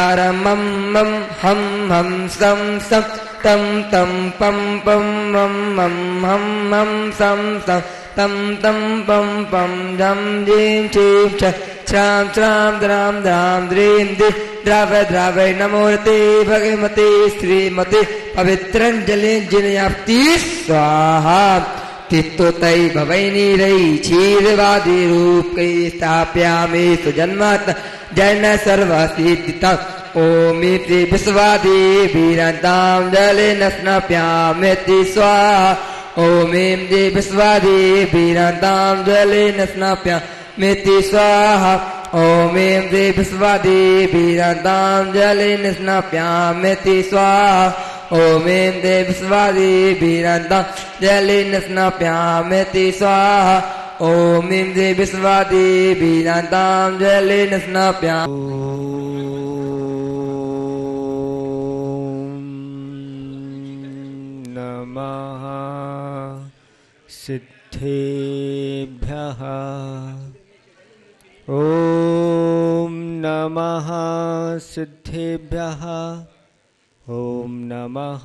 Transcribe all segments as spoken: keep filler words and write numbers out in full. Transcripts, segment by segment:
मम मम हम हम सम सम तम तम पम पम मम मम हम हम सम सम तम तम पम पम झम झीं छीं छ श्राम श्राम द्राम द्राम द्रीं दि द्राव द्राव नमोते भगवते श्रीमते पवित्रंजलि जिनयाप्ति स्वाहा तित्तो तै भवैनी रई क्षीरवादी रूप कई स्थाप्यामि सुजन्मात् जन सर्वसिद्धिता ओमिति विश्वादी वीरतां जलेन स्नाप्यामिति स्वाहा ओमिं दे विश्वादी वीरतां जलेन स्नाप्यामिति स्वाहा ओमिं दे विश्वादी वीरतां जलेन स्नाप्यामिति स्वाहा ओमिं दे विश्वादी वीरतां जलेन स्नाप्यामिति स्वाहा ओमिं दे विश्वादी वीरतां जलेन स्नाप्यामि नमः सिद्धेभ्यः ओम नमः सिद्धेभ्यः ओम नमः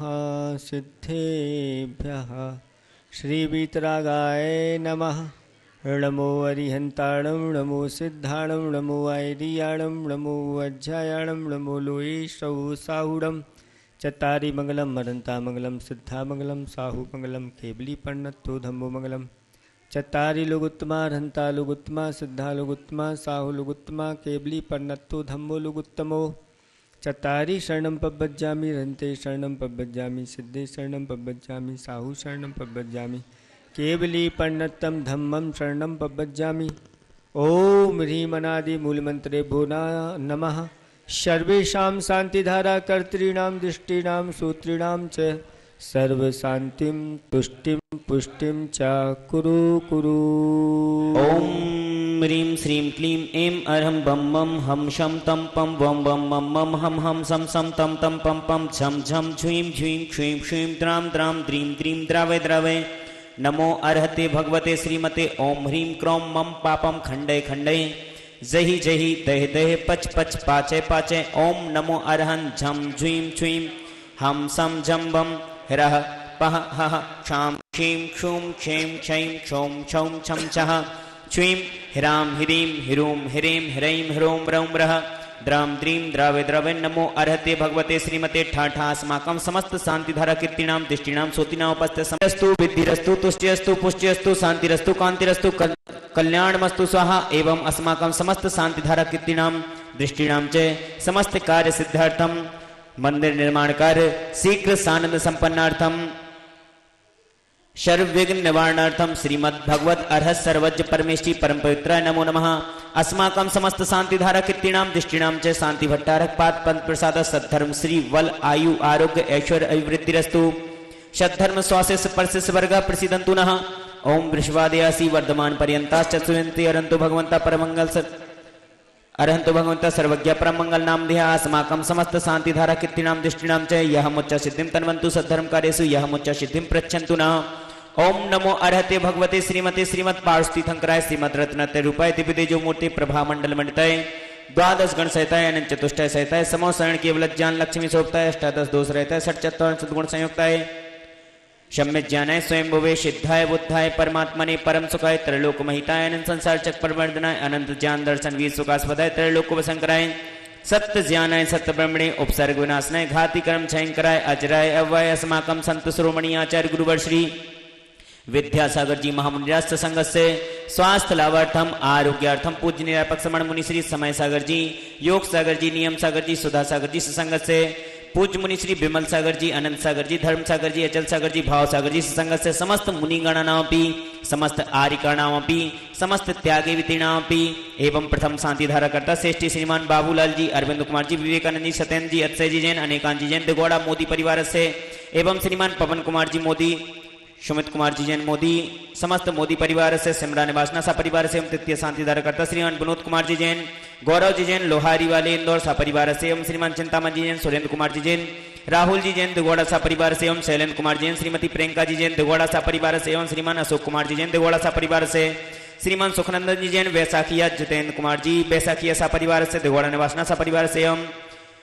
सिद्धेभ्यः श्री वीतरागाय नमः नमो अरिहंताणं नमो सिद्धाणं नमो ऐरियाणं नमो अज्जायाणं नमो लोयेशौ साहुडं चत्तारि मंगलम मरंता मंगलम सिद्धा मंगलम साहु मंगलम केवली पर्णत्तो धम्मो मंगलम चत्तारि लोगुत्तमा हंता लोगुत्तमा सिद्धा लोगुत्तमा साहु लोगुत्तमा केवली पर्णत्तो धम्मो लोगुत्तमो चत्तारि शरणं पब्बज्जामि रन्ते शरणं पब्बज्जामि सिद्धे शरणं पब्बज्जामि साहु शरणं पब्बज्जामि केवली पर्णत्तं धम्मं शरणं पब्बज्जामि ओम ह्रीं अनादि मूलमंत्रे भो नमः सर्वेषां शांतिधारा कर्तॄणां दृष्टीनां सूत्रीणां च सर्व शांतिं तुष्टिं पुष्टिं च कुरु कुरु ओम ह्रीं श्रीं क्लीं ऐं अरहं बम मम हम शम तम पम वम वम मम मम हम हम सम सम तम तम पम पम झम झम झुईं झुईं क्षीं क्षीं द्रां द्रां द्रीं द्रीं द्रावय द्रावय नमो अर्हते भगवते श्रीमते ओम ह्रीं क्रों मम पापम खंडय खंडय जहि जहि दह दह पच पच पाचय पाचय ओम नमो अरहं झम झुईं छुईं हम सम झम बम रह पह हह क्षां क्षीं क्षूं क्षीं क्षैं क्षौं क्षौं छं छः क्षीं ह्रां ह्रीं ह्रूं ह्रीं ह्रैं ह्रौं रौं रः द्रां द्रीं द्रावे द्रवे नमो अर्हते भगवते श्रीमते ठाठा अस्माकं समस्त शांतिधारा कीर्तिनां दृष्टिनां सोतिनां उपस्थस्तु विद्धिरस्तु तुष्टिरस्तु पुष्टिरस्तु शांतिरस्तु कांतिरस्तु कल्याणमस्तु स्वाहा एवं अस्माकं समस्त शांतिधारा कीर्तिनां दृष्टिनां च समस्त कार्य सिद्धार्थं मंदिर निर्माण कार्य शीघ्र सानंद संपन्नार्थम सर्वविघ्न निवारणार्थम श्रीमद् भगवत अर्हत सर्वज्ञ परमेष्टि परम पवित्राय नमो नमः अस्माकं समस्त शांतिधारा कीर्तिनां दृष्टिनां च शांति भट्टारक पाद पंथ प्रसाद सद्धर्म श्री वल आयु आरोग्य ऐश्वर्य अभिवृद्धिरस्तु सद्धर्म स्वासेस परसेस वर्ग प्रसिद्धन्तु नः ओम वृषभादयासी वर्धमान पर्यंताश्च सुयन्ति अरन्तु भगवन्ता परमंगल अरहंतो भगवंता सर्वज्ञ परम मंगल नाम देहा अस्माकं समस्त शांतिधारा कीर्तिनां दृष्टिनां च यह मुच्च सिद्धिं तन्वन्तु सद्धर्म कार्येषु यह मुच्च सिद्धिं प्रच्छन्तु नः ओम नमो अर्हते भगवते श्रीमते श्रीमत् पार्श्वतीर्थंकराय श्रीमद् रत्नत्रय रूपाय दिव्यतेजो मूर्ति प्रभा मंडल मंडिताय द्वादश गण सहिताय अनंत चतुष्टय सहिताय समो शरण केवल ज्ञान लक्ष्मी सोपताय अष्टादश दोष रहताय षट चत्वारिंश सद्गुण संयुक्ताय सम्यक ज्ञानाय स्वयं भुवे सिद्धाय बुद्धाय परमात्मने परम सुखाय त्रैलोक महिताय अनंत संसार चक्र प्रवर्धनाय अनंत ज्ञान दर्शन वीर सुखास्पदाय त्रैलोक वसंकराय सत्य ज्ञानाय सत्य ब्रह्मणे उपसर्ग विनाशनाय घाति कर्म क्षयंकराय अजराय अव्यय अस्माकं संत श्रोमणी आचार्य गुरुवर श्री विद्यासागर जी महामुनिरास्त संगत से स्वास्थ्य लाभार्थम आरोग्यार्थम पूज्य निरापक समण मुनि श्री समय सागर जी योग सागर जी नियम सागर जी सुधा सागर जी संगत से पूज्य मुनि श्री विमल सागर जी अनंत सागर जी धर्म सागर जी अचल सागर जी भाव सागर जी संगत से समस्त मुनिगणानामपि समस्त आर्यकाणामपि समस्त त्यागे वितीर्णामपि एवं प्रथम शांति धारा करता श्रेष्ठी श्रीमान बाबूलाल जी अरविंद कुमार जी विवेकानंद जी सत्येंद्र जी अक्षय जी जैन अनेकांत जी जैन दिगोड़ा मोदी परिवार से एवं श्रीमान पवन कुमार जी मोदी सुमित कुमार जी जैन मोदी समस्त मोदी परिवार से सिमरा निवासना सा परिवार से एवं तृतीय शांति धारा करता श्रीमान विनोद कुमार जी जैन गौरव जी जैन लोहारी वाले इंदौर सा परिवार से एवं श्रीमान चिंतामन जी जैन सुरेंद्र कुमार जी जैन राहुल जी जैन दिगोड़ा सा परिवार से एवं शैलेंद्र कुमार जैन श्रीमती प्रियंका जी जैन दिगोड़ा सा परिवार से एवं श्रीमान अशोक कुमार जी जैन दिगोड़ा सा परिवार से श्रीमान सुखनंदन जी जैन वैसाखिया जितेंद्र कुमार जी वैसाखिया सा परिवार से दिगोड़ा निवासना सा परिवार से एवं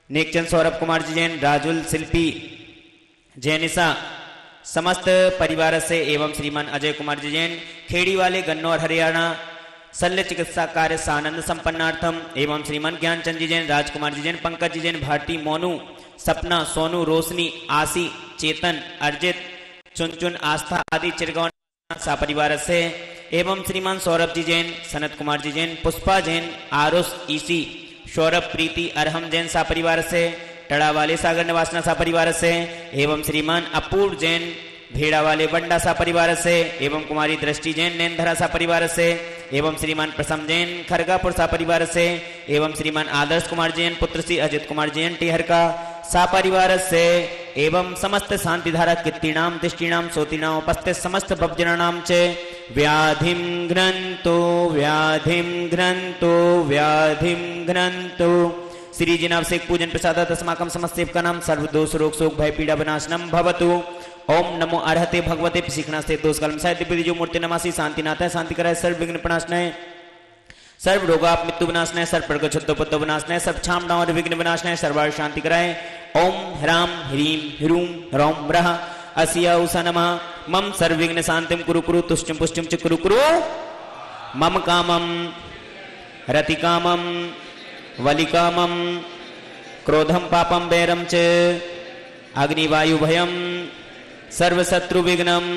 नेकचंद सौरभ कुमार जी जैन, राजुल शिल्पी जैनिसा समस्त परिवार से एवं श्रीमान अजय कुमार जी जैन, खेड़ी वाले गन्नौर हरियाणा शल्य चिकित्सा कार्य सानंद संपन्नार्थम एवं श्रीमान ज्ञानचंद जी जैन, राजकुमार जी जैन, पंकज जी जैन, भारती, मोनू, सपना, सोनू, रोशनी, आशी, चेतन, अर्जित, चुनचुन, आस्था आदि चिरगौन सा परिवार से एवं श्रीमान सौरभ जी जैन, सनत कुमार जी जैन, पुष्पा जैन, आरुष, ईसी, सौरभ, प्रीति, अरहम जैन सा परिवार से, टड़ा वाले सागर निवासना सा परिवार से एवं श्रीमान अपूर्व जैन, भेड़ा वाले बंडा सा परिवार से एवं कुमारी दृष्टि जैन, नैनधरा सा परिवार से एवं श्रीमान प्रसम जैन, खरगापुर सा परिवार से एवं श्रीमान आदर्श कुमार जैन, पुत्र श्री अजित कुमार जैन, टिहर का सा परिवार से एवं समस्त शांतिधारा कीर्तिनाम दृष्टिनाम सोतिनाम उपस्थित समस्त भवजनानाम च व्याधिम घ्नन्तो व्याधिम घ्नन्तो व्याधिम घ्नन्तो। श्री जिनाब से पूजन प्रसाद तस्माकम समस्त सेवका नाम सर्व दोष रोग शोक भय पीड़ा विनाशनम भवतु। ओम नमो अर्हते भगवते शिक्षणास्ते दोष कलम साहित्य दिव्य जो मूर्ति नमासि शांतिनाथ है शांति कराए सर्व विघ्न प्रणाशनाय सर्व रोगाप मृत्यु विनाशनाय सर्व प्रगत छत्तोपत्तो विनाशनाय सर्व छाम और विघ्न विनाशनाय सर्वार्थ शांति कराए। ओम ह्राम ह्रीम ह्रूम ह्रौम रः अस्या उषा नमः। मम सर्व विघ्न शांतिम कुरु कुरु तुष्टिम पुष्टिम च कुरु कुरु। मम कामम रति कामम वलि कामम क्रोधम पापम वैरम च अग्निवायु भयम सर्वशत्रु विघ्नम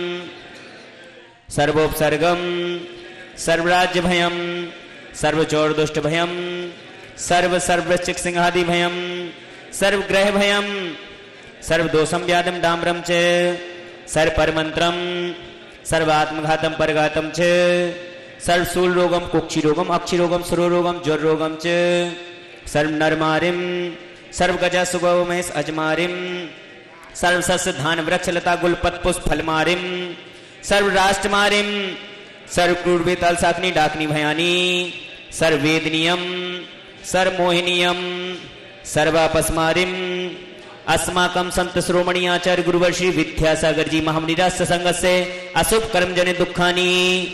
सर्वोपसर्गम सर्वराज्य भयम सर्वचोर दुष्ट भयम सर्व सर्वचिक सिंहादि भयम सर्वग्रह भयम सर्वदोषम व्याधम डाम्रम च सर्वपरमंत्रम सर्वात्मघातम परघातम च सर्वशूल रोगम कुक्षि रोगम अक्षि रोगम सुरो रोगम ज्वर रोगम च सर्वनरमारिम सर्वगजा सुगव महेश अजमारिम सर्वसस्य धान वृक्ष लता गुलपत पुष्प फलमारिम सर्व राष्ट्रमारिम सर्व क्रूर बेताल साकनी डाकनी भयानी सर्वेदनियम सर्वमोहिनियम सर्वापस्मारिम अस्माकम संत श्रोमणी आचार्य गुरुवर श्री विद्यासागर जी महामनिराज संगत से अशुभ कर्म जने दुखानी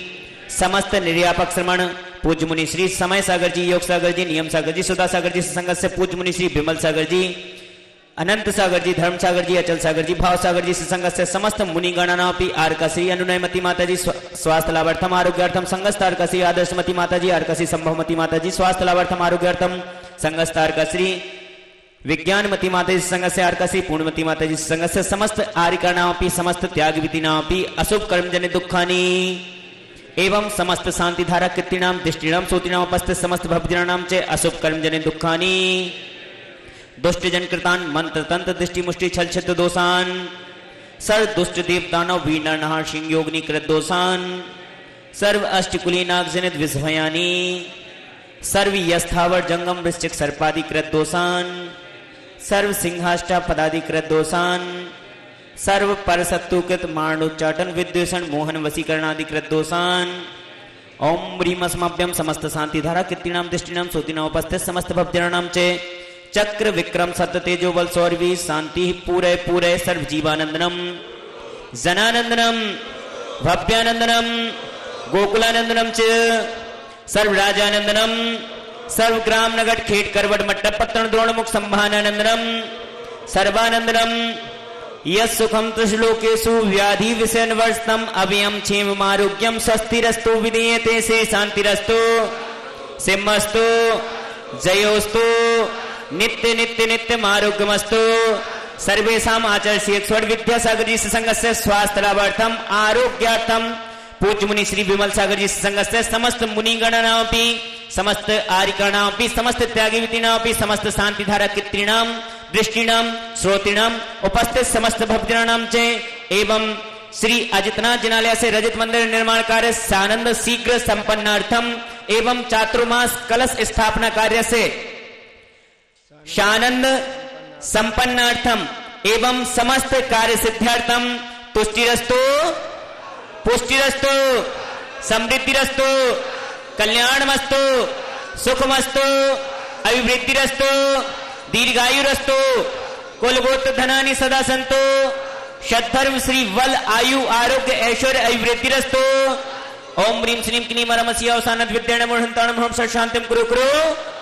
समस्त निर्यापक श्रमण पूज्य मुनि श्री समय सागर जी, योग सागर जी, नियम सागर जी, सुधा सागर जी संगत से पूज्य मुनि श्री विमल सागर जी, अनंत सागर जी, धर्म सागर जी, अचल सागर जी, भाव सागर जी संगत से समस्त मुनि गणनापि आरका श्री अनुनयमती माता जी स्वास्थ्य लाभार्थम आरोग्यार्थम संगत आरका श्री आदर्शमती माता जी आरका श्री संभवमती माता जी स्वास्थ्य लाभार्थम आरोग्यार्थम संगत आरका श्री विज्ञानमती माता जी संगत से आरका श्री पूर्णमती माता जी संगत से समस्त आरिका नापि समस्त त्याग विति नापि अशुभ कर्म जन दुखानी एवं समस्त शांति धारा कृत्रिणाम दृष्टिनाम सोतिनाम उपस्थित समस्त भवजनानाम च अशुभ कर्म जन दुखानी दुष्ट जन कृतान मंत्र तंत्र दृष्टि मुष्टि छल छिद्र दोषान सर्व दुष्ट देव दानव वीर नहार सिंह योगनी कृत दोषान सर्व अष्टकुली नाग जनित विषभयानी सर्व यस्थावर जंगम वृश्चिक सर्पादि कृत दोषान सर्व सिंहाष्टा पदादि कृत दोषान सर्व परसत्तुकृत मारणोच्चाटन विद्वेषण मोहन वशीकरणादि कृत दोषान ओम ह्रीमस्मभ्यम समस्त शांति धारा कृत्रिणाम दृष्टिनाम सोतिनाम उपस्थित समस्त भवजनानाम च चक्र विक्रम सत्य तेजो बल सौरवी शांति पूरे पूरे सर्व जीवानंदनम जनानंदनम भव्यानंदनम गोकुलानंदनम च सर्व राजानंदनम सर्व ग्राम नगर खेट करवट मट्टप पत्तन द्रोण मुख संभानानंदनम सर्वानंदनम यस सुखम त्रिश्लोकेषु व्याधि विषयन वर्षतम अभयम क्षेम आरोग्यम स्वस्तिरस्तु विधीयते से शांतिरस्तु सिंहस्तु जयोस्तु नित्य नित्य नित्य आरोग्यमस्तु सर्वेषाम आचार्य स्वर विद्यासागर जी संगत से स्वास्थ्य लाभार्थम आरोग्यार्थम पूज्य मुनि श्री विमल सागर जी संगत से समस्त मुनि गणनापि समस्त आरिकाणापि समस्त त्यागी वितिनापि समस्त शांति धारा कृत्रिणाम दृष्टिनाम श्रोतिनाम उपस्थित समस्त भक्तजनानाम च एवं श्री अजितनाथ जिनालय से रजत मंदिर निर्माण कार्य सानंद शीघ्र संपन्नार्थम एवं चातुर्मास कलश स्थापना कार्य से शानंद संपन्नार्थम एवं समस्त कार्य सिद्धार्थम तुष्टिरस्तु पुष्टिरस्तु समृद्धिरस्तु कल्याणमस्तु सुखमस्तु अभिवृद्धिरस्तु दीर्घायुरस्तु कुलगोत्र धनानि सदा संतो षद्धर्म श्री वल आयु आरोग्य ऐश्वर्य अभिवृद्धिरस्तु ओम ह्रीं श्रीं क्लीं मरमस्य अवसानद विद्याण मूढ़ंताणम हम शांतिम कुरु कुरु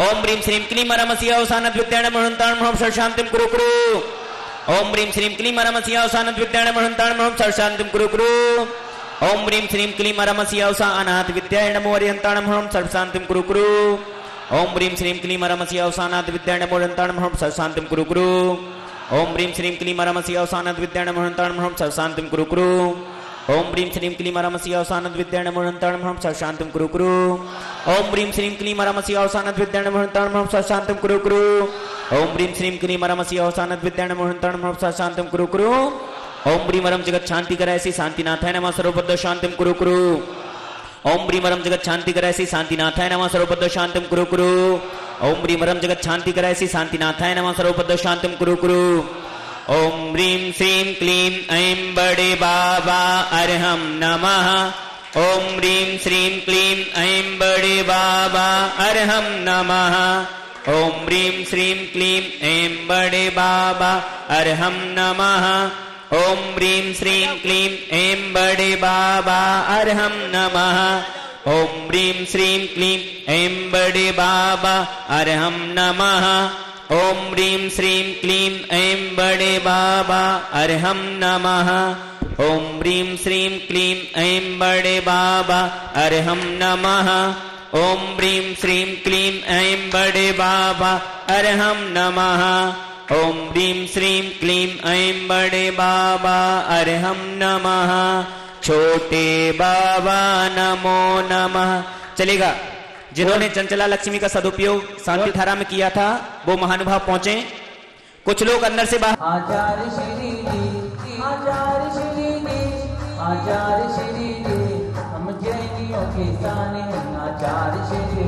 ओम ह्रीं श्रीं क्लीं मरमसि अवसानद विद्याण महंताण महं शांतिम कुरु कुरु ओम ह्रीं श्रीं क्लीं मरमसि अवसानद विद्याण महंताण महं शांतिम कुरु कुरु ओम ह्रीं श्रीं क्लीं मरमसि अवसानात् विद्याय नमो अरिहंताण महं शांतिम कुरु कुरु ओम ह्रीं श्रीं क्लीं मरमसि अवसानात् विद्याय नमो अरिहंताण महं शांतिम कुरु कुरु ओम ह्रीं श्रीं क्लीं मरमसि अवसानात् विद्याय नमो अरिहंताण महं शांतिम कुरु कुरु ओम ह्रीं श्रीं क्लीं मरमसि अवसानद विद्याण महंताण महं शांतिम कुरु कुरु ओम ह्रीं श्रीं क्लीं मरमसि अवसानद विद्याण महंताण महं शांतिम कुरु कुरु ओम ह्रीं श्रीं क्लीं मरमसि अवसानद विद्याण महंताण महं शांतिम कुरु कुरु ओम ह्रीं मरम जगत शांति करायसी शांतिनाथाय नमः सर्वपद शांतिम कुरु कुरु ओम ह्रीं मरम जगत शांति करायसी शांतिनाथाय नमः सर्वपद शांतिम कुरु कुरु ओम ह्रीं मरम जगत शांति करायसी शांतिनाथाय नमः सर्वपद शांतिम कुरु कुरु ओम ह्रीं श्रीं क्लीं ऐं बड़े बाबा अरहं नमः ओम ह्रीं श्रीं क्लीं ऐं बड़े बाबा अरहं नमः ओम ह्रीं श्रीं क्लीं ऐं बड़े बाबा अरहं नमः ओम ह्रीं श्रीं क्लीं ऐं बड़े बाबा अरहं नमः ओम ह्रीं श्रीं क्लीं ऐं बड़े बाबा अरहं नमः ओम ह्रीं श्रीं क्लीं ऐं बड़े बाबा अरहं नमः ओम ह्रीं श्रीं क्लीं ऐं बड़े बाबा अरहं नमः ओम ह्रीं श्रीं क्लीं ऐं बड़े बाबा अरहं नमः ओम ह्रीं श्रीं क्लीं ऐं बड़े बाबा अरहं नमः छोटे बाबा नमो नमः। चलेगा। जिन्होंने चंचला लक्ष्मी का सदुपयोग शांति धारा में किया था वो महानुभाव पहुंचे। कुछ लोग अंदर से बाहर। आचार्य श्री जी, आचार्य श्री जी, आचार्य श्री जी, हम जैनियों के साने आचार्य श्री जी।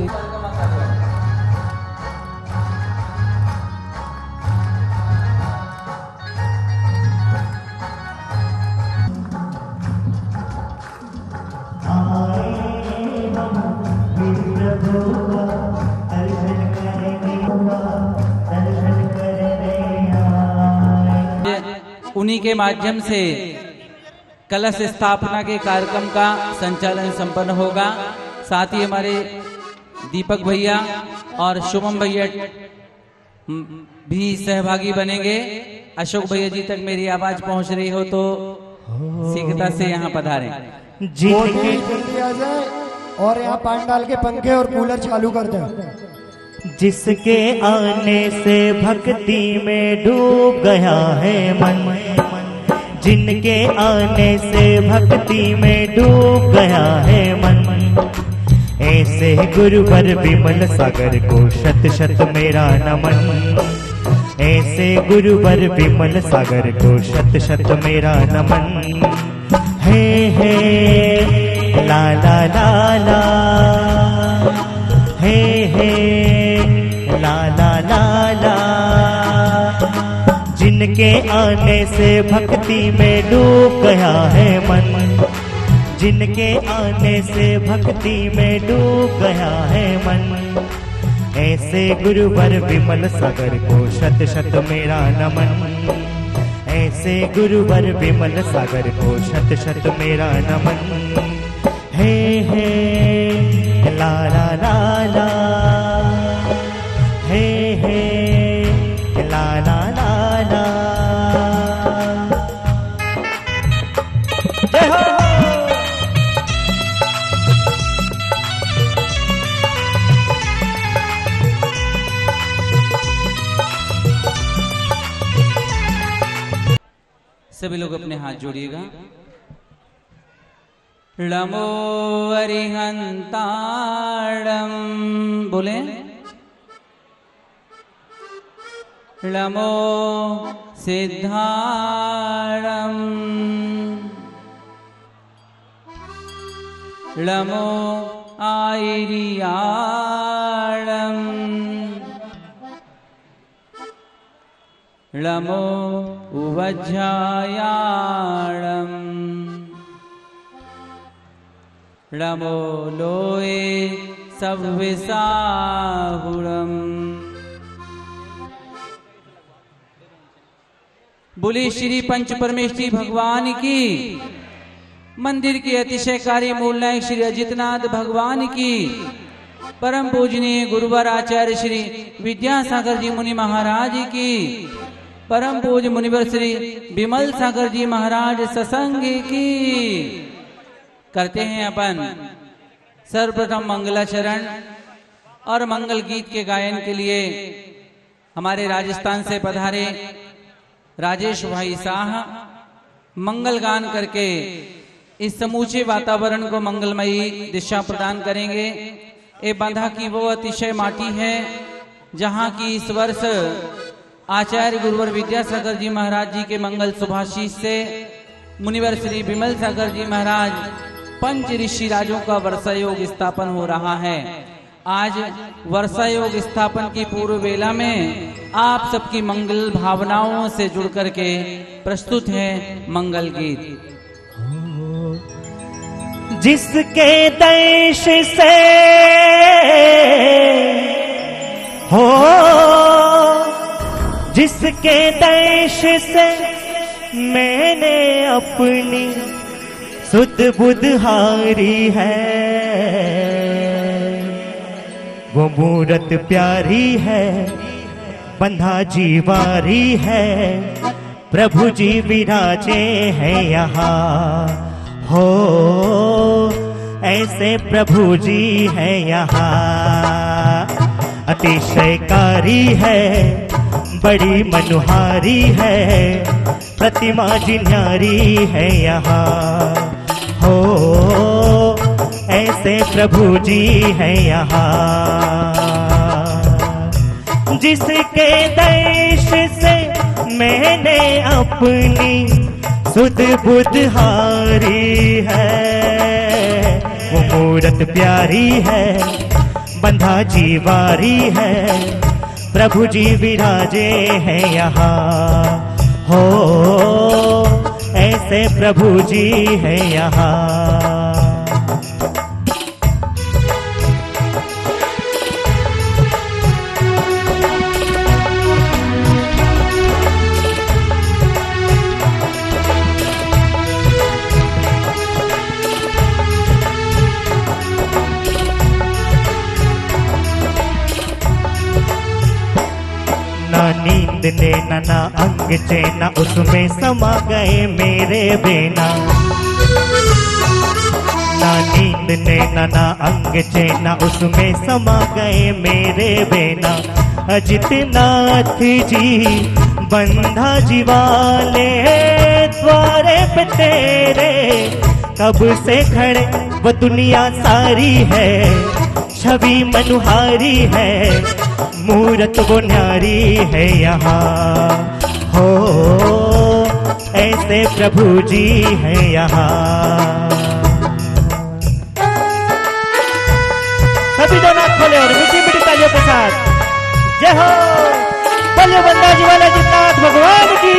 उन्हीं के माध्यम से कलश स्थापना के कार्यक्रम का संचालन संपन्न होगा। साथ ही हमारे दीपक भैया और शुभम भैया भी सहभागी बनेंगे। अशोक भैया जी तक मेरी आवाज पहुंच रही हो तो शीघ्रता से यहाँ पधारें। जल्दी आ जाए और यहाँ पंडाल के पंखे और कूलर चालू कर दें। जिसके आने से भक्ति में डूब गया है मन, जिनके आने से भक्ति में डूब गया है मन, ऐसे गुरुवर विमल सागर को शत शत मेरा नमन। ऐसे गुरुवर विमल सागर को शत शत मेरा नमन। हे हे ला ला ला ला, हे हे ला ला ला ला। जिनके आने से भक्ति में डूब गया है मन, जिनके आने से भक्ति में डूब गया है मन, ऐसे गुरुवर विमल सागर को शत शत मेरा नमन। ऐसे गुरुवर विमल सागर को शत शत मेरा नमन। हे हे ला ला ला ला, हे हे ला ला ला ला। जय हो। सभी लोग अपने हाथ जोड़िएगा। नमो अरिहंताणं बोले। नमो सिद्धाणं, नमो आयरियाणं, नमो उवज्झायाणं, नमो लोए सव्विसाहुरम्। बोली श्री पंच परमेश्वरी भगवान की, मंदिर के अतिशयकारी मूल नायक श्री अजितनाथ भगवान की, परम पूजनीय गुरुवर आचार्य श्री विद्यासागर जी मुनि महाराज की, परम पूज्य मुनिवर श्री विमल सागर जी महाराज सत्संग की। करते हैं अपन सर्वप्रथम मंगलाचरण और मंगल गीत के गायन के लिए हमारे राजस्थान से पधारे राजेश भाई शाह मंगल गान करके इस समूचे वातावरण को मंगलमयी दिशा प्रदान करेंगे। ये बांधा की वो अतिशय माटी है जहाँ की इस वर्ष आचार्य गुरुवर विद्यासागर जी महाराज जी के मंगल शुभाशीष से मुनिवर श्री विमल सागर जी महाराज पंच ऋषि राजों का वर्षा योग स्थापन हो रहा है। आज वर्षा योग स्थापन की पूर्व वेला में आप सबकी मंगल भावनाओं से जुड़ करके प्रस्तुत है मंगल गीत। जिसके देश से हो, जिसके देश से मैंने अपनी सुध बुध हारी है, वो मूरत प्यारी है, बंधा जीवारी है, प्रभु जी विराजे हैं यहाँ। हो ऐसे प्रभु जी हैं यहाँ, अतिशयकारी है, बड़ी मनुहारी है, प्रतिमा जी न्यारी है यहाँ। हो ऐसे प्रभु जी हैं यहाँ, जिसके देश से मैंने अपनी सुध बुध हारी है, वो मूरत प्यारी है, बंधा जीवारी है, प्रभु जी विराजे हैं यहाँ। हो ऐसे प्रभु जी हैं यहाँ। ना नींद ने ना ना अंग चैना उसमें समा गए मेरे बेना, ना नींद ने ना ना अंग चैना उसमें समा गए मेरे बेना। अजित नाथ जी बंधा जीवाले द्वारे पे तेरे कब से खड़े, वो दुनिया सारी है, छवि मनुहारी है, मूरत वो न्यारी है यहाँ। हो ऐसे प्रभु जी हैं यहाँ। सभी दोनों हाथ खोले और मीठी मीठी तालियों के साथ जय हो, बोलिए बंदा जी वाले जितनाथ भगवान की।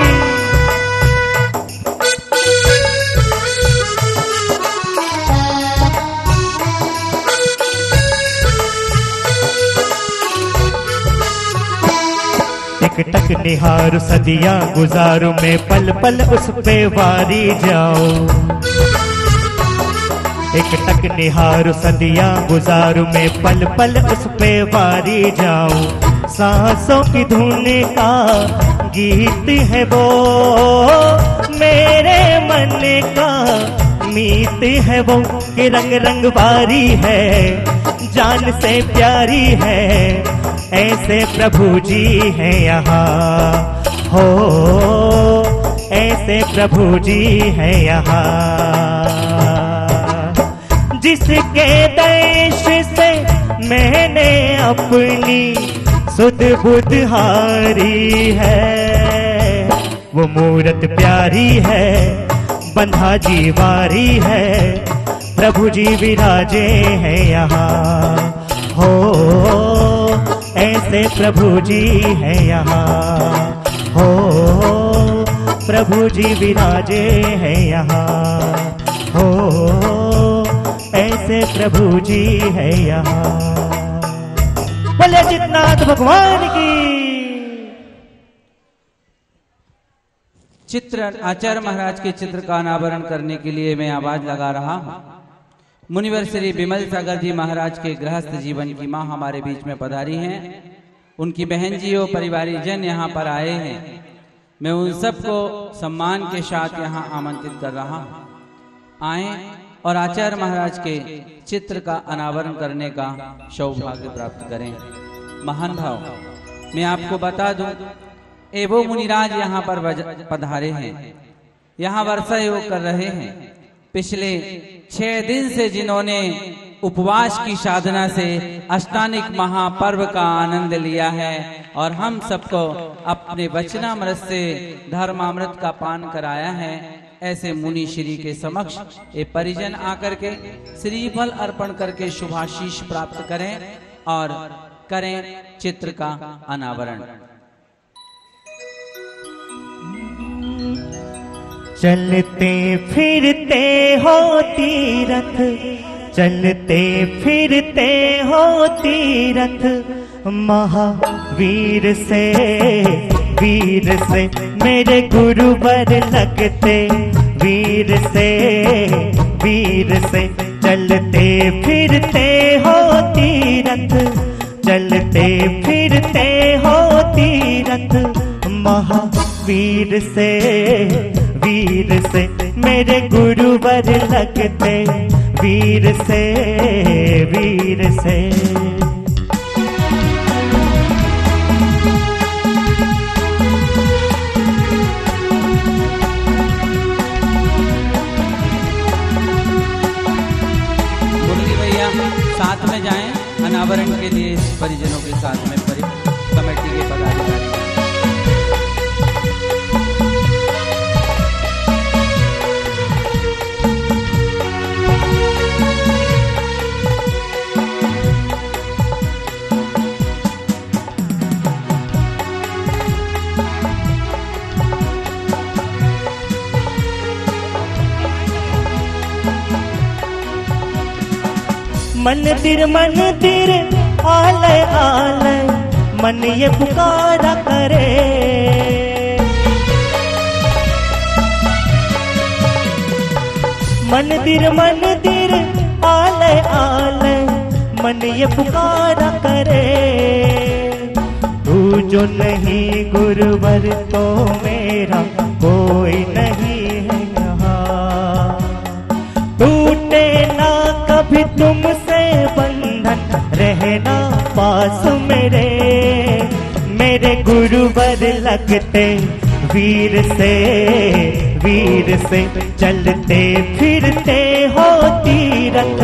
एक टक निहार सदियां गुजारू मैं पल पल उस पे वारी जाऊं, एक टक निहार सदियां गुजारू मैं पल पल उस पे वारी जाऊं। सांसों की धुन का गीत है वो मेरे मन का मीत है वो, कि रंग रंग वारी है, जान से प्यारी है, ऐसे प्रभु जी हैं यहाँ। हो ऐसे प्रभु जी हैं यहाँ, जिसके देश से मैंने अपनी सुध बुध हारी है, वो मूरत प्यारी है, बंधा जीवारी है, प्रभु जी विराजे हैं यहाँ। हो ऐसे प्रभु जी हैं यहाँ। हो प्रभु जी विराजे हैं यहाँ। हो ऐसे प्रभु जी हैं यहाँ। बोले जितनाथ भगवान की। चित्र आचार्य महाराज के चित्र का अनावरण करने के लिए मैं आवाज लगा रहा हूं। मुनिवर श्री विमल सागर जी महाराज के गृहस्थ जीवन की माँ हमारे बीच में पधारी हैं। उनकी बहन जी और परिवारी जन यहाँ पर आए हैं। मैं उन सबको सम्मान के साथ यहाँ आमंत्रित कर रहा हूँ, आए और आचार्य महाराज के चित्र का अनावरण करने का सौभाग्य प्राप्त करें। महान भाव, मैं आपको बता दूं, एवो मुनिराज यहाँ पर पधारे हैं, यहाँ वर्षा योग कर रहे हैं। पिछले छह दिन से जिन्होंने उपवास की साधना से अष्टानिक महापर्व का आनंद लिया है और हम सबको अपने वचनामृत से धर्मामृत का पान कराया है, ऐसे मुनि श्री के समक्ष ये परिजन आकर के श्रीफल अर्पण करके शुभाशीष प्राप्त करें और करें चित्र का अनावरण। चलते फिरते हो तीरथ, चलते फिरते हो तीरथ, महावीर से वीर से मेरे गुरुवर लगते, वीर से वीर से चलते फिरते हो तीरथ, चलते फिरते हो तीरथ, महावीर से वीर से मेरे गुरुवर लगते, वीर से वीर से। मुरली भैया साथ में जाएं अनावरण के लिए, परिजनों के साथ में कमेटी के पदाधिकारी। मंदिर मंदिर आलय आलय मन ये पुकारा करे, मंदिर मंदिर आलय आलय मन ये पुकारा करे। तू जो नहीं गुरुवर तो मेरा कोई नहीं है यहाँ, टूटे ना कभी तुमसे बंधन, रहना पास मेरे, मेरे गुरुवर लगते, वीर से वीर से चलते फिरते हो तीरथ।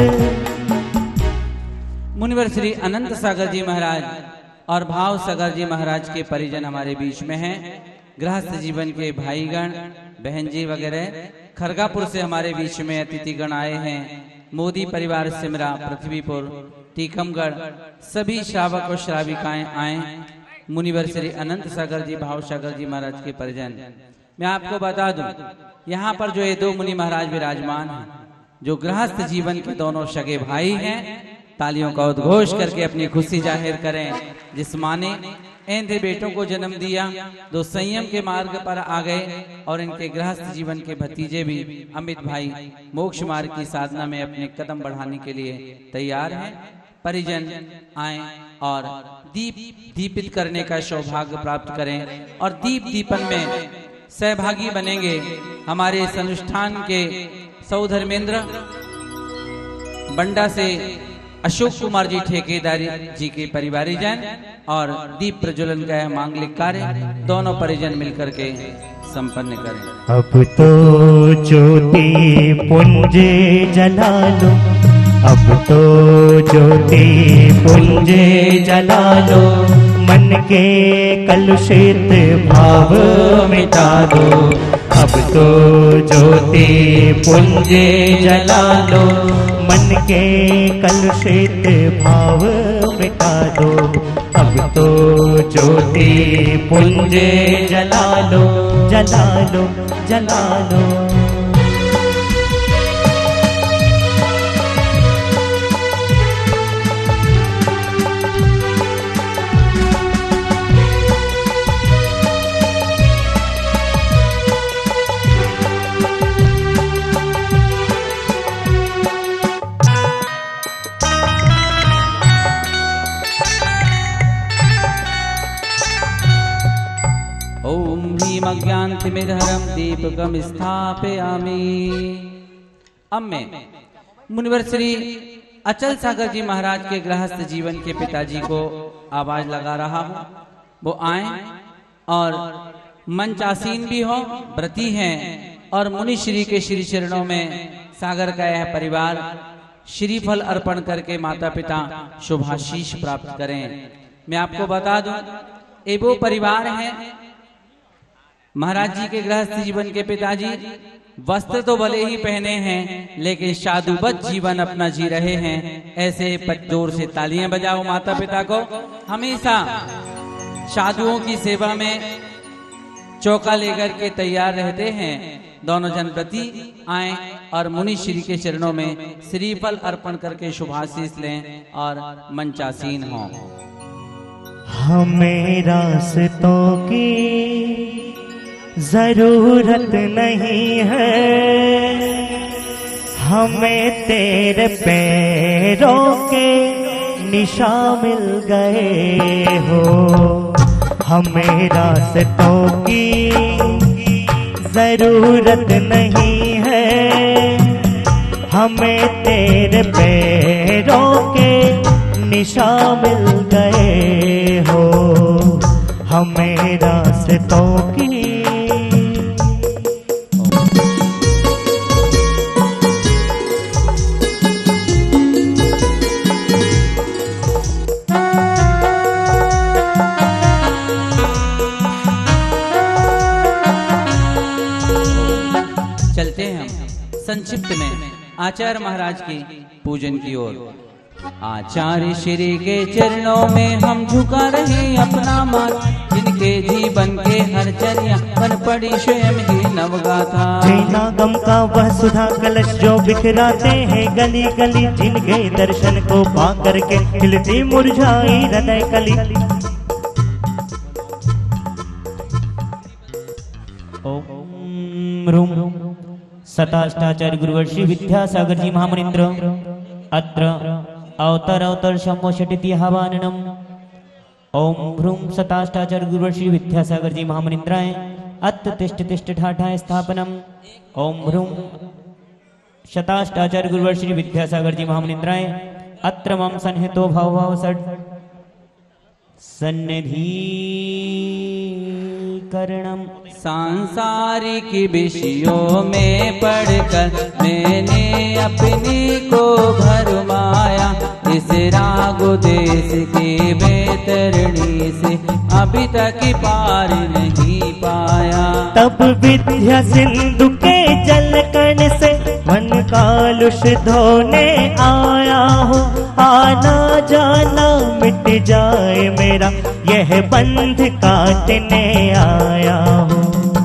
मुनिवर श्री अनंत सागर जी महाराज और भाव सागर जी महाराज के परिजन हमारे बीच में हैं। गृहस्थ जीवन के भाईगण बहन जी वगैरह खरगापुर से हमारे बीच में अतिथिगण आए हैं। मोदी परिवार सिमरा पृथ्वीपुर टीकमगढ़ सभी श्रावक और श्राविकाएं आए। मुनिवर श्री अनंत सागर जी भाव सागर जी महाराज के परिजन। मैं आपको बता दूं, यहाँ पर जो ये दो मुनि महाराज विराजमान हैं, जो गृहस्थ जीवन के दोनों सगे भाई हैं, तालियों का उद्घोष करके अपनी खुशी जाहिर करें। जिस माँ ने ऐंधे बेटों को जन्म दिया, दो संयम के मार्ग पर आ गए और इनके गृहस्थ जीवन के भतीजे भी अमित भाई मोक्ष मार्ग की साधना में अपने कदम बढ़ाने के लिए तैयार हैं। परिजन आए और दीप दीपित करने का सौभाग्य प्राप्त करें और दीप दीपन में सहभागी बनेंगे। हमारे इस अनुष्ठान के सौधर्मेंद्र बंडा से अशोक कुमार जी ठेकेदार जी के परिवारीजन और दीप प्रज्वलन का मांगलिक कार्य दोनों परिजन मिलकर के संपन्न करें। अब तो ज्योति पुंजे जला लो, अब तो ज्योति पुंजे जला लो, मन के कलुषित भाव मिटा दो। अब तो ज्योति पुंजे जला लो, मन के कलुषित भाव मिटा दो। अब तो ज्योति पुंजे जला लो, जला लो, जला लो। समिधरम दीपकम स्थापयामि। अब मैं मुनिवर श्री अचल सागर जी महाराज के गृहस्थ जीवन के पिताजी को आवाज लगा रहा हूँ, वो आए और मंचासीन भी हो, व्रती हैं और मुनि श्री के श्री चरणों में सागर का यह परिवार श्रीफल अर्पण करके माता पिता शुभाशीष प्राप्त करें। मैं आपको बता दूं, ये वो परिवार है, महाराज जी के गृहस्थ जीवन के पिताजी वस्त्र तो भले ही पहने हैं लेकिन साधुवत जीवन अपना जी रहे हैं। ऐसे जोर से तालियां बजाओ माता पिता को। हमेशा साधुओं की सेवा में चौका लेकर के तैयार रहते हैं। दोनों जन प्रति आए और मुनि श्री के चरणों में श्रीफल अर्पण करके शुभाशीष लें और मंचासीन हों। हमें रास्तों की जरूरत नहीं है, हमें तेरे पैरों के निशान मिल गए हो। हमें रास्तों की जरूरत नहीं है, हमें तेरे पैरों के निशान मिल गए हो। हमें रास्तों की संक्षिप्त में आचार्य महाराज की पूजन की ओर। आचार्य श्री के चरणों में हम झुका रहे अपना मान, जिनके जीवन के हर चर्या बन पड़ी स्वयं ही नवगाथा। नागम का वह सुधा कलश जो बिखराते हैं गली गली, जिनके दर्शन को पा करके खिलती मुरझाई हृदय कली। ओम रूम सताष्टाचार्य गुरुवर्षि विद्यासागर जी महामुनीन्द्र अत्र अवतर अवतर शम्मोषटिति हवाननम। ओम ह्रूम सताष्टाचार्य गुरुवर्षि विद्यासागर जी महामुनीन्द्राय अत्र तिष्ठ तिष्ठ ठाठाय स्थापनम। ओम ह्रूम शताष्टाचार्य गुरुवर्षि विद्यासागर जी महामुनीन्द्राय अत्र मम सन्निहितो भाव भाव षड् सन्निधि करणम। सांसारिक विषयों में पढ़कर मैंने अपने को भरमाया, इस रागो देश के बैतरणी से अभी तक पार नहीं पाया। तब विद्या सिंधु के जल कण से मन कालुष धोने आया हूँ, आना जाना मिट जाए मेरा यह बंध काटने आया हूँ।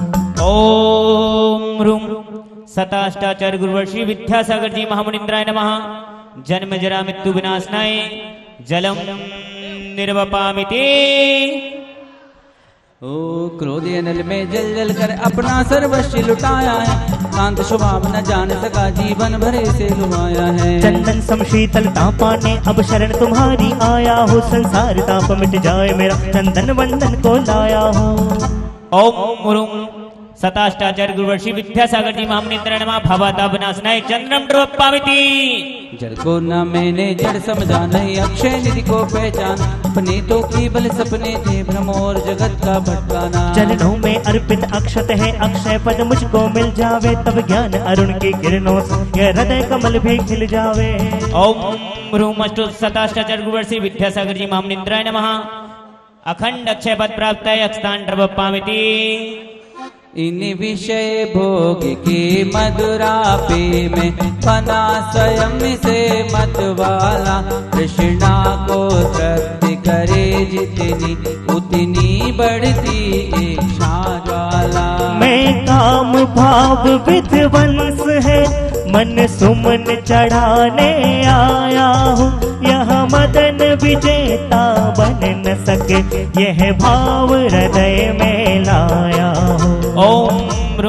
ओम रूम सताष्टाचार्य गुरुवर्षि विद्यासागर जी महामुनीन्द्राय नमः। जन्म जरा मृत्यु विनाशनाय जलम निर्वपामिति। ओ क्रोधी अनल में जल जल कर अपना सर्वस्व लुटाया है, शांत स्वभाव न जान सका जीवन भरे से लुभाया है। चंदन समशीतल तापाने अब शरण तुम्हारी आया हो, संसार ताप मिट जाए मेरा चंदन वंदन को लाया हो। ओम रूम सताष्टाचार्य गुरुवर्षि विद्यासागर जी महामुनीन्द्राय नमः। भवता विनाशनाय चंद्रम निर्वपामिति। जड़ को न मैंने जड़ समझा, नहीं अक्षय निधि को पहचान, अपने तो केवल सपने थे भ्रम और जगत का भटकाना। चरणों में अर्पित अक्षत है अक्षय पद मुझको मिल जावे, तब ज्ञान अरुण की किरणों से यह हृदय कमल भी खिल जावे। ओम रूम अष्टो सताष्टाचार्य गुरुवर्षि विद्यासागर जी महामुनीन्द्राय नमः। अखंड अक्षय पद प्राप्त है अक्षतान निर्वपामिति। इन विषय भोग के मधुरापे में बना स्वयं से मतवाला, कृष्णा को तृप्ति करे जितनी उतनी बढ़ती इच्छा ज्वाला। मैं काम भाव विध्वंस है मन सुमन चढ़ाने आया हूँ, यह मदन विजेता बन न सके यह भाव हृदय में लाया हूँ। ओम रूम सता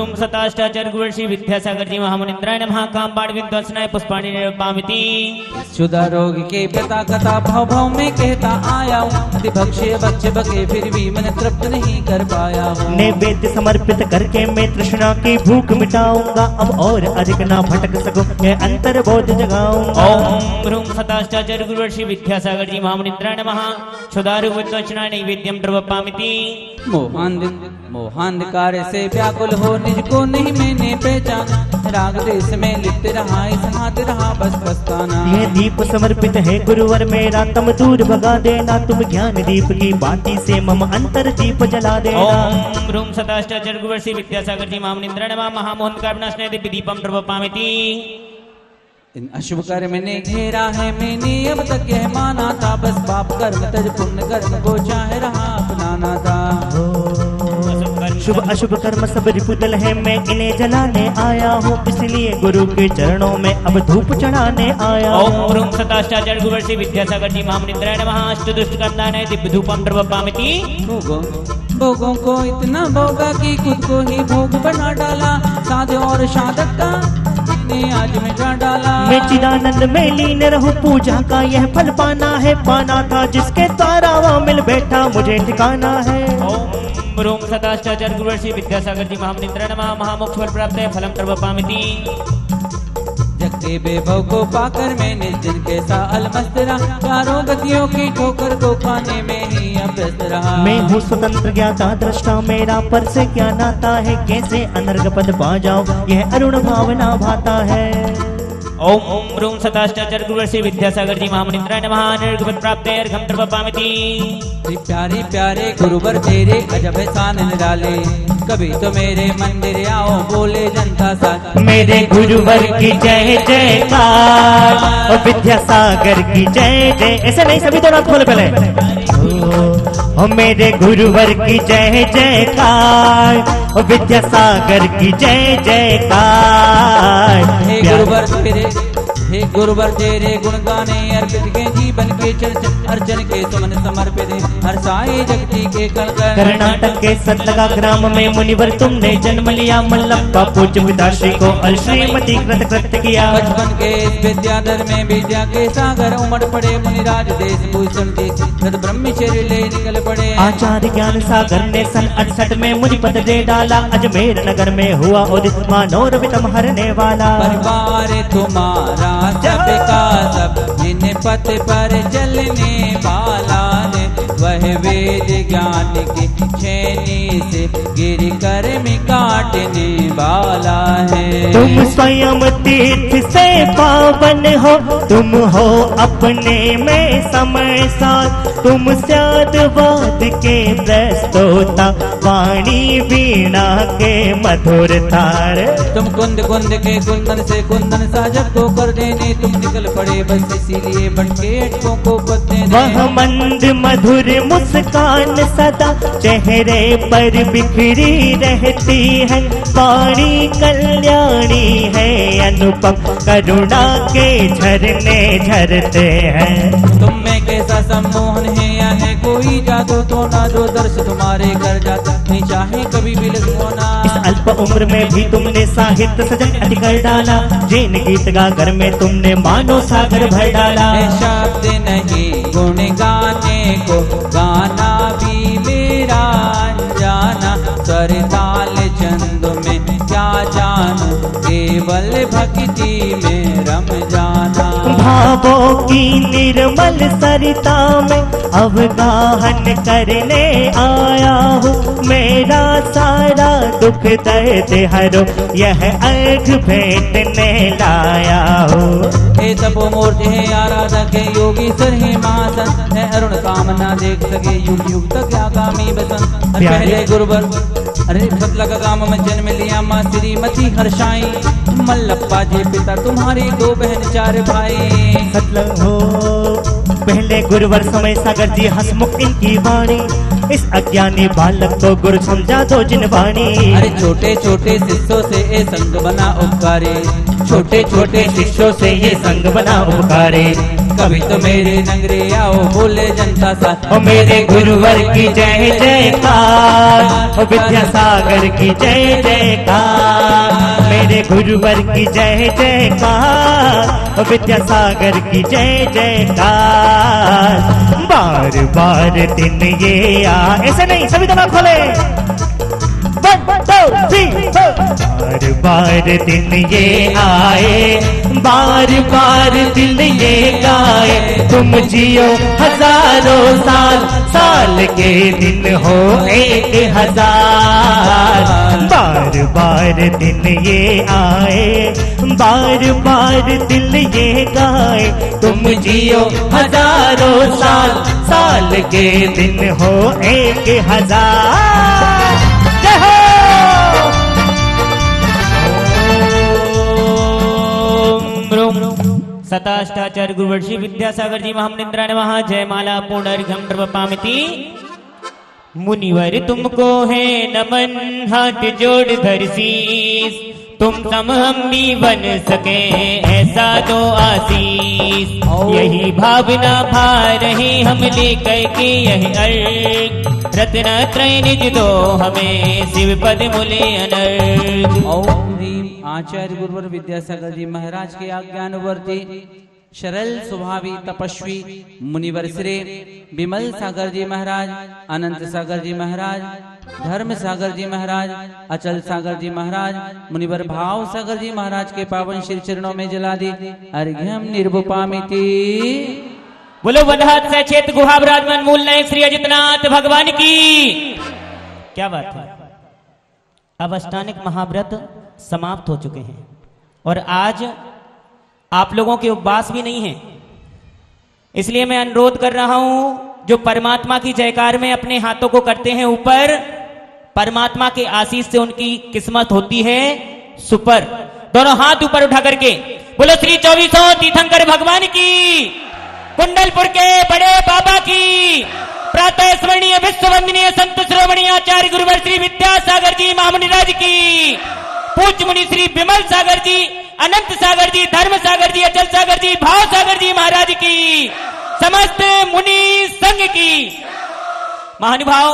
सदाष्टाचार्य गुरु श्री विद्यासागर जी महामुनिन्द्राय नमः। कामबाण विद्वांसनाय पुष्पाणि निर्वापयामि। क्षुधा रोग के पिता कथा भाव भाव में कहता आया हूँ, भक्ष्य बच्चे बके फिर भी मन तृप्त नहीं कर पाया हूँ। नैवेद्य समर्पित करके मैं तृष्णा की भूख मिटाऊंगा, अब और अधिक ना भटक सकूं, यह अंतर बोध जगाऊंगा। ओम ह्रूं सदाष्टाचार्य गुरु श्री विद्यासागर जी महामुनिन्द्राय नमः। क्षुधा रोग विद्वांसनाय नैवेद्यं द्रवपामिति। मोहांध मोहांधकार से व्याकुल हो निज को नहीं मैंने पहचाना, राग देश में लिप्त रहा समात रहा बस पछताना। ये दीप समर्पित है गुरुवर मेरा, तुम दूर भगा देना, तुम ज्ञान दीप की बाती से मम अंतर दीप जला देना। ओम ह्रूं सदाष्टाचार्य गुरु श्री विद्यासागर जी महामुनिन्द्राय नमः। महामोहनकार विनाशनाय दिव्य दीपं द्रवपामिति। इन अशुभ कर्म ने घेरा है मैंने अब तक यह माना था, बस पाप कर्म तज पुण्य कर्म को चाहे रहा अपनाना था। शुभ अशुभ कर्म सब रिपुदल है, मैं इन्हें जलाने आया हूँ, इसलिए गुरु के चरणों में अब धूप चढ़ाने आया हूँ। ओम ह्रूं सदाष्टाचार्य गुरु श्री विद्यासागर जी महामुनिन्द्राय नमः। अष्टदुष्ट कंदाने दिव्य धूपं द्रवपामिति। भोगों भोगों को इतना भोगा कि खुद को ही भोग बना डाला, साधु और साधक का ने आज मिटा डाला। मैं चिदानंद में लीन रहूं, पूजा का यह फल पाना है, पाना था जिसके द्वारा वह मिल बैठा मुझे ठिकाना है। ओम ह्रूं सदाष्टाचार्य गुरु श्री विद्यासागर जी महामुनिन्द्राय नमः। महामोक्ष फल प्राप्त है फलम द्रवपामिति। जगते वैभव को पाकर मैंने जिनके सा अलमस्त रहा, चारों गतियों की ठोकर को खाने में ही अभ्यस्त रहा। मैं हूँ स्वतंत्र ज्ञाता दृष्टा, मेरा पर से क्या नाता है, कैसे अनर्ग पद पा जाऊं, यह अरुण भावना भाता है। ओम ह्रूं सदाष्टाचार्य गुरु श्री विद्यासागर जी महामुनिन्द्राय नमः। निर्गपद प्राप्त है अर्घम द्रवपामिति। प्यारे प्यारे गुरुवर तेरे अजब एहसान निराले, कभी तो मेरे मंदिर आओ बोले जनता सा। मेरे गुरुवर की जय जयकार और विद्यासागर की जय जय। ऐसे नहीं, सभी दोनों हाथ खोले पहले। ओ मेरे गुरुवर की जय जयकार और विद्यासागर की जय जयकार। हे गुरुवर तेरे हे गुरुवर तेरे गुण गाने अर्पित के जीवन के चर्चा, अर्चन के सुमन समर्पित हर साई जगती के कल कर्नाटक के सतलगा ग्राम में मुनिवर तुमने जन्म लिया, मल्लप्पा पूज्य पिताश्री को और श्रीमती कृत कृत्य किया। बचपन के इस विद्याधर में विद्या के सागर उमड़ पड़े, मुनिराज देश भूषण देश सद ब्रह्मचर्य ले निकल पड़े। आचार्य ज्ञान सागर ने सन अड़सठ में मुनि पद दे डाला, अजमेर नगर में हुआ उदित मानोरवितम हरने वाला। परिवार तुम्हारा सबका सब जिन पथ पर चलने वाला है, वह वेद ज्ञान की छेनी से गिर कर में काटने वाला है। तुम स्वयं तीर्थ से पावन हो, तुम हो अपने में समय साथ, तुम स्यादवाद के प्रस्तोता, वाणी वीणा के मधुर तार। तुम कुंद कुंद के कुंदन से कुंदन साजब को कर देने तुम निकल पड़े, बस इसीलिए बनके अटकों को पत्ते। वह मंद मधुर मुस्कान सदा चेहरे पर बिखरी रहती है, वाणी कल्याणी है अनुपम, करुणा के झरने झरते हैं। तुम में कैसा सम्मोहन है या है कोई जादू, तो ना जो दर्श तुम्हारे घर जाता नहीं चाहे कभी भी लगवाना। इस अल्प उम्र में भी तुमने साहित्य सजन अति कर डाला, जैन गीत गा घर में तुमने मानो सागर भर डाला। शब्द नहीं गुण गाने को, गाना भी मेरा अनजाना, स्वर ताल छंद में क्या जानू, केवल भक्ति में रम जाना। भावों की निर्मल सरिता में अवगाहन करने आया हूँ, मेरा सारा दुख दर्द हरो यह अर्घ भेंटने लाया हूँ। हे तपो मूर्ति है आराधक है योगी सर है महासन है, अरुण कामना देख सके युग युग तक आगामी बसन। पहले गुरुवर अरे सतलग गांव में जन्म लिया माँ श्रीमती हर्षाई, मल्लप्पा जी पिता तुम्हारी दो बहन चार भाई। सतलग हो पहले गुरुवर समय सागर जी हसमुख इनकी वाणी, इस अज्ञानी बालक को गुरु समझा दो जिन वाणी। अरे छोटे छोटे शिष्यों से ये संग बना उपकारे, छोटे छोटे शिष्यों से ये संग बना उपकारे। कभी तो मेरे नगरे आओ बोले जनता साथ। ओ मेरे गुरुवर की जय जयकार, ओ विद्यासागर की जय जयकार, मेरे गुरुवर की जय जयकार, ओ विद्यासागर की जय जयकार। बार बार दिन ये आ, ऐसे नहीं सभी दबा खोले, बार बार दिन ये आए, बार बार दिल ये गाए, तुम जियो हजारों साल, साल के दिन हो एक हजार। बार बार दिन ये आए, बार बार दिल ये गाए, तुम जियो हजारों साल, साल के दिन हो एक हजार। जय हो। सताष्टाचार्य गुरुवर श्री विद्यासागर जी महामनिंद्रा नमः। जय माला पुनर्घम प्रपामिति। मुनिवर तुमको है नमन, हाथ जोड़ धर शीस, तुम सम हम भी बन सके ऐसा दो आशीष। यही भावना भा रहे हम लेकर के यह अर्घ, रत्न त्रय निज दो हमें शिव पद मुले अनर्घ। ओम ह्रीम आचार्य गुरुवर विद्यासागर जी महाराज के आज्ञानुवर्ती सरल स्वभावी तपस्वी मुनिवर श्री विमल सागर जी महाराज, अनंत सागर जी महाराज, धर्म सागर जी महाराज, अचल सागर जी महाराज, मुनिवर भाव सागर जी महाराज के पावन श्री चरणों में जला दी अर्घ्यम निर्वपामिति। बोलो वनहात सचेत गुहा विराजमान मूल नायक श्री अजितनाथ भगवान की। क्या बात है। अब अष्टानिक महाव्रत समाप्त हो चुके हैं और आज आप लोगों के उपवास भी नहीं है, इसलिए मैं अनुरोध कर रहा हूं जो परमात्मा की जयकार में अपने हाथों को करते हैं ऊपर, परमात्मा के आशीष से उनकी किस्मत होती है सुपर। दोनों हाथ ऊपर उठा करके बोलो श्री चौबीसों तीर्थंकर भगवान की, कुंडलपुर के बड़े बाबा की, प्रातः स्मरणीय विश्व वंदनीय संत श्रोमणीय आचार्य गुरुवर श्री विद्यासागर जी महामुनिराज की, पूज्य मुनि श्री विमल सागर जी, अनंत सागर जी, धर्म सागर जी, अचल सागर जी, भाव सागर जी महाराज की, समस्त मुनि संघ की। महानुभाव,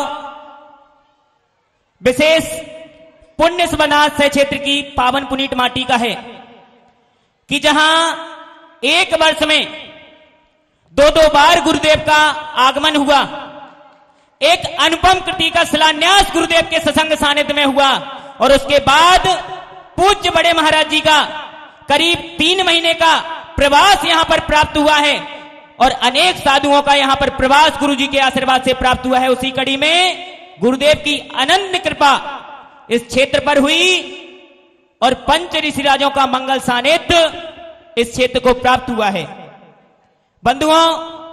विशेष पुण्य बनास क्षेत्र की पावन पुनीत माटी का है कि जहां एक वर्ष में दो दो बार गुरुदेव का आगमन हुआ, एक अनुपम कृति का शिलान्यास गुरुदेव के सत्संग सानिध्य में हुआ और उसके बाद पूज्य बड़े महाराज जी का करीब तीन महीने का प्रवास यहां पर प्राप्त हुआ है और अनेक साधुओं का यहां पर प्रवास गुरु जी के आशीर्वाद से प्राप्त हुआ है। उसी कड़ी में गुरुदेव की अनंत कृपा इस क्षेत्र पर हुई और पंच ऋषिराजों का मंगल सानिध्य इस क्षेत्र को प्राप्त हुआ है। बंधुओं,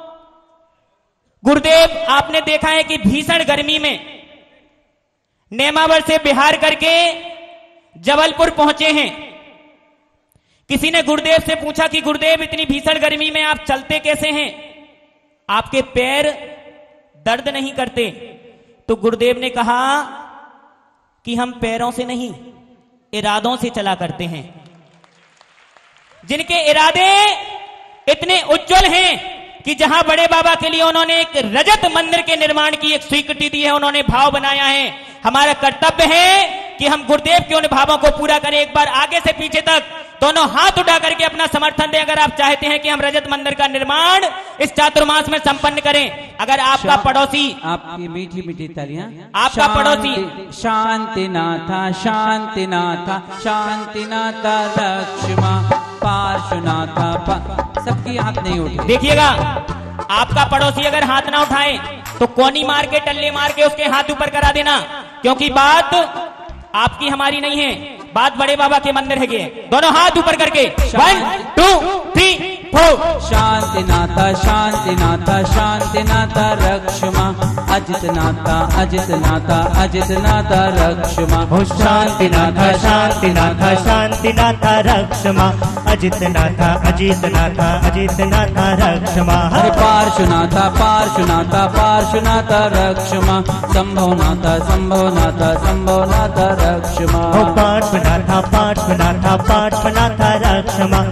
गुरुदेव आपने देखा है कि भीषण गर्मी में नेमावर से बिहार करके जबलपुर पहुंचे हैं। किसी ने गुरुदेव से पूछा कि गुरुदेव इतनी भीषण गर्मी में आप चलते कैसे हैं, आपके पैर दर्द नहीं करते? तो गुरुदेव ने कहा कि हम पैरों से नहीं, इरादों से चला करते हैं। जिनके इरादे इतने उज्जवल हैं कि जहां बड़े बाबा के लिए उन्होंने एक रजत मंदिर के निर्माण की एक स्वीकृति दी है, उन्होंने भाव बनाया है। हमारा कर्तव्य है कि हम गुरुदेव के उन भावों को पूरा करें। एक बार आगे से पीछे तक दोनों हाथ उठा करके अपना समर्थन दें अगर आप चाहते हैं कि हम रजत मंदिर का निर्माण इस चातुर्मास में संपन्न करें। अगर आपका पड़ोसी, आपकी मीठी मीठी तालियां, आपका पड़ोसी शांति नाथा शांति नाथा शांति नाथा लक्ष्मा पार्श्वनाथा पा, सबकी हाथ नहीं उठे। देखिएगा, आपका पड़ोसी अगर हाथ ना उठाए तो कोनी मार के टल्ले मार के उसके हाथ ऊपर करा देना, क्योंकि बात आपकी हमारी नहीं है, बात बड़े बाबा के मंदिर है। दोनों हाथ ऊपर करके one two three four. Shanti Natha Shanti Natha Shanti नाथा रक्षमा अजित नाथा अजित नाथा अजित नाथा रक्षमा। हो शांति नाथा शांति नाथा शांति नाथा रक्षमा अजित नाथा अजित नाथा अजित नाथा रक्षमा। हरे पार्श्वनाथा पार्श्वनाथा पार्श्वनाथा रक्षमा संभवनाथा संभवनाथा संभवनाथा रक्षमा। हो पार्श्वनाथा पार्श्वनाथा पार्श्वनाथा रक्षमा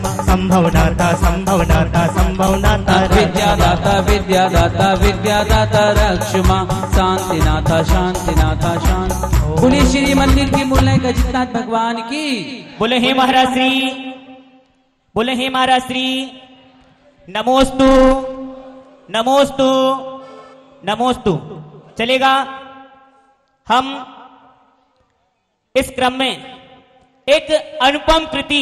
संभवनाता संभवनाता संभवनाता विद्यादाता विद्यादाता विद्यादाता रक्षमा शांतिनाथा शांतिनाथा शांति। बोले श्री मंदिर की मूल गजनाथ भगवान की। बोले हे महाराज श्री, बोले हे महाराज श्री। नमोस्तु नमोस्तु नमोस्तु। चलेगा। हम इस क्रम में एक अनुपम कृति,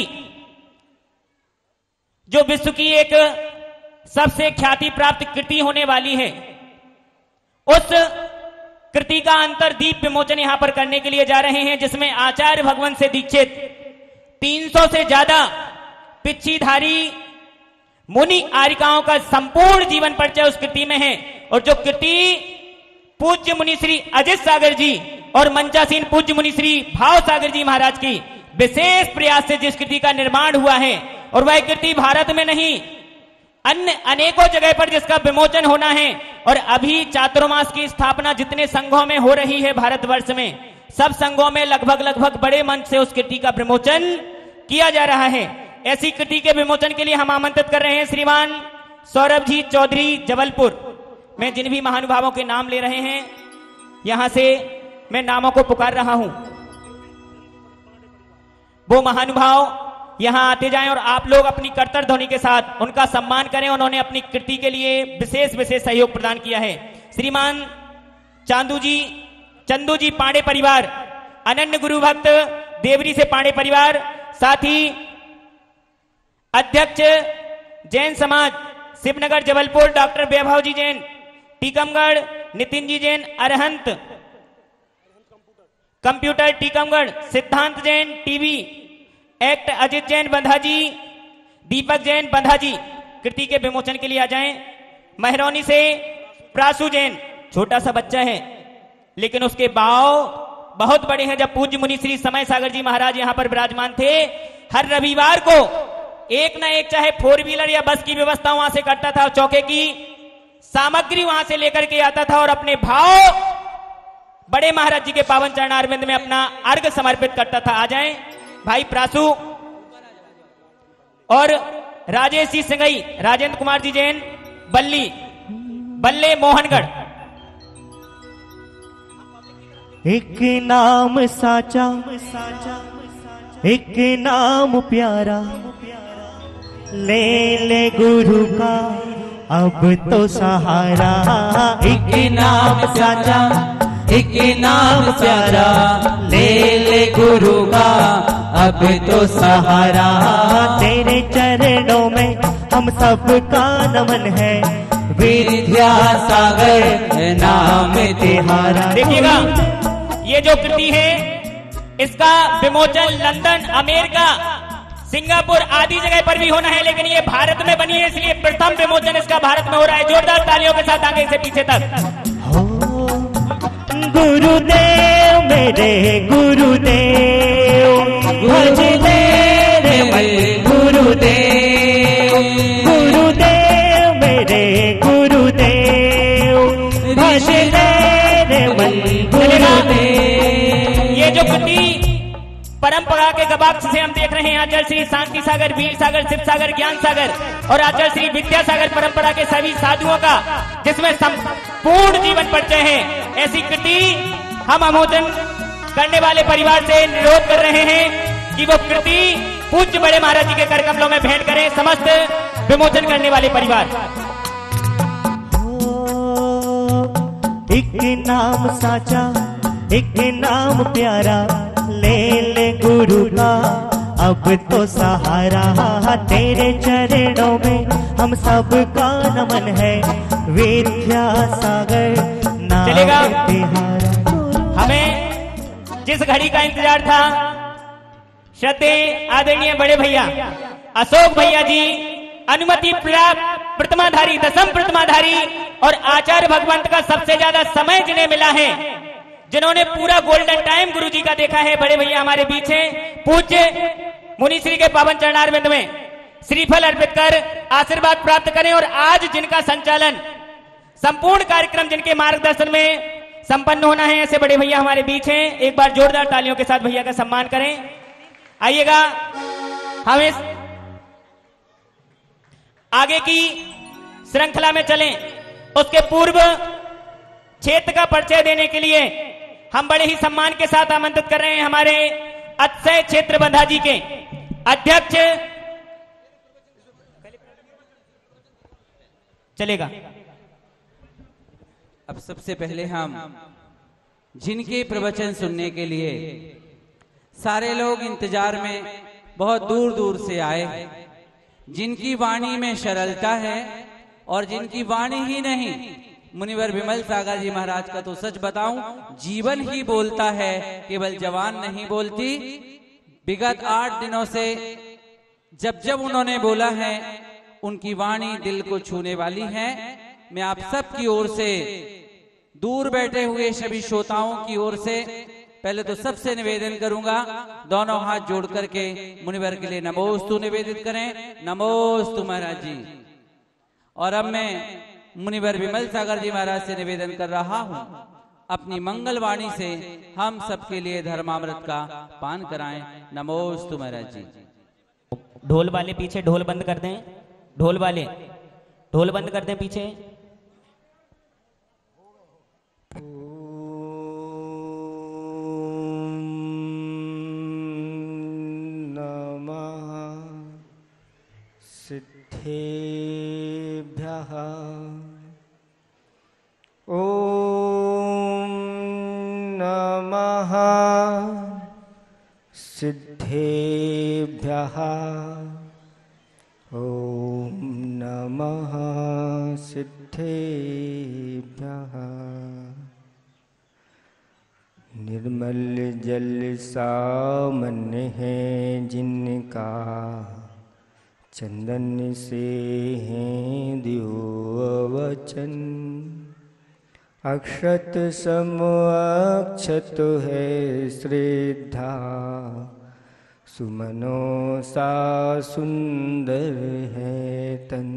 जो विश्व की एक सबसे ख्याति प्राप्त कृति होने वाली है, उस कृति का अंतर्दीप विमोचन यहां पर करने के लिए जा रहे हैं, जिसमें आचार्य भगवान से दीक्षित तीन सौ से ज्यादा पिच्छीधारी मुनि आरिकाओं का संपूर्ण जीवन परिचय उस कृति में है। और जो कृति पूज्य मुनि श्री अजित सागर जी और मंचासीन पूज्य मुनि श्री भाव सागर जी महाराज की विशेष प्रयास से जिस कृति का निर्माण हुआ है, और वह कृति भारत में नहीं अन्य अनेकों जगह पर जिसका विमोचन होना है। और अभी चातुर्मास की स्थापना जितने संघों में हो रही है भारतवर्ष में, सब संघों में लगभग लगभग बड़े मंच से उस कृति का विमोचन किया जा रहा है। ऐसी कृति के विमोचन के लिए हम आमंत्रित कर रहे हैं श्रीमान सौरभ जी चौधरी जबलपुर। मैं जिन भी महानुभावों के नाम ले रहे हैं, यहां से मैं नामों को पुकार रहा हूं, वो महानुभाव यहां आते जाएं और आप लोग अपनी करतर ध्वनि के साथ उनका सम्मान करें। उन्होंने अपनी कृति के लिए विशेष विशेष सहयोग प्रदान किया है। श्रीमान चांदू जी चंदू जी पांडे परिवार, अनन्य गुरु भक्त देवरी से पांडे परिवार, साथ ही अध्यक्ष जैन समाज Shivnagar Jabalpur doctor Vaibhav ji Jain, Tikamgarh Nitin ji Jain Arihant computer Tikamgarh, Siddhant Jain TV, एक्ट अजित जैन बंधा जी, दीपक जैन बंधा जी कृति के विमोचन के लिए आ जाएं। महरौनी से प्रासु जैन, छोटा सा बच्चा है लेकिन उसके भाव बहुत बड़े हैं। जब पूज्य मुनि श्री समय सागर जी महाराज यहां पर विराजमान थे, हर रविवार को एक ना एक चाहे फोर व्हीलर या बस की व्यवस्था वहां से करता था, चौके की सामग्री वहां से लेकर के आता था और अपने भाव बड़े महाराज जी के पावन चरणारविंद में अपना अर्घ समर्पित करता था। आ जाएं भाई प्रासु और राजेश जी सिंगई, राजेंद्र कुमार जी जैन बल्ली बल्ले मोहनगढ़। एक नाम साचा एक नाम प्यारा, ले ले गुरु का अब तो सहारा। एक नाम साचा एक नाम प्यारा, ले ले गुरु का अब तो सहारा। तेरे चरणों में हम सबका नमन है, विद्यासागर नाम तिहारा। देखिएगा, ये जो कृति है इसका विमोचन लंदन, अमेरिका, सिंगापुर आदि जगह पर भी होना है, लेकिन ये भारत में बनी है, इसलिए प्रथम विमोचन इसका भारत में हो रहा है। जोरदार तालियों के साथ आगे से पीछे तक। गुरुदेव मेरे गुरुदेव, भज तेरे मन गुरुदेव, गुरुदेव मेरे गुरुदेव, भज तेरे मन गुरुदेव। ये जो कृति परंपरा के गवाक्ष से हम देख रहे हैं, आचार्य श्री शांति सागर, वीर सागर, शिव सागर, ज्ञान सागर और आचार्य श्री विद्यासागर परंपरा के सभी साधुओं का, जिसमें संपूर्ण जीवन परिचय है। ऐसी कृति हम विमोचन करने वाले परिवार से अनुरोध कर रहे हैं कि वो कृति पूज्य बड़े महाराज जी के कर कमलों में भेंट करें, समस्त विमोचन करने वाले परिवार। एक नाम साचा एक नाम प्यारा, ले ले गुरु का अब तो सहारा। तेरे चरणों में हम सबका नमन है, विद्यासागर नाम तिहारा। हमें जिस घड़ी का इंतजार था, श्रद्धेय आदरणीय बड़े भैया अशोक भैया जी, अनुमति प्राप्त प्रतिमाधारी, दसम प्रतिमाधारी और आचार्य भगवंत का सबसे ज्यादा समय जिन्हें मिला है, जिन्होंने पूरा गोल्डन टाइम गुरु जी का देखा है, बड़े भैया हमारे बीच हैं। पूज्य मुनिश्री के पावन चरणारविंद में श्रीफल अर्पित कर आशीर्वाद प्राप्त करें। और आज जिनका संचालन, संपूर्ण कार्यक्रम जिनके मार्गदर्शन में संपन्न होना है, ऐसे बड़े भैया हमारे बीच हैं। एक बार जोरदार तालियों के साथ भैया का सम्मान करें। आइएगा, हम इस आगे की श्रृंखला में चलें, उसके पूर्व क्षेत्र का परिचय देने के लिए हम बड़े ही सम्मान के साथ आमंत्रित कर रहे हैं हमारे अक्षय क्षेत्र बंधा जी के अध्यक्ष। चलेगा। अब सबसे पहले हम जिनके प्रवचन सुनने के लिए सारे लोग इंतजार में बहुत दूर दूर से आए, जिनकी वाणी में सरलता है और जिनकी वाणी ही नहीं, मुनिवर विमल सागर जी महाराज का तो सच बताऊं जीवन ही बोलता है, केवल जवान नहीं बोलती। विगत आठ दिनों से जब जब उन्होंने बोला है उनकी वाणी दिल को छूने वाली है। मैं आप सब की ओर से, दूर बैठे हुए सभी श्रोताओं की ओर से पहले तो सबसे निवेदन करूंगा, दोनों हाथ जोड़ करके मुनिवर के लिए नमोस्तु निवेदित करें। नमोस्तु महाराज जी। और अब मैं मुनिवर विमल सागर जी महाराज से निवेदन कर रहा हूं, अपनी मंगलवाणी से हम सबके लिए धर्मामृत का पान कराएं। नमोस्तु महाराज जी। ढोल वाले पीछे ढोल बंद कर दें, ढोल वाले ढोल बंद कर दें पीछे। नमः सिद्धेभ्यः ओम नमः सिद्धेभ्यः ओम नमः सिद्धेभ्यः। निर्मल जल सामन है जिनका, चंदन से हैं द्योवचन। अक्षत सम अक्षत है श्रद्धा, सुमनों सा सुंदर है तन।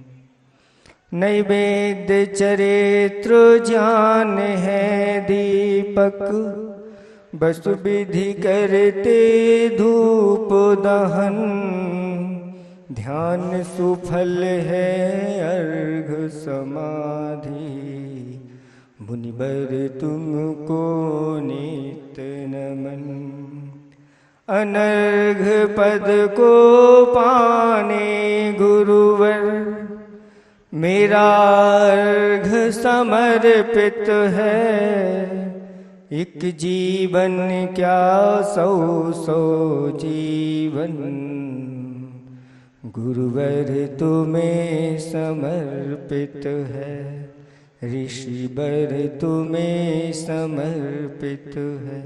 नैवेद्य चरित्र ज्ञान है दीपक, वसु विधि करते धूप दहन। ध्यान सुफल है अर्घ समाधि, मुनिवर तुमको नित नमन। अनर्घ पद को पाने गुरुवर, मेरा अर्घ समर्पित है। एक जीवन क्या सौ सौ जीवन, गुरुवर तुम्हें समर्पित है। ऋषिवर तुम्हें समर्पित है।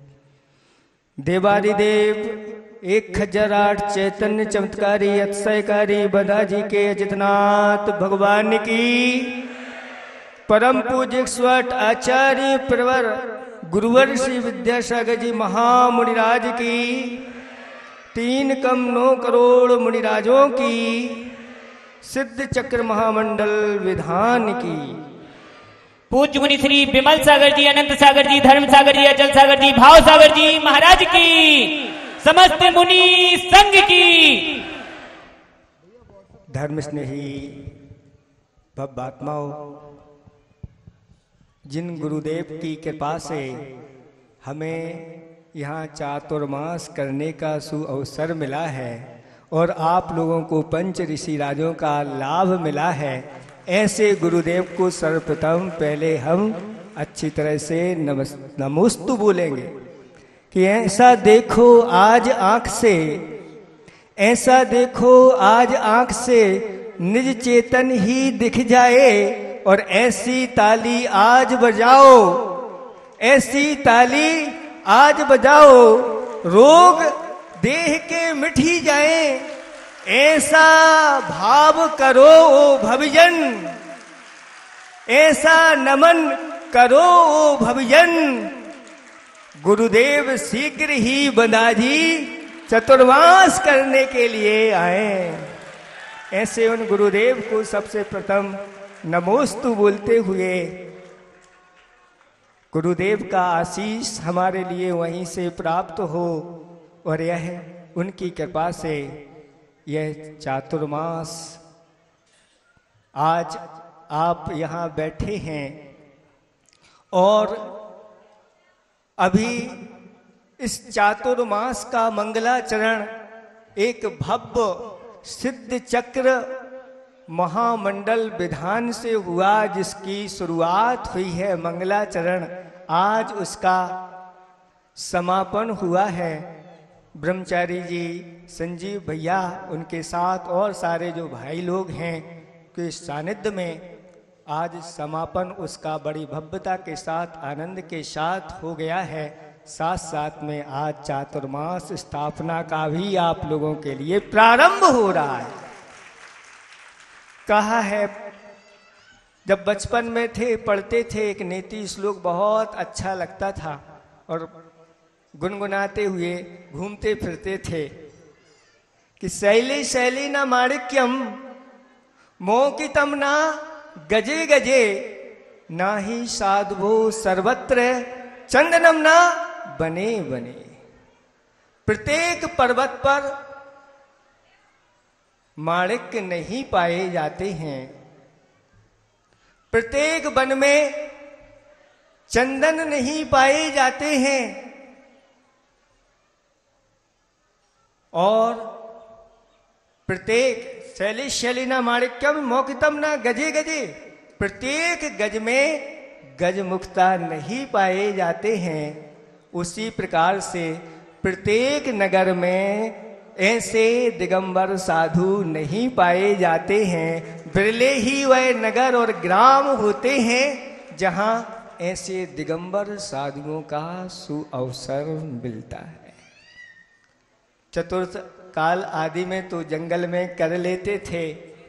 देवादिदेव एक हजार आठ चैतन्य चमत्कारी अतिशयकारी बदाजी के अजितनाथ भगवान की, परम पूज्य स्वट आचार्य प्रवर गुरुवर श्री विद्यासागर जी महामुनिराज की, तीन कम नौ करोड़ मुनिराजों की, सिद्ध चक्र महामंडल विधान की, पूज्य मुनि श्री विमल सागर जी, अनंत सागर जी, धर्म सागर जी, अचल सागर जी, भाव सागर जी महाराज की, समस्त मुनि संघ की। धर्म स्नेही भव्यात्माओं, जिन गुरुदेव की कृपा से हमें यहाँ चातुर्मास करने का सुअवसर मिला है और आप लोगों को पंच ऋषि राजों का लाभ मिला है, ऐसे गुरुदेव को सर्वप्रथम पहले हम अच्छी तरह से नमस् नमोस्तु बोलेंगे कि ऐसा देखो आज आंख से, ऐसा देखो आज आंख से निज चेतन ही दिख जाए। और ऐसी ताली आज बजाओ, ऐसी ताली आज बजाओ, रोग देह के मिट ही जाए। ऐसा भाव करो ओ भविजन, ऐसा नमन करो ओ भविजन। गुरुदेव शीघ्र ही बंधाजी चतुर्मास करने के लिए आए। ऐसे उन गुरुदेव को सबसे प्रथम नमोस्तु बोलते हुए गुरुदेव का आशीष हमारे लिए वहीं से प्राप्त हो और यह उनकी कृपा से यह चातुर्मास आज आप यहाँ बैठे हैं और अभी इस चातुर्मास का मंगलाचरण एक भव्य सिद्ध चक्र महामंडल विधान से हुआ, जिसकी शुरुआत हुई है मंगलाचरण, आज उसका समापन हुआ है। ब्रह्मचारी जी, संजीव भैया, उनके साथ और सारे जो भाई लोग हैं के सानिध्य में आज समापन उसका बड़ी भव्यता के साथ आनंद के साथ हो गया है। साथ साथ में आज चातुर्मास स्थापना का भी आप लोगों के लिए प्रारंभ हो रहा है। कहा है जब बचपन में थे पढ़ते थे एक नीति श्लोक बहुत अच्छा लगता था और गुनगुनाते हुए घूमते फिरते थे कि शैली शैली न माणिक्यम मोकितम ना गजे गजे ना ही साधवो सर्वत्र चंदनम ना बने बने। प्रत्येक पर्वत पर माणिक्य नहीं पाए जाते हैं, प्रत्येक वन में चंदन नहीं पाए जाते हैं और प्रत्येक शैली शैली न माणिक्यम मौकितम न गजे गजे, प्रत्येक गज में गज मुक्ता नहीं पाए जाते हैं। उसी प्रकार से प्रत्येक नगर में ऐसे दिगंबर साधु नहीं पाए जाते हैं। बिरले ही वह नगर और ग्राम होते हैं जहां ऐसे दिगंबर साधुओं का सुअवसर मिलता है। चतुर्थ काल आदि में तो जंगल में कर लेते थे,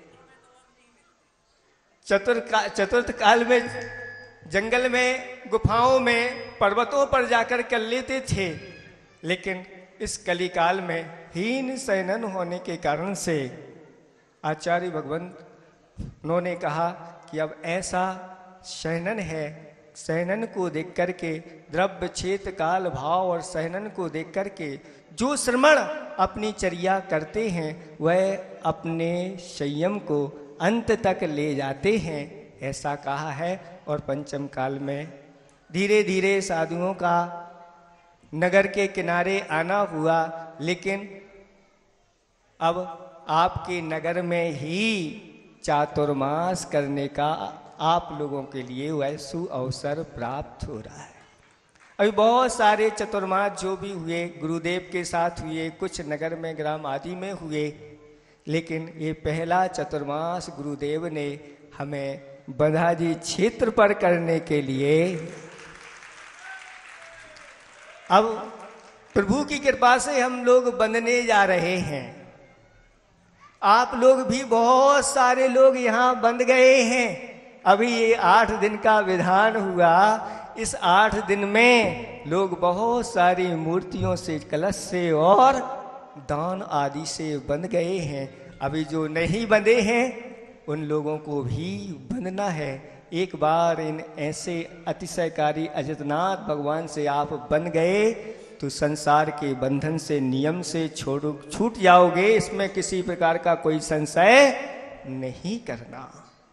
चतुर्थ चतुर्थ काल में जंगल में गुफाओं में पर्वतों पर जाकर कर लेते थे, लेकिन इस कलिकाल में हीन शयनन होने के कारण से आचार्य भगवंत उन्होंने कहा कि अब ऐसा शयनन है, शयनन को देख करके द्रव्य क्षेत काल भाव और शयनन को देख करके जो श्रमण अपनी चर्या करते हैं वह अपने संयम को अंत तक ले जाते हैं, ऐसा कहा है। और पंचम काल में धीरे धीरे साधुओं का नगर के किनारे आना हुआ, लेकिन अब आपके नगर में ही चातुर्मास करने का आप लोगों के लिए वह सुअवसर प्राप्त हो रहा है। अभी बहुत सारे चतुर्मास जो भी हुए गुरुदेव के साथ हुए, कुछ नगर में ग्राम आदि में हुए, लेकिन ये पहला चतुर्मास गुरुदेव ने हमें बंधाजी क्षेत्र पर करने के लिए अब प्रभु की कृपा से हम लोग बंधने जा रहे हैं। आप लोग भी बहुत सारे लोग यहाँ बंध गए हैं। अभी ये आठ दिन का विधान हुआ, इस आठ दिन में लोग बहुत सारी मूर्तियों से, कलश से और दान आदि से बंध गए हैं। अभी जो नहीं बंधे हैं उन लोगों को भी बंधना है। एक बार इन ऐसे अतिशयकारी अजितनाथ भगवान से आप बन गए तो संसार के बंधन से, नियम से छोड़ छूट जाओगे, इसमें किसी प्रकार का कोई संशय नहीं करना।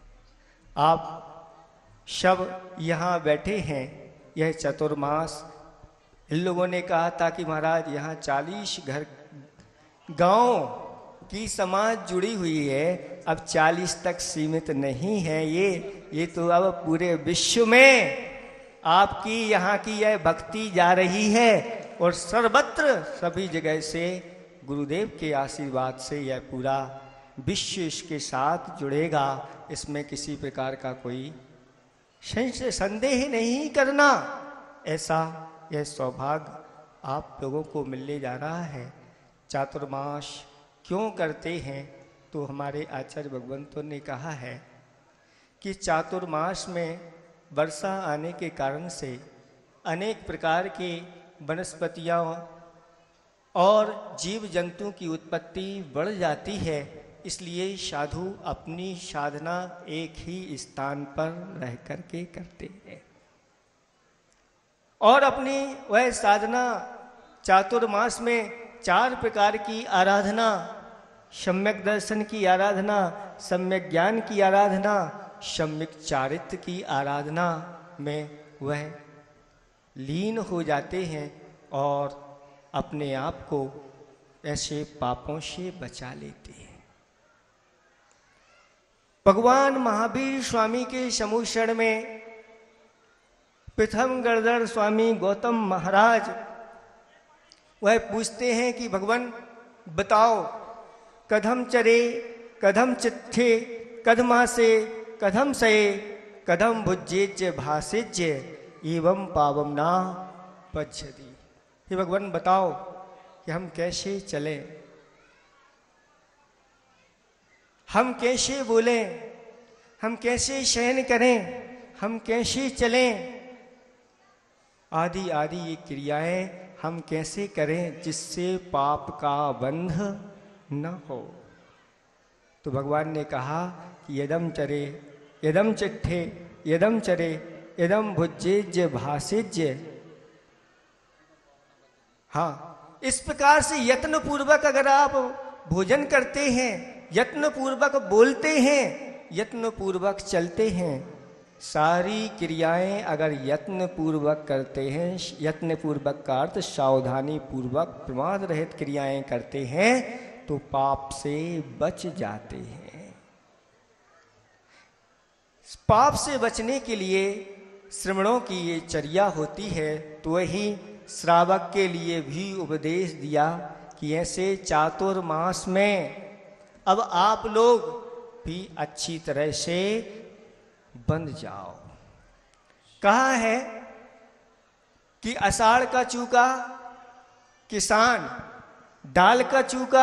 आप सब यहाँ बैठे हैं, यह चतुर्मास इन लोगों ने कहा था कि महाराज यहाँ चालीस घर गांव की समाज जुड़ी हुई है, अब चालीस तक सीमित नहीं है ये ये तो अब पूरे विश्व में आपकी यहाँ की यह भक्ति जा रही है और सर्वत्र सभी जगह से गुरुदेव के आशीर्वाद से यह पूरा विश्व इसके साथ जुड़ेगा। इसमें किसी प्रकार का कोई संदेह नहीं करना। ऐसा यह सौभाग्य आप लोगों को मिलने जा रहा है। चातुर्मास क्यों करते हैं तो हमारे आचार्य भगवंतों ने कहा है कि चातुर्मास में वर्षा आने के कारण से अनेक प्रकार की वनस्पतियाँ और जीव जंतु की उत्पत्ति बढ़ जाती है, इसलिए साधु अपनी साधना एक ही स्थान पर रह करके करते हैं और अपनी वह साधना चातुर्मास में चार प्रकार की आराधना सम्यक दर्शन की आराधना, सम्यक ज्ञान की आराधना, सम्यक चारित्र की आराधना में वह लीन हो जाते हैं और अपने आप को ऐसे पापों से बचा लेते हैं। भगवान महावीर स्वामी के समूषण में प्रथम गणधर स्वामी गौतम महाराज वह पूछते हैं कि भगवान बताओ, कथम चरे कथम चित्थे कथमा से कथम सये कथम भुज्येज्य भाषेज्य एवं पावम ना पच्छति। हे भगवान बताओ कि हम कैसे चलें, हम कैसे बोलें, हम कैसे शयन करें, हम कैसे चलें, आदि आदि ये क्रियाएं हम कैसे करें जिससे पाप का बंध न हो। तो भगवान ने कहा कि यदम चरे यदम चिट्ठे यदम चरे यदम भुज्येज्य भाषेज्य। हाँ, इस प्रकार से यत्न पूर्वक अगर आप भोजन करते हैं, यत्न पूर्वक बोलते हैं, यत्न पूर्वक चलते हैं, सारी क्रियाएं अगर यत्न पूर्वक करते हैं, यत्न पूर्वक का अर्थ सावधानी पूर्वक प्रमाद रहित क्रियाएं करते हैं, तो पाप से बच जाते हैं। पाप से बचने के लिए श्रमणों की ये चर्या होती है। तो वही श्रावक के लिए भी उपदेश दिया कि ऐसे चातुर्मास में अब आप लोग भी अच्छी तरह से बंध जाओ। कहा है कि आषाढ़ का चूका किसान, दाल का चूका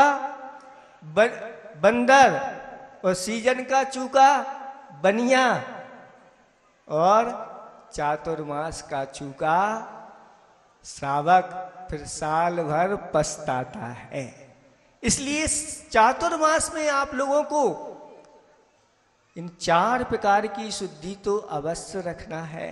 बंदर, और सीजन का चूका बनिया, और चातुर्मास का चूका श्रावक फिर साल भर पछताता है। इसलिए चातुर्मास में आप लोगों को इन चार प्रकार की शुद्धि तो अवश्य रखना है।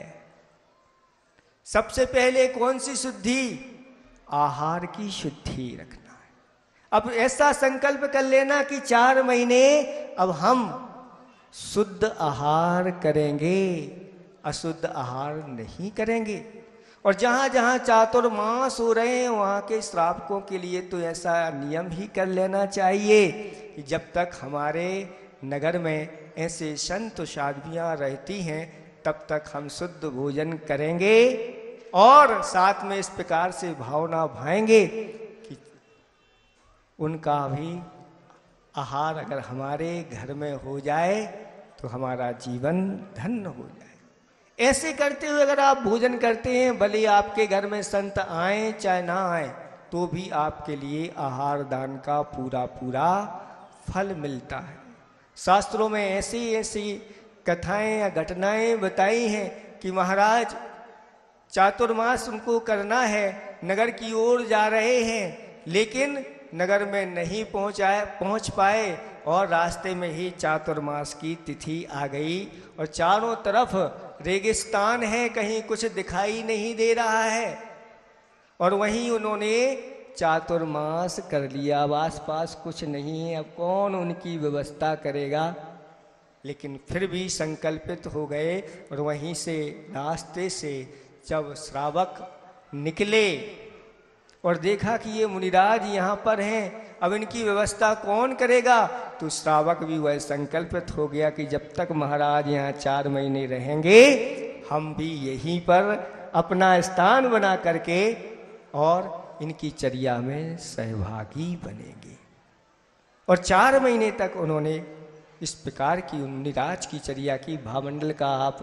सबसे पहले कौन सी शुद्धि? आहार की शुद्धि रखना है। अब ऐसा संकल्प कर लेना कि चार महीने अब हम शुद्ध आहार करेंगे, अशुद्ध आहार नहीं करेंगे। और जहाँ जहाँ चातुर्मास हो रहे हैं वहाँ के श्रावकों के लिए तो ऐसा नियम ही कर लेना चाहिए कि जब तक हमारे नगर में ऐसे संत साध्वियाँ रहती हैं तब तक हम शुद्ध भोजन करेंगे, और साथ में इस प्रकार से भावना भाएंगे कि उनका भी आहार अगर हमारे घर में हो जाए तो हमारा जीवन धन्य हो जाए। ऐसे करते हुए अगर आप भोजन करते हैं, भले आपके घर में संत आए चाहे ना आए, तो भी आपके लिए आहार दान का पूरा पूरा फल मिलता है। शास्त्रों में ऐसी ऐसी कथाएं या घटनाएं बताई हैं कि महाराज चातुर्मास उनको करना है, नगर की ओर जा रहे हैं, लेकिन नगर में नहीं पहुंचाए पहुंच पाए और रास्ते में ही चातुर्मास की तिथि आ गई और चारों तरफ रेगिस्तान है, कहीं कुछ दिखाई नहीं दे रहा है, और वहीं उन्होंने चातुर्मास कर लिया। अब आस पास कुछ नहीं है, अब कौन उनकी व्यवस्था करेगा। लेकिन फिर भी संकल्पित हो गए और वहीं से रास्ते से जब श्रावक निकले और देखा कि ये मुनिराज यहाँ पर हैं, अब इनकी व्यवस्था कौन करेगा, तो श्रावक भी वह संकल्पित हो गया कि जब तक महाराज यहाँ चार महीने रहेंगे हम भी यहीं पर अपना स्थान बना करके और इनकी चर्या में सहभागी बनेंगे। और चार महीने तक उन्होंने इस प्रकार की मुनिराज की चर्या की। भावमंडल का आप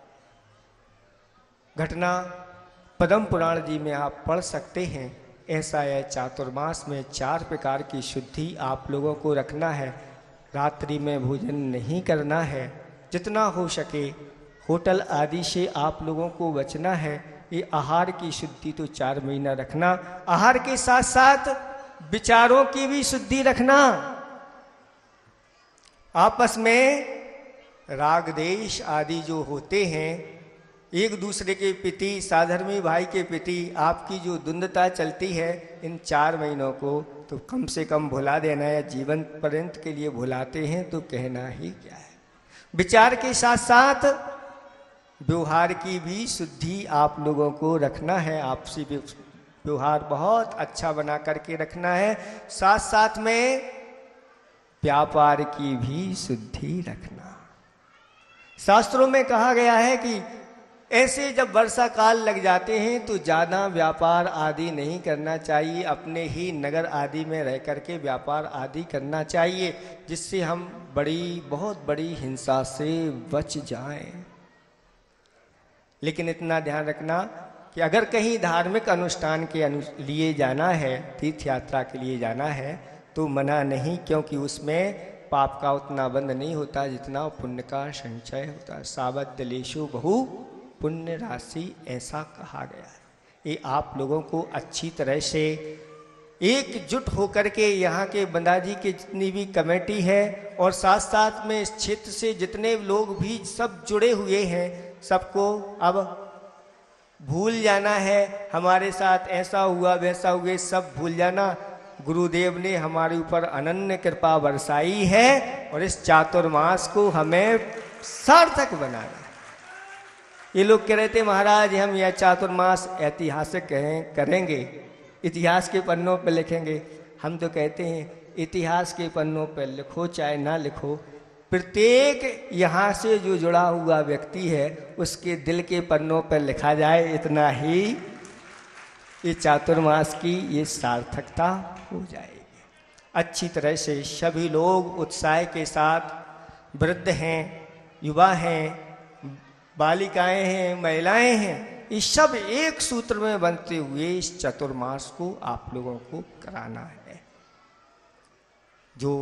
घटना पद्म पुराण जी में आप पढ़ सकते हैं। ऐसा है चातुर्मास में चार प्रकार की शुद्धि आप लोगों को रखना है। रात्रि में भोजन नहीं करना है, जितना हो सके होटल आदि से आप लोगों को बचना है। ये आहार की शुद्धि तो चार महीना रखना, आहार के साथ साथ विचारों की भी शुद्धि रखना। आपस में राग देश आदि जो होते हैं, एक दूसरे के प्रति, साधर्मी भाई के प्रति आपकी जो द्वंद्वता चलती है, इन चार महीनों को तो कम से कम भुला देना, या जीवन पर्यंत के लिए भुलाते हैं तो कहना ही क्या है। विचार के साथ साथ व्यवहार की भी शुद्धि आप लोगों को रखना है, आपसी व्यवहार बहुत अच्छा बना करके रखना है। साथ साथ में व्यापार की भी शुद्धि रखना। शास्त्रों में कहा गया है कि ऐसे जब वर्षा काल लग जाते हैं तो ज़्यादा व्यापार आदि नहीं करना चाहिए, अपने ही नगर आदि में रह करके व्यापार आदि करना चाहिए, जिससे हम बड़ी बहुत बड़ी हिंसा से बच जाएं। लेकिन इतना ध्यान रखना कि अगर कहीं धार्मिक अनुष्ठान के अनु लिए जाना है, तीर्थ यात्रा के लिए जाना है, तो मना नहीं, क्योंकि उसमें पाप का उतना बंध नहीं होता जितना पुण्य का संचय होता है। सावध दलेशु बहु पुण्य राशि, ऐसा कहा गया है। ये आप लोगों को अच्छी तरह से एकजुट होकर के यहाँ के बंदाजी के जितनी भी कमेटी है और साथ साथ में इस क्षेत्र से जितने लोग भी सब जुड़े हुए हैं, सबको अब भूल जाना है। हमारे साथ ऐसा हुआ वैसा हुआ सब भूल जाना। गुरुदेव ने हमारे ऊपर अनन्य कृपा बरसाई है और इस चातुर्मास को हमें सार्थक बनाना। ये लोग कह रहे थे महाराज हम यह चातुर्मास ऐतिहासिक कहें करेंगे, इतिहास के पन्नों पर लिखेंगे। हम तो कहते हैं इतिहास के पन्नों पर लिखो चाहे ना लिखो, प्रत्येक यहाँ से जो जुड़ा हुआ व्यक्ति है उसके दिल के पन्नों पर लिखा जाए, इतना ही ये चातुर्मास की ये सार्थकता हो जाएगी। अच्छी तरह से सभी लोग उत्साह के साथ, वृद्ध हैं, युवा हैं, बालिकाएं हैं, महिलाएं हैं, ये सब एक सूत्र में बनते हुए इस चतुर्मास को आप लोगों को कराना है। जो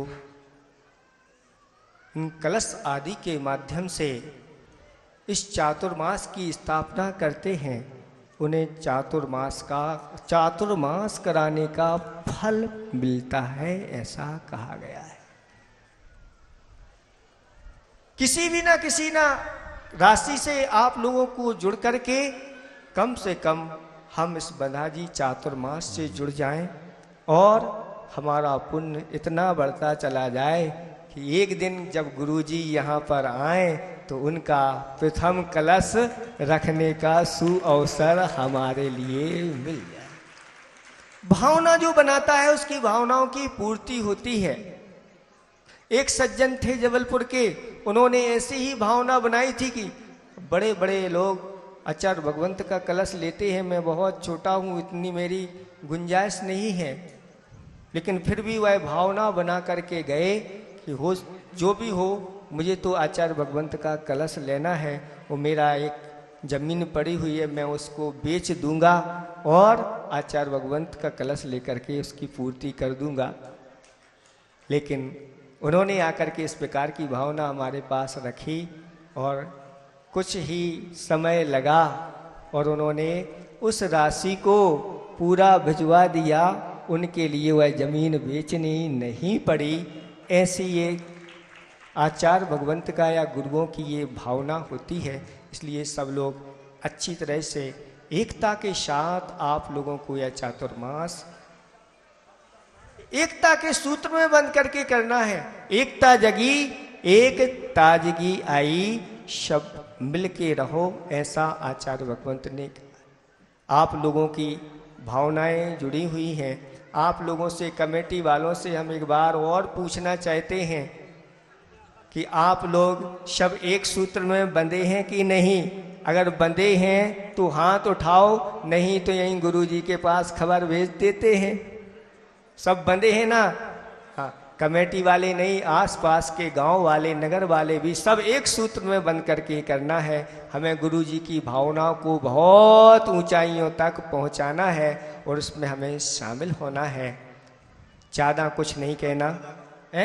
इन कलश आदि के माध्यम से इस चातुर्मास की स्थापना करते हैं, उन्हें चातुर्मास का चातुर्मास कराने का फल मिलता है, ऐसा कहा गया है। किसी भी ना किसी ना राशि से आप लोगों को जुड़ करके कम से कम हम इस बंधाजी चातुर्मास से जुड़ जाएं और हमारा पुण्य इतना बढ़ता चला जाए कि एक दिन जब गुरुजी यहाँ पर आए तो उनका प्रथम कलश रखने का सुअवसर हमारे लिए मिल जाए। भावना जो बनाता है उसकी भावनाओं की पूर्ति होती है। एक सज्जन थे जबलपुर के, उन्होंने ऐसी ही भावना बनाई थी कि बड़े बड़े लोग आचार्य भगवंत का कलश लेते हैं, मैं बहुत छोटा हूँ, इतनी मेरी गुंजाइश नहीं है, लेकिन फिर भी वह भावना बना करके गए कि हो जो भी हो मुझे तो आचार्य भगवंत का कलश लेना है। वो मेरा एक जमीन पड़ी हुई है, मैं उसको बेच दूंगा और आचार्य भगवंत का कलश लेकर के उसकी पूर्ति कर दूंगा। लेकिन उन्होंने आकर के इस प्रकार की भावना हमारे पास रखी और कुछ ही समय लगा और उन्होंने उस राशि को पूरा भिजवा दिया। उनके लिए वह जमीन बेचनी नहीं पड़ी। ऐसी ये आचार्य भगवंत का या गुरुओं की ये भावना होती है। इसलिए सब लोग अच्छी तरह से एकता के साथ आप लोगों को यह चातुर्मास एकता के सूत्र में बंद करके करना है। एकता जगी एक ताजगी आई, सब मिल के रहो, ऐसा आचार्य भगवंत ने कहा। आप लोगों की भावनाएं जुड़ी हुई हैं। आप लोगों से, कमेटी वालों से हम एक बार और पूछना चाहते हैं कि आप लोग सब एक सूत्र में बंधे हैं कि नहीं। अगर बंधे हैं तो हाथ उठाओ, नहीं तो यहीं गुरुजी के पास खबर भेज देते हैं। सब बंधे हैं ना? हाँ, कमेटी वाले नहीं, आसपास के गांव वाले, नगर वाले भी सब एक सूत्र में बंध करके करना है। हमें गुरुजी की भावनाओं को बहुत ऊंचाइयों तक पहुंचाना है और उसमें हमें शामिल होना है। ज़्यादा कुछ नहीं कहना है।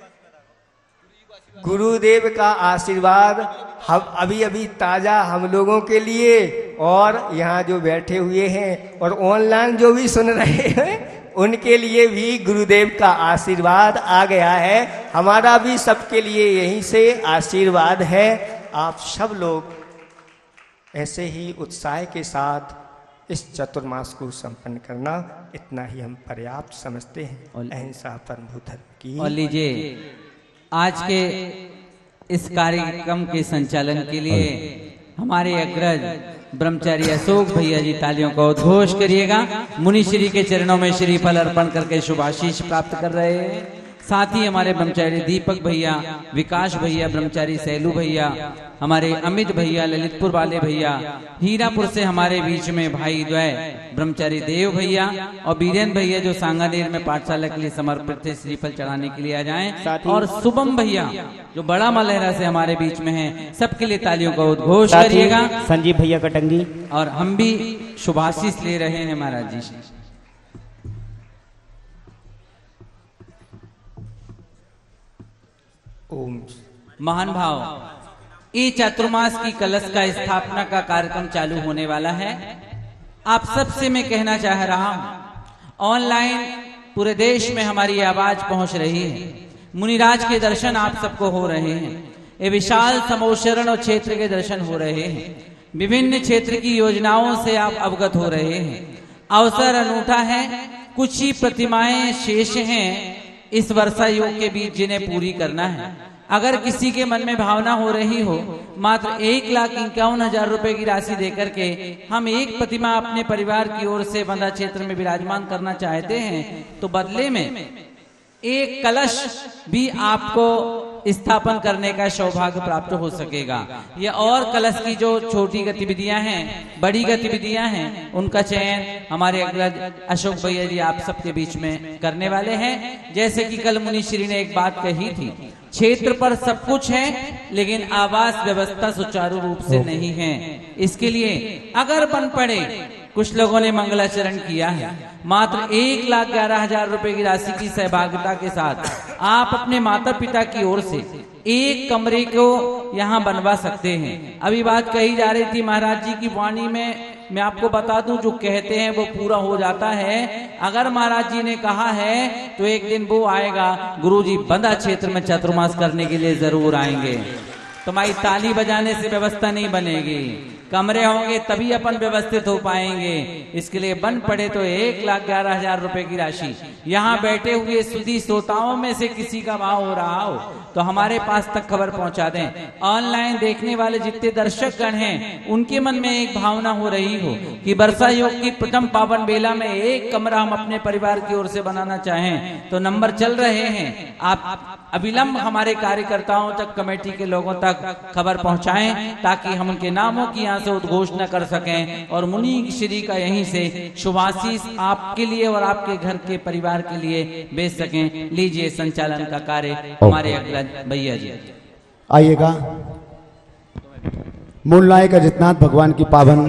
गुरुदेव का आशीर्वाद हम अभी अभी ताजा हम लोगों के लिए और यहाँ जो बैठे हुए हैं और ऑनलाइन जो भी सुन रहे हैं उनके लिए भी गुरुदेव का आशीर्वाद आ गया है। हमारा भी सबके लिए यहीं से आशीर्वाद है। आप सब लोग ऐसे ही उत्साह के साथ इस चतुर्मास को संपन्न करना इतना ही हम पर्याप्त समझते हैं। अहिंसा परम धर्म की। और लीजिए आज के इस कार्यक्रम के संचालन के लिए हमारे अग्रज ब्रह्मचारी अशोक भैया जी तालियों का उद्घोष करिएगा। मुनि श्री के चरणों में श्रीफल अर्पण करके शुभाशीष प्राप्त कर रहे हैं। साथ ही हमारे ब्रह्मचारी दीपक भैया, विकास भैया, ब्रह्मचारी सैलू भैया, हमारे अमित भैया, ललितपुर वाले भैया, हीरापुर से हमारे बीच में भाई द्वय ब्रह्मचारी देव भैया और बीरेन भैया जो सांगानेर में पाठशाला के लिए समर्पित थे, श्रीफल चढ़ाने के लिए आ जाएं। और शुभम भैया जो बड़ा मलहरा से हमारे बीच में हैं, सबके लिए तालियों का उद्घोष करिएगा। संजीव भैया कटंगी। और हम भी शुभाशीष ले रहे हैं महाराज जी से। ओम। महान भाव, ये चतुर्मास की कलश का स्थापना का कार्यक्रम चालू होने वाला है। आप सबसे मैं कहना चाह रहा हूं, ऑनलाइन पूरे देश में हमारी आवाज पहुंच रही है। मुनिराज के दर्शन आप सबको हो रहे हैं। ये विशाल समोशरण और क्षेत्र के दर्शन हो रहे हैं। विभिन्न क्षेत्र की योजनाओं से आप अवगत हो रहे हैं। अवसर अनूठा है। कुछ ही प्रतिमाएं शेष हैं इस वर्षा योग के बीच जिन्हें पूरी करना है। अगर किसी के मन में भावना हो रही हो, मात्र एक लाख इक्यावन हजार रुपए की राशि देकर के हम एक प्रतिमा अपने परिवार की ओर से बंधा क्षेत्र में विराजमान करना चाहते हैं, तो बदले में एक कलश भी आपको स्थापन करने का सौभाग्य प्राप्त हो सकेगा। ये और कलश की जो छोटी गतिविधियां हैं, बड़ी गतिविधियां हैं, उनका चयन हमारे अग्रज अशोक भैया जी आप सबके बीच में करने वाले हैं। जैसे कि कल मुनि श्री ने एक बात कही थी, क्षेत्र पर सब कुछ है लेकिन आवास व्यवस्था सुचारू रूप से नहीं है। इसके लिए अगर बन पड़े, कुछ लोगों ने मंगलाचरण किया है, मात्र एक लाख ग्यारह हजार रुपए की राशि की सहभागिता के साथ आप अपने माता पिता की ओर से एक कमरे को यहाँ बनवा सकते हैं। अभी बात कही जा रही थी महाराज जी की वाणी में, मैं आपको बता दूं जो कहते हैं वो पूरा हो जाता है। अगर महाराज जी ने कहा है तो एक दिन वो आएगा, गुरुजी बंधा क्षेत्र में चतुर्मास करने के लिए जरूर आएंगे। तुम्हारी ताली बजाने से व्यवस्था नहीं बनेगी, कमरे होंगे तभी अपन व्यवस्थित हो पाएंगे। इसके लिए बन पड़े तो एक लाख ग्यारह हजार रुपए की राशि यहाँ बैठे हुए सुधी श्रोताओं में से किसी का भाव हो रहा हो तो हमारे पास तक खबर पहुंचा दें। ऑनलाइन देखने वाले जितने दर्शक गण हैं, उनके मन में एक भावना हो रही हो कि वर्षा योग की प्रथम पावन बेला में एक कमरा हम अपने परिवार की ओर से बनाना चाहें, तो नंबर चल रहे हैं। आप अविलंब हमारे कार्यकर्ताओं तक, कमेटी के लोगों तक खबर पहुंचाएं ताकि हम उनके नामों की यहाँ से उद्घोषणा कर सकें और मुनि श्री का यहीं से शुभाशीष आपके लिए और आपके घर के परिवार के लिए भेज सकें। लीजिए संचालन का कार्य हमारे अग्रज भैया जी। आइएगा। मूल नायक अजितनाथ भगवान की पावन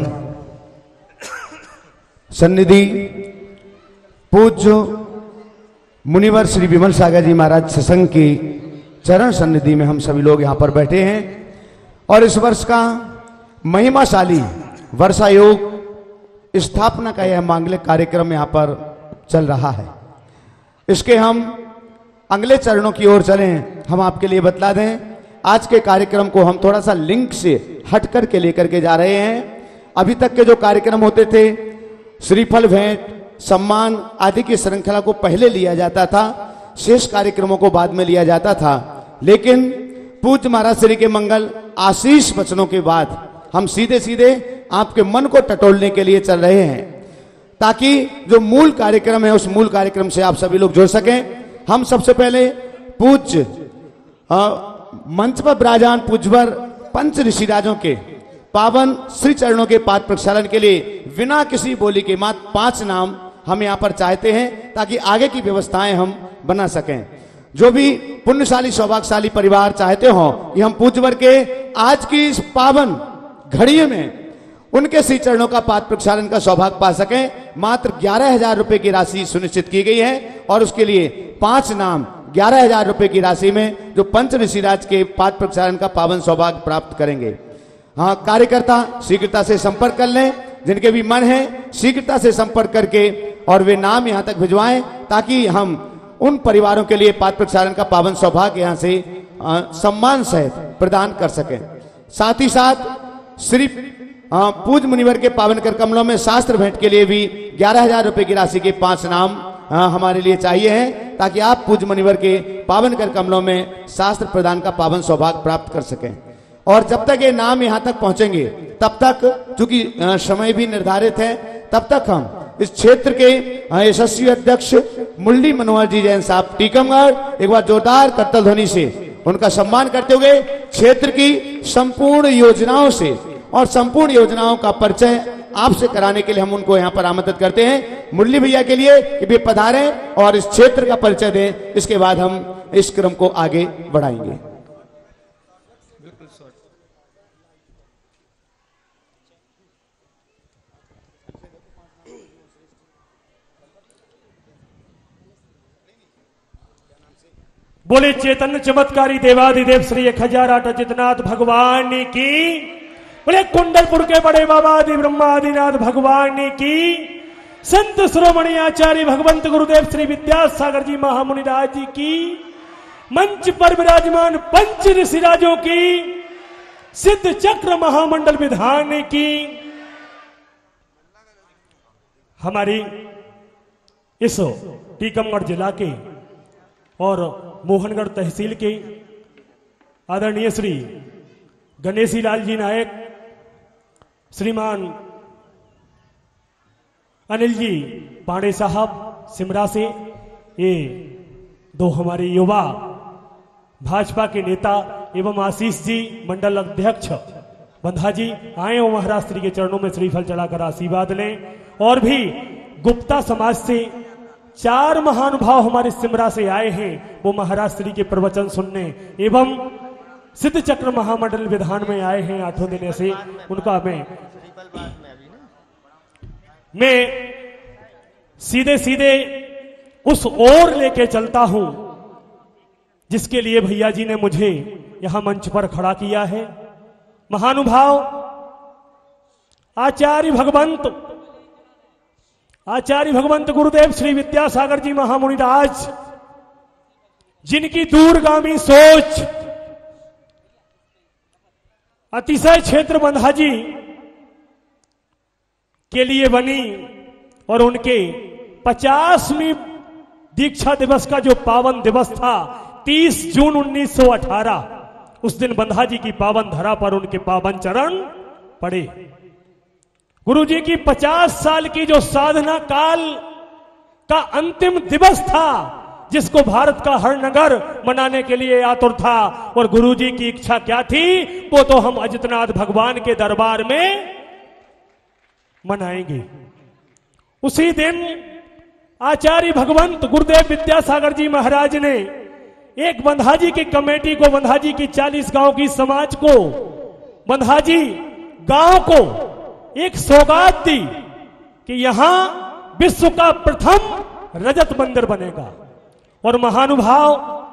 सन्निधि पूज्य मुनिवर श्री विमल सागर जी महाराज सत्संग की चरण सन्निधि में हम सभी लोग यहाँ पर बैठे हैं और इस वर्ष का महिमाशाली वर्षा योग स्थापना का यह मांगलिक कार्यक्रम यहाँ पर चल रहा है। इसके हम अगले चरणों की ओर चलें। हम आपके लिए बतला दें, आज के कार्यक्रम को हम थोड़ा सा लिंक से हट कर के लेकर के जा रहे हैं। अभी तक के जो कार्यक्रम होते थे, श्रीफल भेंट, सम्मान आदि की श्रृंखला को पहले लिया जाता था, शेष कार्यक्रमों को बाद में लिया जाता था। लेकिन पूज्य महाराज श्री के मंगल आशीष वचनों के बाद हम सीधे सीधे आपके मन को टटोलने के लिए चल रहे हैं, ताकि जो मूल कार्यक्रम है उस मूल कार्यक्रम से आप सभी लोग जुड़ सकें। हम सबसे पहले पूज्य मंच पर विराजमान पूज्यवर पंच ऋषिराजों के पावन श्री चरणों के पाद प्रक्षालन के लिए बिना किसी बोली के मात्र पांच नाम हम यहाँ पर चाहते हैं, ताकि आगे की व्यवस्थाएं हम बना सकें। जो भी पुण्यशाली सौभाग्यशाली परिवार चाहते हो कि हम पूज्यवर के आज की इस पावन घड़ी में उनके श्री चरणों का पाद प्रक्षालन का सौभाग्य पा सकें, मात्र ग्यारह हजार रुपए की राशि सुनिश्चित की गई है और उसके लिए पांच नाम ग्यारह हजार रुपए की राशि में जो पंच ऋषिराज के पाद प्रक्षालन का पावन सौभाग्य प्राप्त करेंगे। हाँ, कार्यकर्ता शीघ्रता से संपर्क कर लें, जिनके भी मन है शीघ्रता से संपर्क करके और वे नाम यहाँ तक भिजवाएं, ताकि हम उन परिवारों के लिए पाद प्रक्षालन का पावन सौभाग्य यहाँ से आ, सम्मान सहित प्रदान कर सकें। साथ ही साथ श्री आ, पूज मुनिवर के पावन कर कमलों में शास्त्र भेंट के लिए भी ग्यारह हजार रुपए की राशि के पांच नाम आ, हमारे लिए चाहिए हैं, ताकि आप पूज मुनिवर के पावन कर कमलों में शास्त्र प्रदान का पावन सौभाग्य प्राप्त कर सकें। और जब तक ये नाम यहाँ तक पहुंचेंगे तब तक, चूंकि समय भी निर्धारित है, तब तक हम इस क्षेत्र के यशस्वी अध्यक्ष मुरली मनोहर जी जैन साहब टीकमगढ़, एक बार जोरदार करतल ध्वनि से उनका सम्मान करते हुए क्षेत्र की संपूर्ण योजनाओं से और संपूर्ण योजनाओं का परिचय आपसे कराने के लिए हम उनको यहाँ पर आमंत्रित करते हैं। मुरली भैया के लिए कि वे पधारें और इस क्षेत्र का परिचय दें, इसके बाद हम इस क्रम को आगे बढ़ाएंगे। बोले चैतन्य चमत्कारी देवादिदेव श्री एक हजार आठ अजितनाथ भगवान की, बोले कुंडलपुर के बड़े बाबा आदि ब्रह्मादिनाथ भगवान की, संत शिरोमणि आचार्य भगवंत गुरुदेव श्री विद्यासागर जी महामुनिराज जी की, मंच पर विराजमान पंच ऋषिराजों की, सिद्ध चक्र महामंडल विधान की, हमारी इस टीकमगढ़ जिला के और मोहनगढ़ तहसील के आदरणीय श्री गणेशी लाल जी नायक, श्रीमान अनिल जी पांडे साहब सिमरा से, ये दो हमारे युवा भाजपा के नेता एवं आशीष जी मंडल अध्यक्ष बंधा जी आए हो महाराज श्री के चरणों में श्रीफल चढ़ाकर आशीर्वाद लें। और भी गुप्ता समाज से चार महानुभाव हमारे सिमरा से आए हैं, वो महाराज श्री के प्रवचन सुनने एवं सिद्ध चक्र महामंडल विधान में आए हैं आठों दिन से, उनका मैं मैं सीधे सीधे उस ओर लेके चलता हूं जिसके लिए भैया जी ने मुझे यहां मंच पर खड़ा किया है। महानुभाव आचार्य भगवंत आचार्य भगवंत गुरुदेव श्री विद्यासागर जी महामुनिराज, जिनकी दूरगामी सोच अतिशय क्षेत्र बंधा जी के लिए बनी और उनके पचासवीं दीक्षा दिवस का जो पावन दिवस था तीस जून उन्नीस सौ अठारह, उस दिन बंधा जी की पावन धरा पर उनके पावन चरण पड़े। गुरु जी की पचास साल की जो साधना काल का अंतिम दिवस था, जिसको भारत का हर नगर मनाने के लिए आतुर था, और गुरु जी की इच्छा क्या थी वो तो हम अजितनाथ भगवान के दरबार में मनाएंगे। उसी दिन आचार्य भगवंत गुरुदेव विद्यासागर जी महाराज ने एक बंधाजी की कमेटी को, बंधाजी की चालीस गांव की समाज को, बंधाजी गांव को एक सौगात दी कि यहां विश्व का प्रथम रजत मंदिर बनेगा। और महानुभाव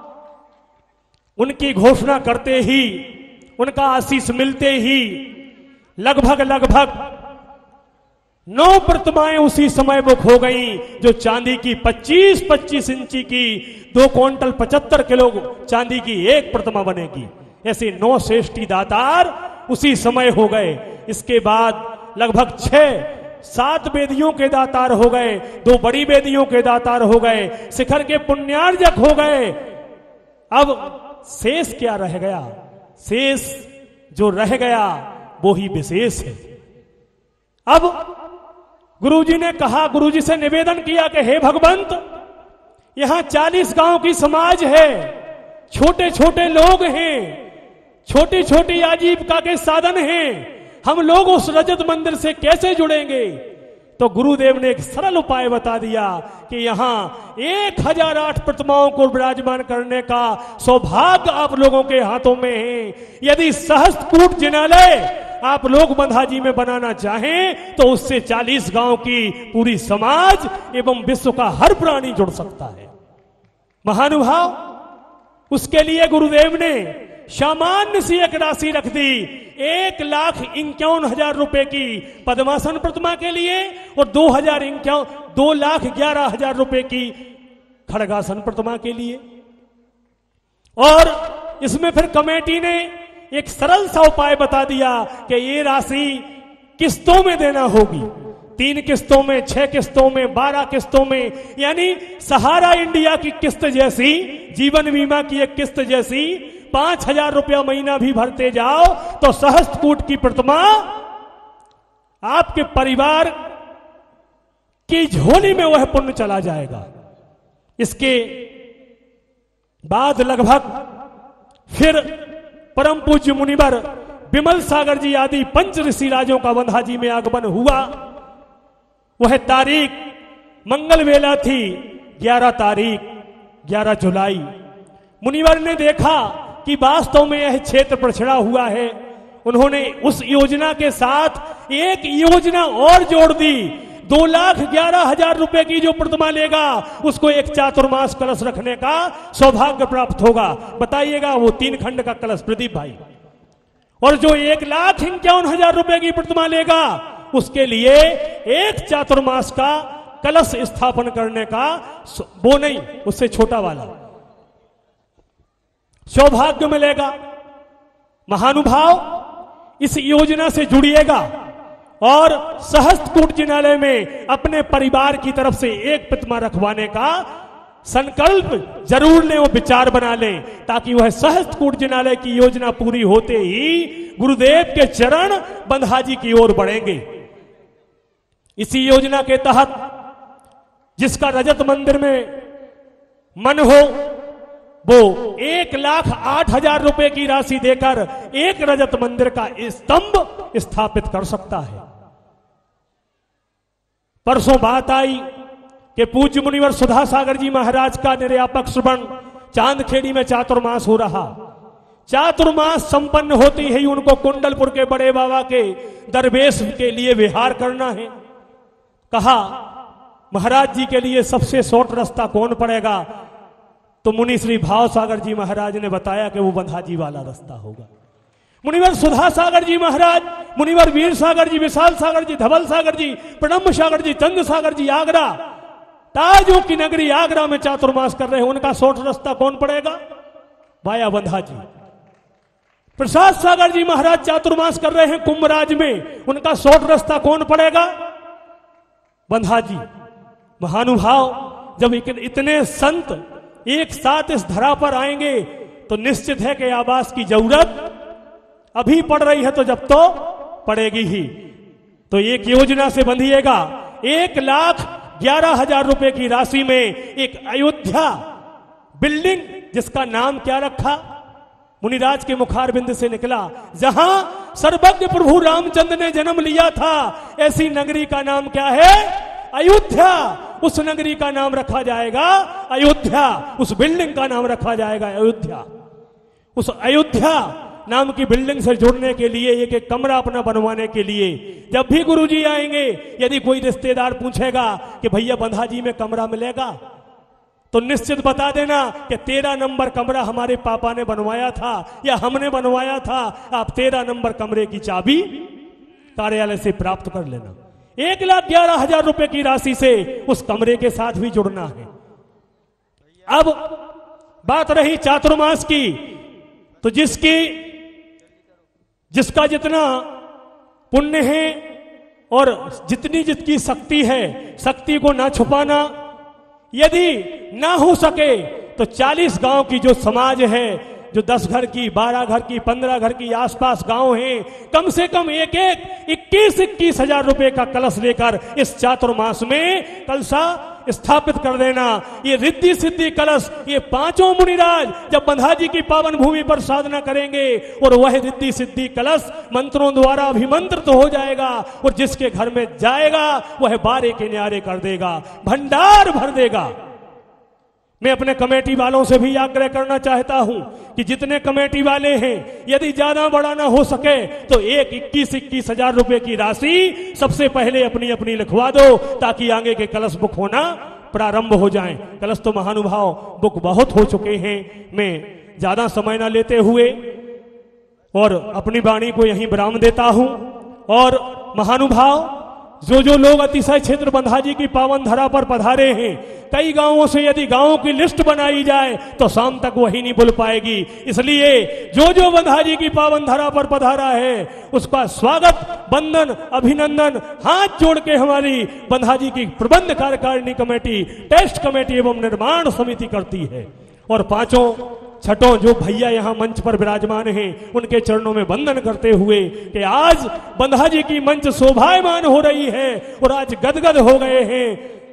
उनकी घोषणा करते ही, उनका आशीष मिलते ही लगभग लगभग नौ प्रतिमाएं उसी समय बुक हो गई, जो चांदी की पच्चीस पच्चीस इंची की दो क्विंटल पचहत्तर किलो चांदी की एक प्रतिमा बनेगी। ऐसे नौ श्रेष्ठी दातार उसी समय हो गए। इसके बाद लगभग छह सात वेदियों के दातार हो गए, दो बड़ी वेदियों के दातार हो गए, शिखर के पुण्यार्जक हो गए। अब शेष क्या रह गया? शेष जो रह गया वो ही विशेष है। अब गुरुजी ने कहा, गुरुजी से निवेदन किया कि हे भगवंत, यहां चालीस गांव की समाज है, छोटे छोटे लोग हैं, छोटी छोटी आजीविका के साधन हैं, हम लोग उस रजत मंदिर से कैसे जुड़ेंगे? तो गुरुदेव ने एक सरल उपाय बता दिया कि यहां एक हजार आठ प्रतिमाओं को विराजमान करने का सौभाग्य आप लोगों के हाथों में है। यदि सहस्त्रकूट जिनालय आप लोग बंधाजी में बनाना चाहें तो उससे चालीस गांव की पूरी समाज एवं विश्व का हर प्राणी जुड़ सकता है। महानुभाव, उसके लिए गुरुदेव ने सामान्य सी एक राशि रख दी, एक लाख इक्यावन हजार रुपए की पद्मासन प्रतिमा के लिए और दो हजार इक्यावन दो लाख ग्यारह हजार रुपए की खड़गासन प्रतिमा के लिए। और इसमें फिर कमेटी ने एक सरल सा उपाय बता दिया कि ये राशि किस्तों में देना होगी, तीन किस्तों में, छह किस्तों में, बारह किस्तों में, यानी सहारा इंडिया की किस्त जैसी, जीवन बीमा की एक किस्त जैसी पांच हजार रुपया महीना भी भरते जाओ तो सहस्त्रकूट की प्रतिमा आपके परिवार की झोली में वह पुण्य चला जाएगा। इसके बाद लगभग फिर परम पूज्य मुनिवर विमल सागर जी आदि पंच ऋषि राजों का बंधा जी में आगमन हुआ। वह तारीख मंगल वेला थी ग्यारह तारीख ग्यारह जुलाई। मुनिवर ने देखा कि वास्तव में यह क्षेत्र पिछड़ा हुआ है। उन्होंने उस योजना के साथ एक योजना और जोड़ दी। दो लाख ग्यारह हजार रुपए की जो प्रतिमा लेगा उसको एक चातुर्मास कलश रखने का सौभाग्य प्राप्त होगा। बताइएगा वो तीन खंड का कलश प्रदीप भाई। और जो एक लाख इक्यावन हजार रुपए की प्रतिमा लेगा उसके लिए एक चातुर्मास का कलश स्थापन करने का, वो नहीं उससे छोटा वाला सौभाग्य मिलेगा। महानुभाव इस योजना से जुड़िएगा और सहस्त्रकूट जिनालय में अपने परिवार की तरफ से एक प्रतिमा रखवाने का संकल्प जरूर लें, वो विचार बना लें, ताकि वह सहस्त्रकूट जिनालय की योजना पूरी होते ही गुरुदेव के चरण बंधाजी की ओर बढ़ेंगे। इसी योजना के तहत जिसका रजत मंदिर में मन हो वो एक लाख आठ हजार रुपए की राशि देकर एक रजत मंदिर का स्तंभ स्थापित कर सकता है। परसों बात आई कि पूज्य मुनिवर सुधा सागर जी महाराज का निर्यापक श्रवण चांदखेड़ी में चातुर्मास हो रहा। चातुर्मास संपन्न होती ही उनको कुंडलपुर के बड़े बाबा के दरवेश के लिए विहार करना है। कहा महाराज जी के लिए सबसे शॉर्ट रास्ता कौन पड़ेगा? तो मुनि श्री भाव सागर जी महाराज ने बताया कि वो बंधाजी वाला रास्ता होगा। मुनिवर सुधा सागर जी महाराज, मुनिवर वीर सागर जी, विशाल सागर जी, धवल सागर जी, प्रणम्ब सागर जी, चंद सागर जी आगरा, ताजों की नगरी आगरा में चातुर्मास कर रहे हैं। उनका शॉर्ट रास्ता कौन पड़ेगा? वाया बंधाजी। प्रसाद सागर जी महाराज चातुर्मास कर रहे हैं कुंभराज में, उनका शॉर्ट रास्ता कौन पड़ेगा? बंधाजी। महानुभाव जब इतने संत एक साथ इस धरा पर आएंगे तो निश्चित है कि आवास की जरूरत अभी पड़ रही है तो जब तो पड़ेगी ही। तो एक योजना से बंधिएगा। एक लाख ग्यारह हजार रुपए की राशि में एक अयोध्या बिल्डिंग, जिसका नाम क्या रखा? मुनिराज के मुखारबिंद से निकला, जहां सर्वज्ञ प्रभु रामचंद्र ने जन्म लिया था, ऐसी नगरी का नाम क्या है? अयोध्या। उस नगरी का नाम रखा जाएगा अयोध्या, उस बिल्डिंग का नाम रखा जाएगा अयोध्या। उस अयोध्या नाम की बिल्डिंग से जुड़ने के लिए, एक एक कमरा अपना बनवाने के लिए, जब भी गुरुजी आएंगे यदि कोई रिश्तेदार पूछेगा कि भैया बंधाजी में कमरा मिलेगा, तो निश्चित बता देना कि तेरह नंबर कमरा हमारे पापा ने बनवाया था या हमने बनवाया था। आप तेरह नंबर कमरे की चाबी कार्यालय से प्राप्त कर लेना। एक लाख ग्यारह हजार रुपए की राशि से उस कमरे के साथ भी जुड़ना है। अब बात रही चातुर्मास की, तो जिसकी जिसका जितना पुण्य है और जितनी जितकी शक्ति है, शक्ति को ना छुपाना। यदि ना हो सके तो चालीस गांव की जो समाज है, जो दस घर की, बारह घर की, पंद्रह घर की आसपास गांव हैं, कम से कम एक एक इक्कीस इक्कीस हजार रुपए का कलश लेकर इस चातुर्मास में कलशा स्थापित कर देना। ये रिद्धि सिद्धि कलश, ये पांचों मुनिराज जब बंधाजी की पावन भूमि पर साधना करेंगे और वह रिद्धि सिद्धि कलश मंत्रों द्वारा अभिमंत्रित तो हो जाएगा और जिसके घर में जाएगा वह बारे के न्यारे कर देगा, भंडार भर देगा। मैं अपने कमेटी वालों से भी आग्रह करना चाहता हूं कि जितने कमेटी वाले हैं, यदि ज्यादा बड़ा ना हो सके तो एक इक्कीस इक्कीस हजार रुपए की राशि सबसे पहले अपनी अपनी लिखवा दो, ताकि आगे के कलश बुक होना प्रारंभ हो जाएं। कलश तो महानुभाव बुक बहुत हो चुके हैं। मैं ज्यादा समय ना लेते हुए और अपनी वाणी को यहीं विराम देता हूं। और महानुभाव जो जो लोग अतिशय क्षेत्र बंधा जी की पावन धरा पर पधारे हैं, कई गांवों से यदि गांवों की लिस्ट बनाई जाए तो शाम तक वही नहीं बुल पाएगी। इसलिए जो जो बंधा जी की पावन धरा पर पधारा है उसका स्वागत, वंदन, अभिनंदन हाथ जोड़ के हमारी बंधा जी की प्रबंध कार्यकारिणी कमेटी, टेस्ट कमेटी एवं निर्माण समिति करती है। और पांचों छठों जो भैया यहाँ मंच पर विराजमान हैं उनके चरणों में वंदन करते हुए कि आज बंधा जी की मंच शोभायमान हो रही है और आज गदगद हो गए हैं।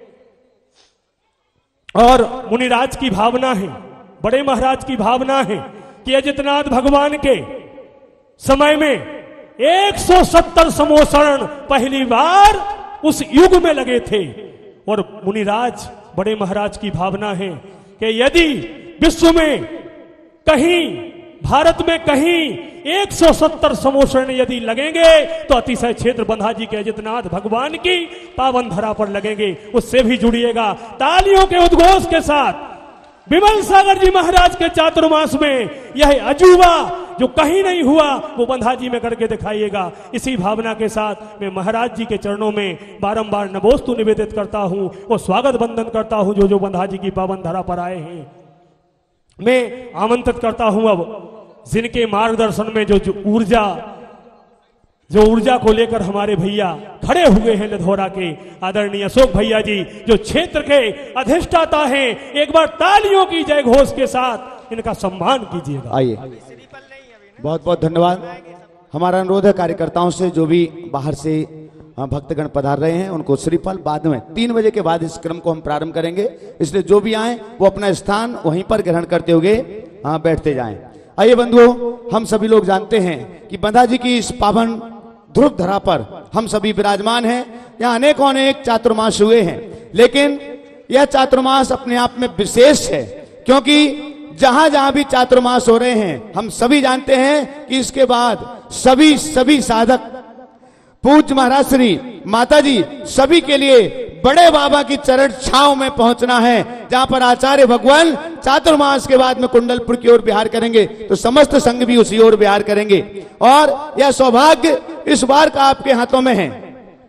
और मुनिराज की भावना है, बड़े महाराज की भावना है कि अजितनाथ भगवान के समय में एक सौ सत्तर समोसरण पहली बार उस युग में लगे थे। और मुनिराज बड़े महाराज की भावना है कि यदि विश्व में कहीं, भारत में कहीं एक सौ सत्तर समोसरण यदि लगेंगे तो अतिशय क्षेत्र बंधा जी के अजितनाथ भगवान की पावन धरा पर लगेंगे। उससे भी जुड़िएगा तालियों के उद्घोष के साथ। विमल सागर जी महाराज के चातुर्मास में यह अजूबा जो कहीं नहीं हुआ वो बंधा जी में करके दिखाइएगा। इसी भावना के साथ मैं महाराज जी के चरणों में बारंबार नमोस्तु निवेदित करता हूं और स्वागत वंदन करता हूं जो जो बंधा जी की पावन धरा पर आए हैं। मैं आमंत्रित करता हूं अब जिनके मार्गदर्शन में जो, जो ऊर्जा जो ऊर्जा को लेकर हमारे भैया खड़े हुए हैं लधौरा के आदरणीय अशोक भैया जी, जो क्षेत्र के अधिष्ठाता हैं। एक बार तालियों की जय घोष के साथ इनका सम्मान कीजिएगा। आइए, बहुत बहुत धन्यवाद। हमारा अनुरोध है कार्यकर्ताओं से जो भी बाहर से भक्तगण पधार रहे हैं उनको श्रीफल बाद में तीन बजे के बाद इस क्रम को हम प्रारंभ करेंगे, इसलिए जो भी आए वो अपना स्थान वहीं पर ग्रहण करते हुए हाँ बैठते जाएं। आइए बंधुओं, हम सभी लोग जानते हैं कि बंधा जी की इस पावन ध्रुव धरा पर हम सभी विराजमान हैं। यहाँ अनेक अनेक चातुर्मास हुए हैं, लेकिन यह चातुर्मास अपने आप में विशेष है क्योंकि जहां जहां भी चातुर्मास हो रहे हैं हम सभी जानते हैं कि इसके बाद सभी सभी साधक, पूज्य महाराज श्री माता जी सभी के लिए बड़े बाबा की चरण छांव में पहुंचना है, जहां पर आचार्य भगवान चातुर्मास के बाद में कुंडलपुर की ओर विहार करेंगे तो समस्त संघ भी उसी ओर विहार करेंगे। और यह सौभाग्य इस बार का आपके हाथों में है।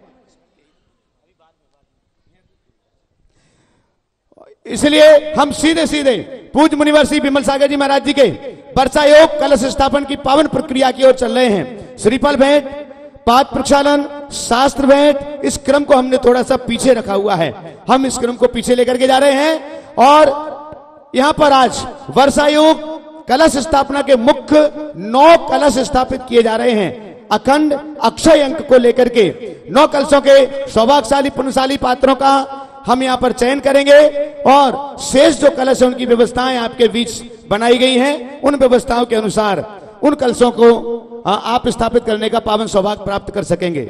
इसलिए हम सीधे सीधे पूज्य मुनिवर श्री विमल सागर जी महाराज जी के वर्षा योग कलश स्थापन की पावन प्रक्रिया की ओर चल रहे हैं। श्रीफल भेंट, पाद प्रक्षालन, शास्त्र भेंट, इस क्रम को हमने थोड़ा सा पीछे रखा हुआ है। हम इस क्रम को पीछे लेकर के जा रहे हैं और यहां पर आज वर्षा योग कलश स्थापना के मुख्य नौ कलश स्थापित किए जा रहे हैं। अखंड अक्षय अंक को लेकर के नौ कलशों के सौभाग्यशाली पुण्यशाली पात्रों का हम यहाँ पर चयन करेंगे और शेष जो कलश है उनकी व्यवस्थाएं आपके बीच बनाई गई हैं। उन व्यवस्थाओं के अनुसार उन कलशों को आप स्थापित करने का पावन सौभाग्य प्राप्त कर सकेंगे।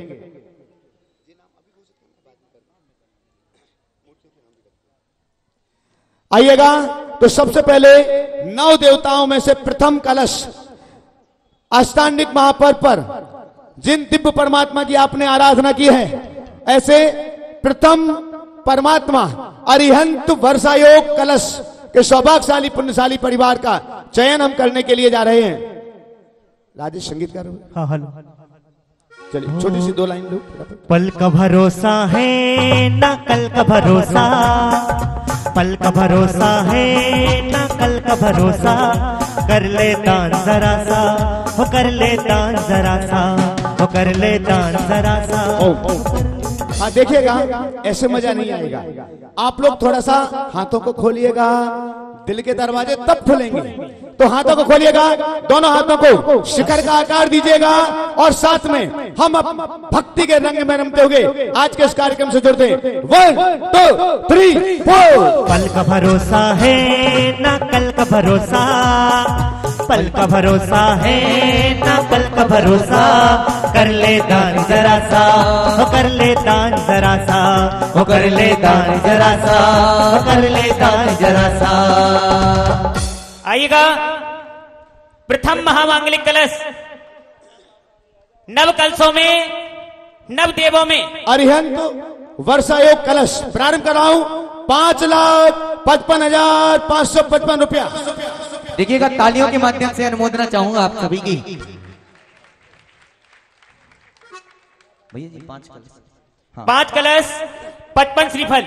आइएगा, तो सबसे पहले नौ देवताओं में से प्रथम कलश अष्टांगिक महापर्व पर जिन दिव्य परमात्मा की आपने आराधना की है, ऐसे प्रथम परमात्मा अरिहंत वर्षायोग कलश के सौभाग्यशाली पुण्यशाली परिवार का चयन हम करने के लिए जा रहे हैं। राजेश संगीतकार, हाँ हेलो, चलिए छोटी सी दो लाइन लो। पल का भरोसा है ना कल का भरोसा, पल का भरोसा है ना कल का भरोसा, कर ले दान जरा सा, हो कर ले दान जरा सा, हो कर ले दान जरा सा। हाँ देखिएगा, ऐसे मजा नहीं आएगा। आप लोग थोड़ा सा हाथों को खोलिएगा, दिल के दरवाजे तब खुलेंगे। तो हाथों को खोलिएगा, दोनों हाथों को शिखर का आकार दीजिएगा और साथ में हम भक्ति के रंग में रमते हुए आज के इस कार्यक्रम से जुड़ते हैं। One two three four. पल का भरोसा है ना कल का भरोसा, पल का भरोसा है ना कल का भरोसा, कर ले दान जरा सा, हो कर ले दान जरा सा, हो कर ले दान जरा सा, हो कर ले दान जरा सा। आइएगा, प्रथम महामांगलिक कलश नव कलशों में, नव देवों में अरिहंत वर्षायोग कलश प्रारंभ कर रहा हूं। पांच लाख पचपन हजार पांच सौ पचपन रुपया। देखिएगा, तालियों के माध्यम से अनुमोदना चाहूंगा आप सभी की। भैया जी पांच कलश, पांच कलश पचपन श्रीफल।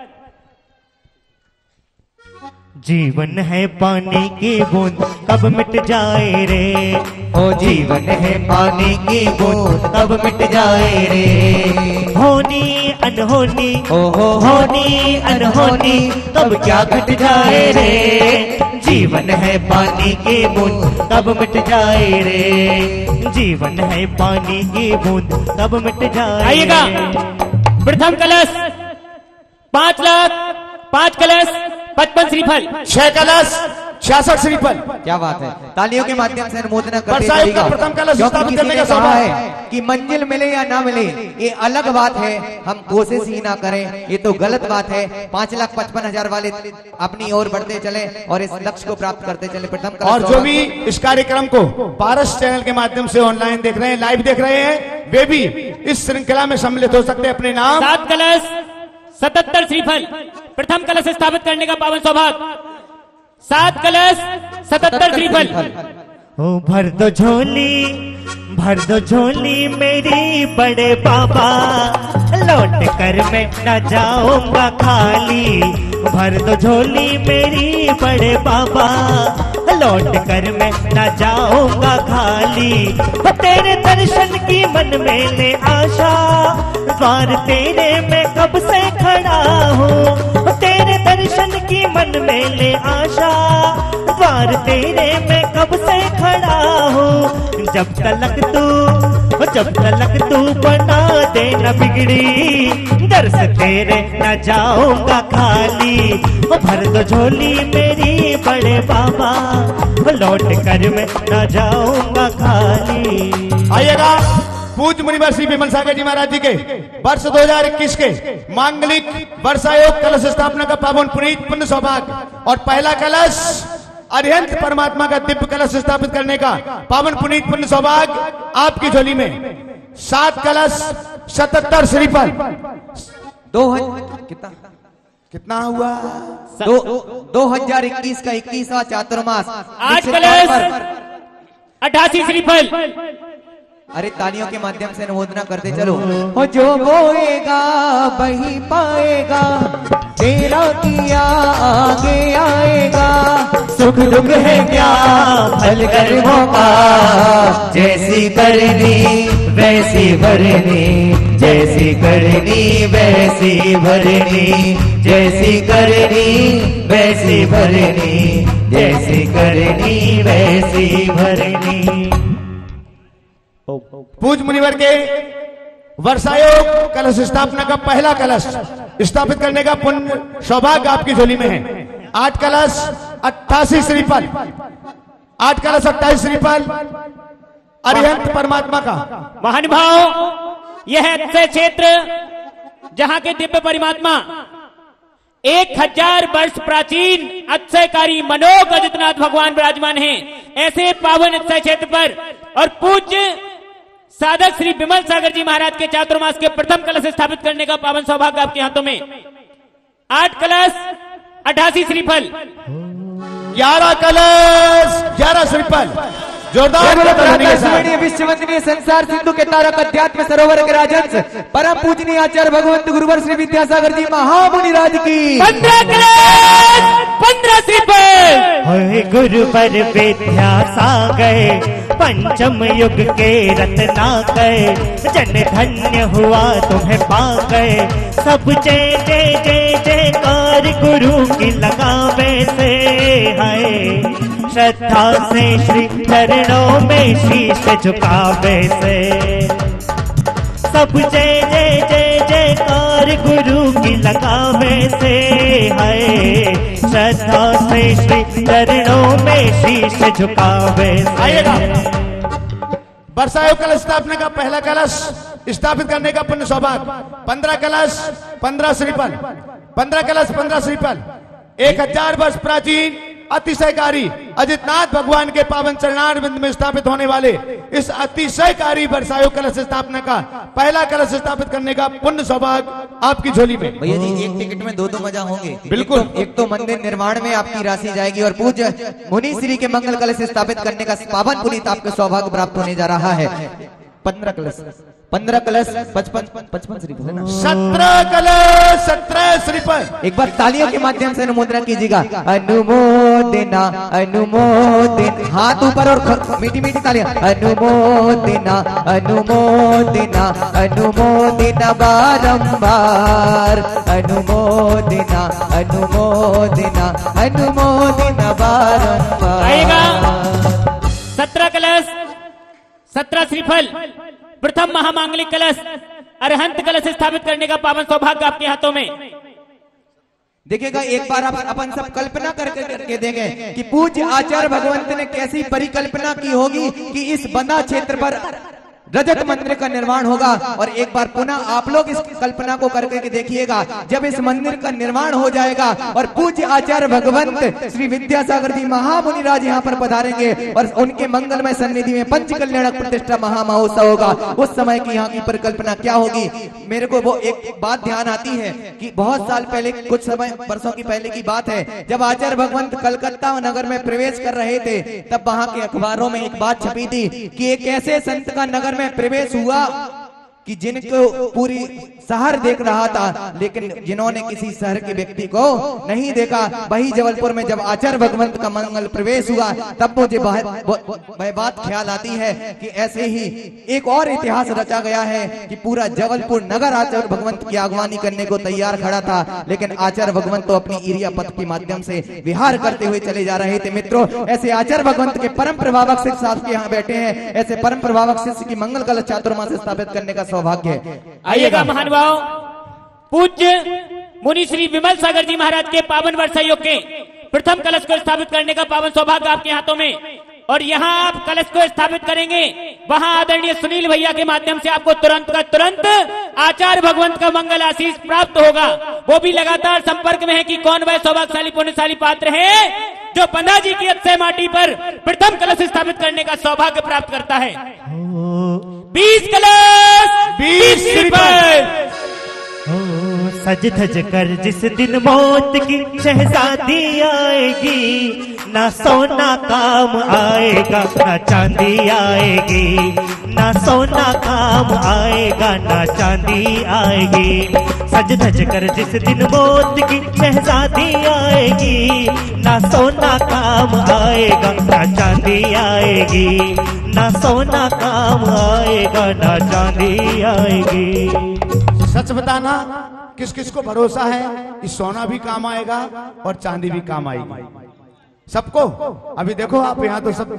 जीवन है पानी की बूंद कब मिट जाए रे, ओ जीवन है पानी की बूंद कब मिट जाए रे। होनी अनहोनी ओ हो होनी अनहोनी तब क्या घट जाए रे। जीवन है पानी की बूंद कब मिट जाए रे। जीवन है पानी की बूंद कब मिट जाए। आइएगा, प्रथम कलश पांच लाख पांच कलश पचपन श्रीफल। छह कलश छियासठ श्रीफल। क्या बात है, तालियों के माध्यम से अनुमोदना करते बरसायुक्त का प्रथम कलश स्थापित करने का सौभाग्य है कि मंजिल मिले या ना मिले ये अलग बात है, हम कोशिश ही ना करें ये तो गलत बात है। पांच लाख पचपन हजार वाले अपनी ओर बढ़ते चले और इस लक्ष्य को प्राप्त करते चले। प्रथम कलश और जो भी इस कार्यक्रम को पारस चैनल के माध्यम से ऑनलाइन देख रहे हैं, लाइव देख रहे हैं, वे भी इस श्रृंखला में सम्मिलित हो सकते हैं। अपने नाम सात कलश सतहत्तर श्रीफल। प्रथम कलश स्थापित करने का पावन सौभाग्य। सात कलश सतहत्तर श्रीफल। ओ भर दो झोली भर दो झोली मेरी बड़े बाबा, लौट कर मैं न जाऊंगा खाली। भर दो झोली मेरी बड़े बाबा, लौट कर मैं न जाऊंगा खाली। तेरे दर्शन की मन में ले आशा, द्वार तेरे मैं कब से खड़ा हूँ। तेरे दर्शन की मन में ले आशा, द्वार तेरे मैं कब से खड़ा हूँ। जब तलक तू जब तलक तू बना दे न बिगड़ी, दर्श तेरे न जाऊंगा खाली। भर दो झोली मेरी बड़े बाबा, लौट कर मैं न जाऊंगा खाली। आइएगा, पूज्य मुनिवर श्री विमल सागर जी महाराज जी के वर्ष दो हज़ार इक्कीस के मांगलिक वर्षायोग कलश स्थापना का पावन पुनीत पुण्य सौभाग्य और पहला कलश अरिहंत परमात्मा का दिव्य कलश स्थापित करने का पावन पुनीत पुण्य सौभाग्य आपकी झोली में। सात कलश सतहत्तर श्रीफल। दो कितना कितना हुआ? दो दो हजार इक्कीस का इक्कीसवां चातुर्मास। आठ कलश अठासी श्रीफल। अरे तालियों के माध्यम से अनुमोदना करते चलो। हो जो बोएगा वही पाएगा, तेरा किया आगे आएगा। सुख दुख है क्या फल कर्मों का, जैसी करनी वैसी भरनी, जैसी करनी वैसी भरनी, जैसी करनी वैसी भरनी, जैसी करनी वैसी भरनी। पूज्य मुनिवर के वर्षायोग कलश स्थापना का पहला कलश स्थापित करने का पुण्य सौभाग्य आपकी झोली में है। आठ कलश अट्ठासी श्रीफल। आठ कलश अट्ठाईस श्रीफल अरिहंत परमात्मा का। महानुभाव, यह अक्षय क्षेत्र जहां के दिव्य परमात्मा एक हजार वर्ष प्राचीन अक्षयकारी मनोग अजितनाथ भगवान विराजमान हैं। ऐसे पावन अक्षय क्षेत्र पर और पूज्य साधक श्री विमल सागर जी महाराज के चातुर्मास के प्रथम कलश स्थापित करने का पावन सौभाग्य आपके हाथों में। आठ कलश अठासी श्रीफल। ग्यारह कलश ग्यारह श्रीफल। जोरदार विश्ववंदनीय संसार सिंधु के तारक अध्यात्म सरोवर के राजंस परम पूजनीय आचार्य भगवंत गुरुवर श्री विद्यासागर जी महामुनि राज की पंद्रह कलश पंद्रह श्रीफल। गुरुवर विद्यासागर पंचम युग के रत्नाकर, जन धन्य हुआ तुम्हें पाकर। सब जय जय जय जयकार गुरु की लगावे से है, श्रद्धा से श्री चरणों में शीश झुकावे से। सब जय जय जय जयकार गुरु की लगावे से है, श्रद्धा से श्री चरणों में शीश झुकावे से। वर्षायोग कलश स्थापना का पहला कलश स्थापित करने का पुण्य सौभाग्य। पंद्रह कलश पंद्रह श्रीफल। पंद्रह कलश पंद्रह श्रीफल। एक हजार वर्ष प्राचीन अतिशयकारी अजितनाथ भगवान के पावन चरणारविंद में स्थापित होने वाले इस अतिशयकारी वर्षायोग कलश स्थापना का पहला कलश स्थापित करने का पुण्य सौभाग्य आपकी झोली में। भैया जी, एक टिकट में दो दो मजा होंगे। बिल्कुल। एक तो, एक तो मंदिर निर्माण में आपकी राशि जाएगी और पूज्य मुनि श्री के मंगल कलश स्थापित करने का पावन पुनीत आपको सौभाग्य प्राप्त होने जा रहा है। पंद्रह कलश पंद्रह कलश पचपन पचपन श्रीफल है ना, सत्रह कलश सत्रह श्रीफल। एक बार तालियों के माध्यम से अनुमोदना कीजिएगा। अनुमोदना अनुमोदन, हाथ ऊपर और मीठी मीठी तालियां। अनुमोदना अनुमोदना अनुमोदना बारंबार, अनुमोदना अनुमोदना अनुमोदना बारंबार। आएगा सत्रह कलश सत्रह श्रीफल, प्रथम महामांगलिक कलश अरहंत कलश स्थापित करने का पावन सौभाग्य आपके हाथों में। देखिएगा एक बार आप अपन सब कल्पना करके करके देंगे कि पूज्य आचार्य भगवंत ने कैसी परिकल्पना की होगी कि इस बंदा क्षेत्र पर रजत मंदिर का निर्माण होगा। और एक बार पुनः आप लोग इस कल्पना को करके देखिएगा, जब इस मंदिर का निर्माण हो जाएगा और पूज्य आचार्य भगवंत श्री विद्यासागर जी महामुनिराज यहाँ पर पधारेंगे और उनके मंगलमय सन्निधि में पंच कल्याणक प्रतिष्ठा महामहोत्सव होगा, उस समय की यहाँ की परिकल्पना क्या होगी। मेरे को वो एक बात ध्यान आती है कि बहुत साल पहले, कुछ समय वर्षों की पहले की बात है, जब आचार्य भगवंत कलकत्ता नगर में प्रवेश कर रहे थे, तब वहां के अखबारों में एक बात छपी थी कि एक ऐसे संत का नगर में प्रवेश हुआ कि जिनको पूरी शहर देख रहा था, लेकिन जिन्होंने किसी शहर के व्यक्ति को नहीं देखा। वही जबलपुर में जब आचार्य भगवंत का मंगल प्रवेश हुआ, तब मुझे वह बात ख्याल आती है कि ऐसे ही एक और इतिहास रचा गया है कि पूरा जबलपुर नगर आचार्य भगवंत की आगवानी करने को तैयार खड़ा था, लेकिन आचार्य भगवंत तो अपनी ईरिया पथ के माध्यम से विहार करते हुए चले जा रहे थे। मित्रों, ऐसे आचार्य भगवंत के परम प्रभावक शिष्य आपके यहाँ बैठे हैं, ऐसे परम प्रभावक शिष्य की मंगल कलश चातुर्मास स्थापित करने का सौभाग्य है। आइएगा महानुभाव, पूज्य मुनि श्री विमल सागर जी महाराज के पावन वर्ष योग के प्रथम कलश को स्थापित करने का पावन सौभाग्य आपके हाथों में। और यहाँ आप कलश को स्थापित करेंगे, वहाँ आदरणीय सुनील भैया के माध्यम से आपको तुरंत का तुरंत आचार्य भगवंत का मंगल आशीष प्राप्त होगा। वो भी लगातार संपर्क में है कि कौन वह सौभाग्यशाली पुण्यशाली पात्र है जो पंडा जी की अक्षय माटी पर प्रथम कलश स्थापित करने का सौभाग्य प्राप्त करता है। बीस कलश बीस श्रीफल। सज धज कर जिस दिन मौत की शहजादी आएगी, ना सोना काम आएगा ना चांदी आएगी, ना सोना काम आएगा ना चांदी आएगी। सज धज कर जिस दिन मौत की शहजादी आएगी, ना सोना काम आएगा ना चांदी आएगी, ना सोना काम आएगा ना चांदी आएगी। सच बताना, किस किस को भरोसा है कि सोना भी काम आएगा और चांदी भी काम आएगी? सबको। अभी देखो आप यहाँ तो सब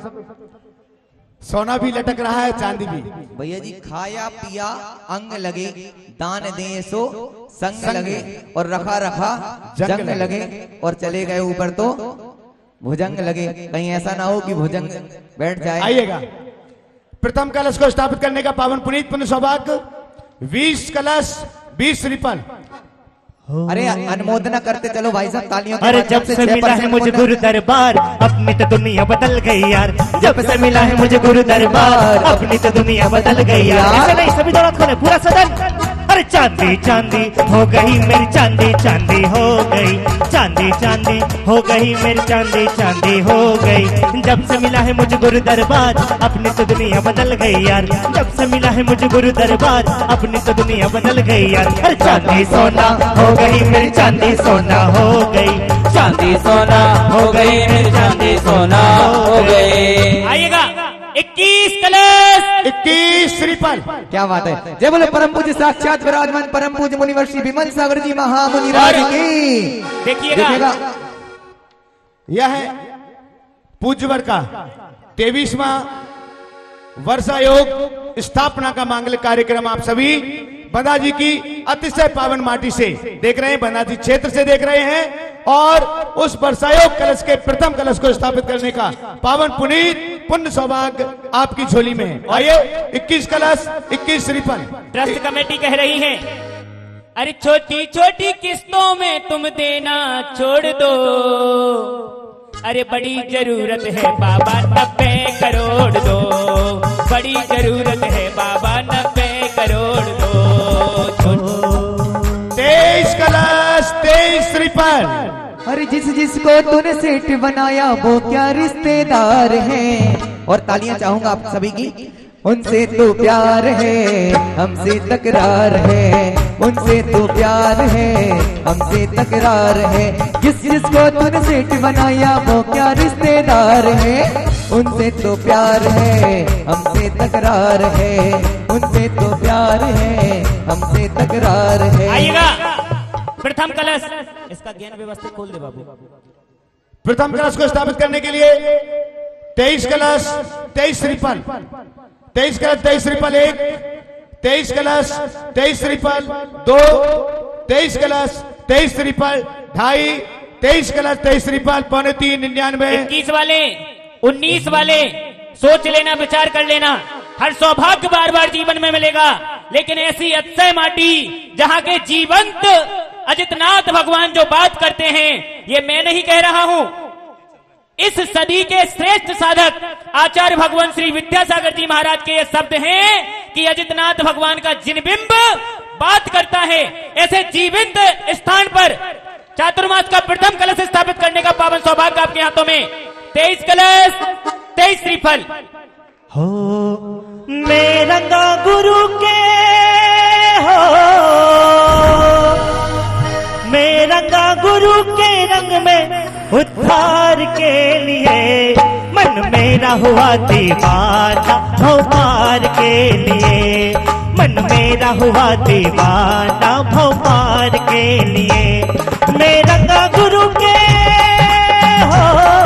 सोना भी लटक रहा है, चांदी भी। भैया जी, खाया पिया अंग लगे, दान दे सो संग, संग लगे, और रखा रखा जंग, जंग लगे, लगे और चले गए ऊपर तो भुजंग लगे। कहीं ऐसा ना हो कि भुजंग बैठ जाए। आइएगा, प्रथम कलश को स्थापित करने का पावन पुनीत पुण्य सौभाग्य, बीस कलश बीस श्रीफल। अरे अनुमोदना करते चलो भाई साहब, तालियों। अरे जब से मिला है मुझे गुरु दरबार, अपनी तो दुनिया बदल गई यार। जब से मिला है मुझे गुरु दरबार, अपनी तो दुनिया बदल गई यार। नहीं, सभी दौरान खोले पूरा सदन। अरे चांदी चांदी हो गई मेरी, चांदी चांदी हो गई, चांदी चांदी हो गई मेरी, चांदी चांदी हो गई। जब से मिला है मुझे गुरु दरबार, अपनी तो दुनिया बदल गई यार। जब से मिला है मुझे गुरु दरबार, अपनी तो दुनिया बदल गई यार। अरे चांदी सोना हो गई मेरी, चांदी सोना हो गई, चांदी सोना हो गई मेरी, चांदी सोना हो गई। आइएगा, इक्कीस कलश इक्कीस श्रीफल। क्या बात है। जय बोले परम पूज्य साक्षात विराजमान परम पूज्य मुनिवर श्री विमल सागर जी महामुनिराज की। देखिएगा, यह है पूज्यवर का तेईसवां वर्षा योग स्थापना का मांगलिक कार्यक्रम। आप सभी बंदा जी की अतिशय पावन माटी से देख रहे हैं, बंदा जी क्षेत्र से देख रहे हैं, और उस वर्षायोग कलश के प्रथम कलश को स्थापित करने का पावन पुनीत पुण्य सौभाग्य आपकी झोली में है। आइए, इक्कीस कलश इक्कीस श्रीफल। ट्रस्ट कमेटी कह रही है, अरे छोटी छोटी किस्तों में तुम देना छोड़ दो, अरे बड़ी जरूरत है बाबा नब्बे करोड़ दो, बड़ी जरूरत है बाबा नब्बे करोड़ दो। तेईस कलश तेईस श्रीफल। अरे जिस जिसको तूने सेठ बनाया वो क्या रिश्तेदार हैं। और तालियां चाहूंगा आप सभी की। उनसे तो प्यार है हमसे तकरार है, उनसे तो प्यार है हमसे तकरार है। जिस जिसको तूने सेठ बनाया वो क्या रिश्तेदार है, उनसे तो प्यार है हमसे तकरार है, उनसे तो प्यार है हमसे तकरार है। आइएगा प्रथम कलश, इसका ज्ञान व्यवस्थित खोल दे बाबू। प्रथम कलश को स्थापित करने के लिए तेईस कलश तेईस श्रीफल, तेईस कलश तेईस श्रीफल एक, तेईस कलश तेईस श्रीफल दो, तेईस कलश तेईस श्रीफल ढाई, तेईस कलश तेईस श्रीफल पौने तीन निन्यानवे। इक्कीस वाले उन्नीस वाले सोच लेना, विचार कर लेना। हर सौभाग्य बार बार जीवन में मिलेगा, लेकिन ऐसी अक्षय माटी जहां के जीवंत अजितनाथ भगवान जो बात करते हैं, ये मैं नहीं कह रहा हूं, इस सदी के श्रेष्ठ साधक आचार्य भगवान श्री विद्यासागर जी महाराज के ये शब्द हैं कि अजितनाथ भगवान का जिनबिंब बात करता है। ऐसे जीवंत स्थान पर चातुर्मास का प्रथम कलश स्थापित करने का पावन सौभाग्य आपके हाथों में। तेईस कलश तेईस श्रीफल। हो मेरा गुरु के हो, मेरा गुरु के रंग में उद्धार के लिए, मन मेरा हुआ दीवाना भौमार के लिए, मन मेरा हुआ दीवाना भौमार के लिए। मेरा गुरु के हो,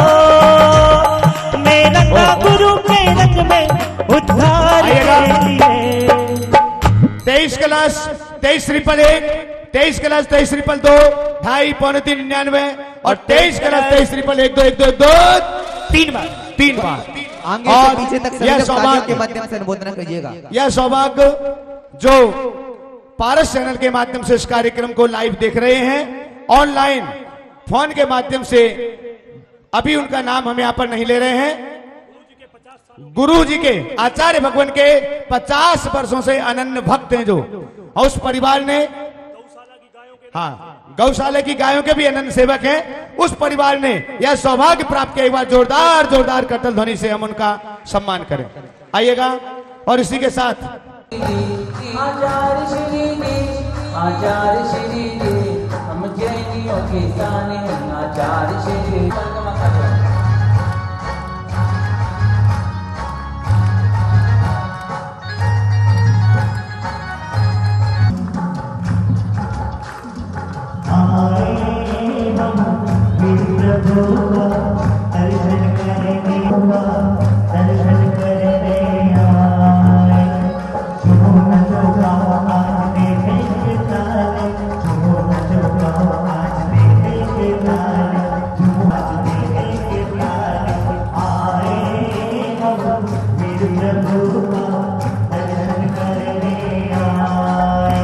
मेरा गुरु के रंग में उद्धार के लिए। तेईस कलश तेईस श्रीफल एक, तेईस कलश तेईस श्रीफल दो, ढाई पौने तीन निन्यानवे और तेईस कलश तेईस श्रीफल एक दो एक दो एक दो तीन बार तीन बार आगे से पीछे तक यह सौभाग्य के माध्यम से अनुमोदन कीजिएगा। यह सौभाग्य जो पारस चैनल के माध्यम से इस कार्यक्रम को लाइव देख रहे हैं, ऑनलाइन फोन के माध्यम से, अभी उनका नाम हम यहाँ पर नहीं ले रहे हैं, गुरु जी के आचार्य भगवान के पचास वर्षों से अनन्य भक्त हैं जो, और उस परिवार ने, हाँ गौशाला की गायों के भी अनन्य सेवक हैं, उस परिवार ने यह सौभाग्य प्राप्त किया। एक बार जोरदार जोरदार करतल ध्वनि से हम उनका सम्मान करें। आइएगा और इसी के साथ आचार्य श्री जी, आचार्य श्री जी, हम जैनियों के साने आचार्य श्री जी। दर्शन करने हुआ, दर्शन करने आए, छुओ न छुओ आज मेरे के तारे, छुओ न छुओ आज मेरे के तारे, छुओ आज मेरे के तारे। आए हम वीर प्रभु का दर्शन करने आए,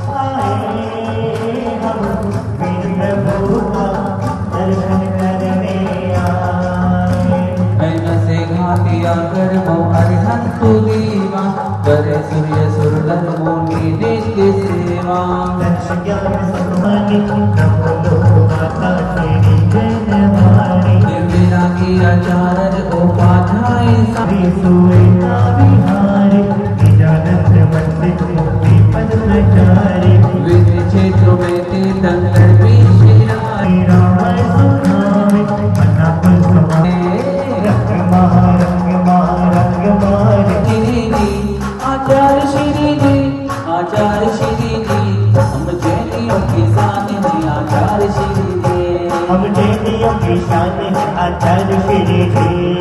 आए हम वीर प्रभु का दर्शन करने आए। ऐन से घातिया कर मो अरिहंत दीवा, करे सूर्य सुरलर मोनी नित्य सेवा। दक्ष ज्ञान सम्मानी नमो लोक माता तेरी जनवाणी, निर्विरा की आचार्य उपाध्याय सभी सोए ना विहारी, निजानंद मंदिर मुक्ति पद प्रचारी, विधि क्षेत्र में तीर्थंकर विश्राई। राम सुनावे मना पल समाए, रंग महारंग महारंग मारे। श्री जी, आचार्य श्री जी, आचार्य श्री जी, हम जैनियों के साथ हैं आचार्य श्री जी, हम जैनियों की शान है आचार्य श्री जी।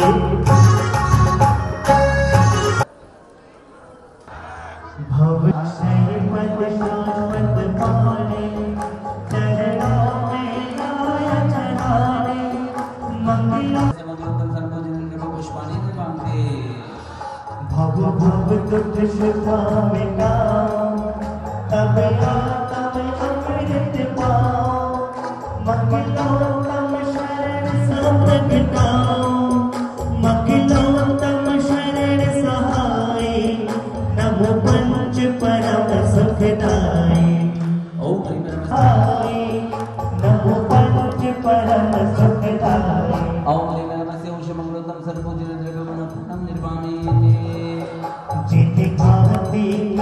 भवक्षय पद शाश्वत पाने, चरणों में लाया चढ़ाने, मंगलों पुष्पाणी से बांधे। भव भव दुख सुखा मिटाओ, तब तब अमृत पाओ, मंगलों तम शरण संत गाओ, मंगलों तम शरण सहाय, नमो पंच परम सुखदाय। हाय नमो पंच परम सुखदाय। ओम लिंग नमः शिवाय मंगलोत्तम सर्वपूज्य द्रव्यमनः निर्वाणे।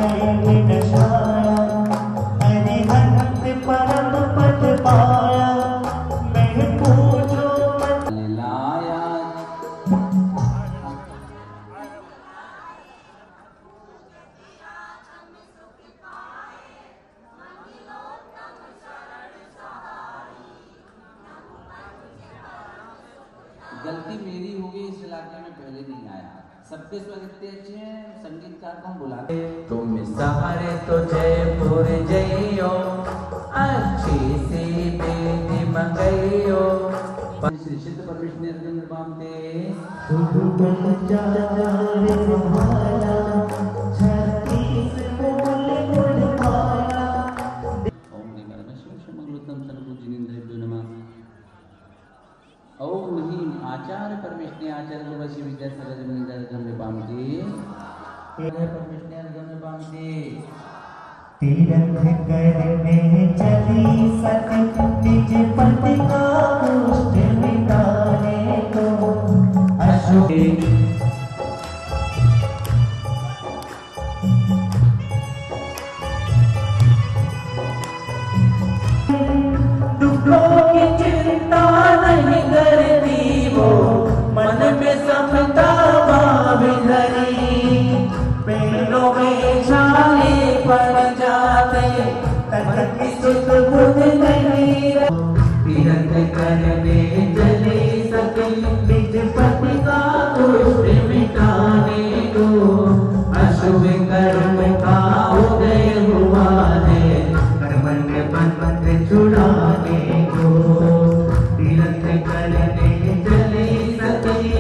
करेंगे न छाया, अरिहंत परम पद पाया, मैं पूजो मत लाया। गलती मेरी होगी, इस इलाके में पहले नहीं आया। सबके स्वर इतने अच्छे हैं, संगीतकार को हम बुलाते हैं। तुम सहारे तो जयपुर जइयो, अच्छी सी बेटी मंगइयो। श्री सिद्ध परमेश्वर निर्वाण दे शुभ बलचार तुम्हारा, छत्तीस मूल गुण माया। ओम नमः शिवाय मंगलोत्तम सर्वभूजिनेन्द्रियो नमः। ओम ह्रीं आचार्य परमेश्वर आचार्य वशी विद्या सरज निदर गम्य पामते परमेश्वर गम्य पामते। तीरथ करने चली सती, निज पति का कुष्ठ मिटाने को अशोक। दुखों की चिंता नहीं करती वो, मन में समता भाव धरी, पेड़ों में छाले पड़ जाते, तन की सुध बुध नहीं रही। तीरथ करने चली सती, निज पति का कुष्ठ मिटाने को अशुभ कर्म का उदय हुआ है, कर्मण्य बंधन छुड़ाने को तीरथ करने चली सती।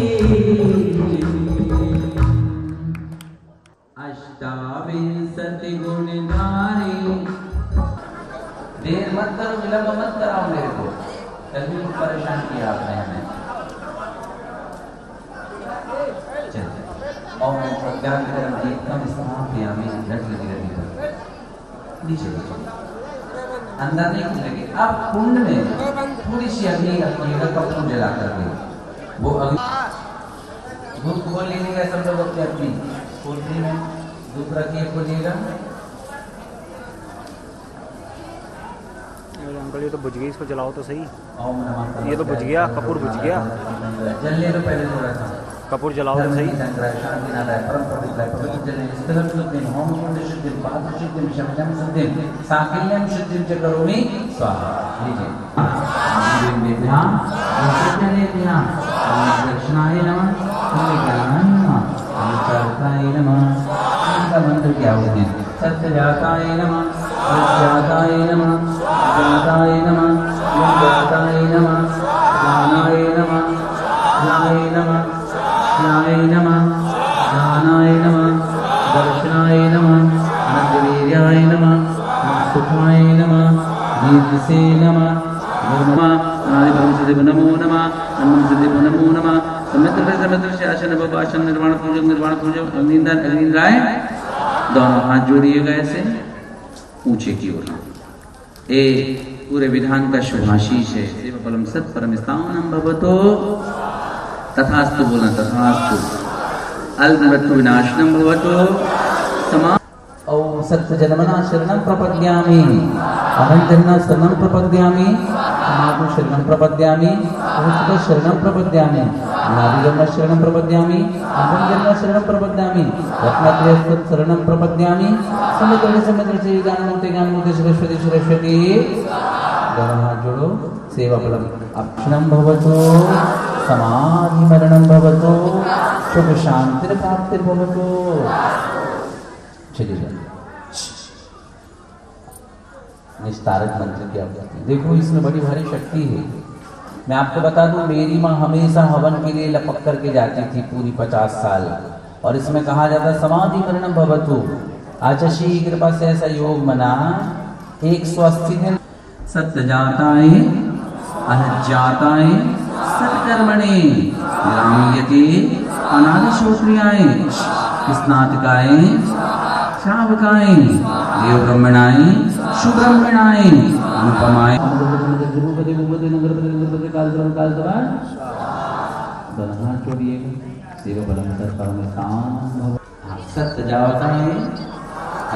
अष्टाविंशति गुणधारी। देर मत करो, विलंब मत कराओ मेरे को, कभी परेशान किया आपने हमें। चलिए ओम प्रज्ञान करम एकदम स्थापयामि, लट लगी लगी नीचे अंदर नहीं खुलेगी। अब कुंड में थोड़ी सी अग्नि रखिएगा, कपूर जला करके वो अग्नि धूप खोल लीजिएगा। सब लोग अपनी अपनी पोटली में धूप रखिए, खोलिएगा। अंकल ये तो बुझ गई, इसको जलाओ तो सही। ओम नमः। ये तो बुझ गया, कपूर बुझ गया। जलने तो पहले थोड़ा सा कपूर जलाओ तो सही। शांति नारायण परम पवित्र पवित्र जले स्थिरं शुद्धिं होम कुंड शुद्धिं पाद शुद्धिं शमनं शुद्धिं साकिल्यं शुद्धिं च करोमि स्वाहा। लीजिए ध्यान जले ध्यान। दक्षिणाय नमः, ओंकाराय नमः, ओंकारकाय नमः। इनका मंत्र क्या होते हैं? सत्यजाताय नमः, सत्यजाताय नमः, जाताय नमः, जाताय नमः, ज्ञानाय नमः, ज्ञानाय नमः, ज्ञानाय नमः, ज्ञानाय नमः, दर्शनाय नमः, अनंतवीर्याय नमः, सुखाय नमः, दीर्घसे नमः, नमः अनादि परम सिद्ध नमो नमः, नमो सिद्ध नमो नमः। समित्र समित्र से आसन भवासन निर्वाण पूजन निर्वाण पूजन अग्निंदर अग्निंद्राय। दोनों हाथ जोड़िएगा ऐसे ऊंचे की ओर। ए पूरे विधान का शुभाशीष है। सेवा फलम सत परम स्थानम भवतो तथास्तु बोलना, तथास्तु। अल्प मृत्यु विनाशनम भवतो समा। ओम सत्य जन्मना शरणं प्रपद्यामि, अहं जन्म शरणं प्रपद्यामि, अनादि शरणं प्रपद्यामि, अहं शरणं प्रपद्यामि, अनादि जन्म शरणं प्रपद्यामि, अहं जन्म शरणं प्रपद्यामि, रत्नत्रय शरणं प्रपद्यामि। समुद्र समुद्र से ज्ञानमूर्ति ज्ञानमूर्ति सरस्वती सरस्वती। दोनों हाथ जोड़ो। सेवा फलम अक्षणं भवतो, समाधि मरणं भवतो, शुभ शांति प्राप्ति भवतो। चलिए निस्तारक मंत्र की आवृत्ति देखो, इसमें बड़ी भारी शक्ति है। मैं आपको बता दूं, मेरी माँ हमेशा हवन के लिए लपक करके जाती थी पूरी पचास साल। और इसमें कहा जाता है समाधि करणम भवतु। आचार्य की कृपा से ऐसा योग बना एक सौ अस्सी दिन। सत्य जाताय अनजाताय सत्कर्मणे रामयति अनादि श्रोत्रियाय स्नातकाय श्रावकाय देव ब्रह्मणाय सुब्रह्मणाय अनुपमाय गुरुपति गुरुपति नगरपति नगरपति कालद्रम कालद्रम। दोनों हाथ जोड़िए। सेवा बलम सत परम स्थान। सत्य जाताय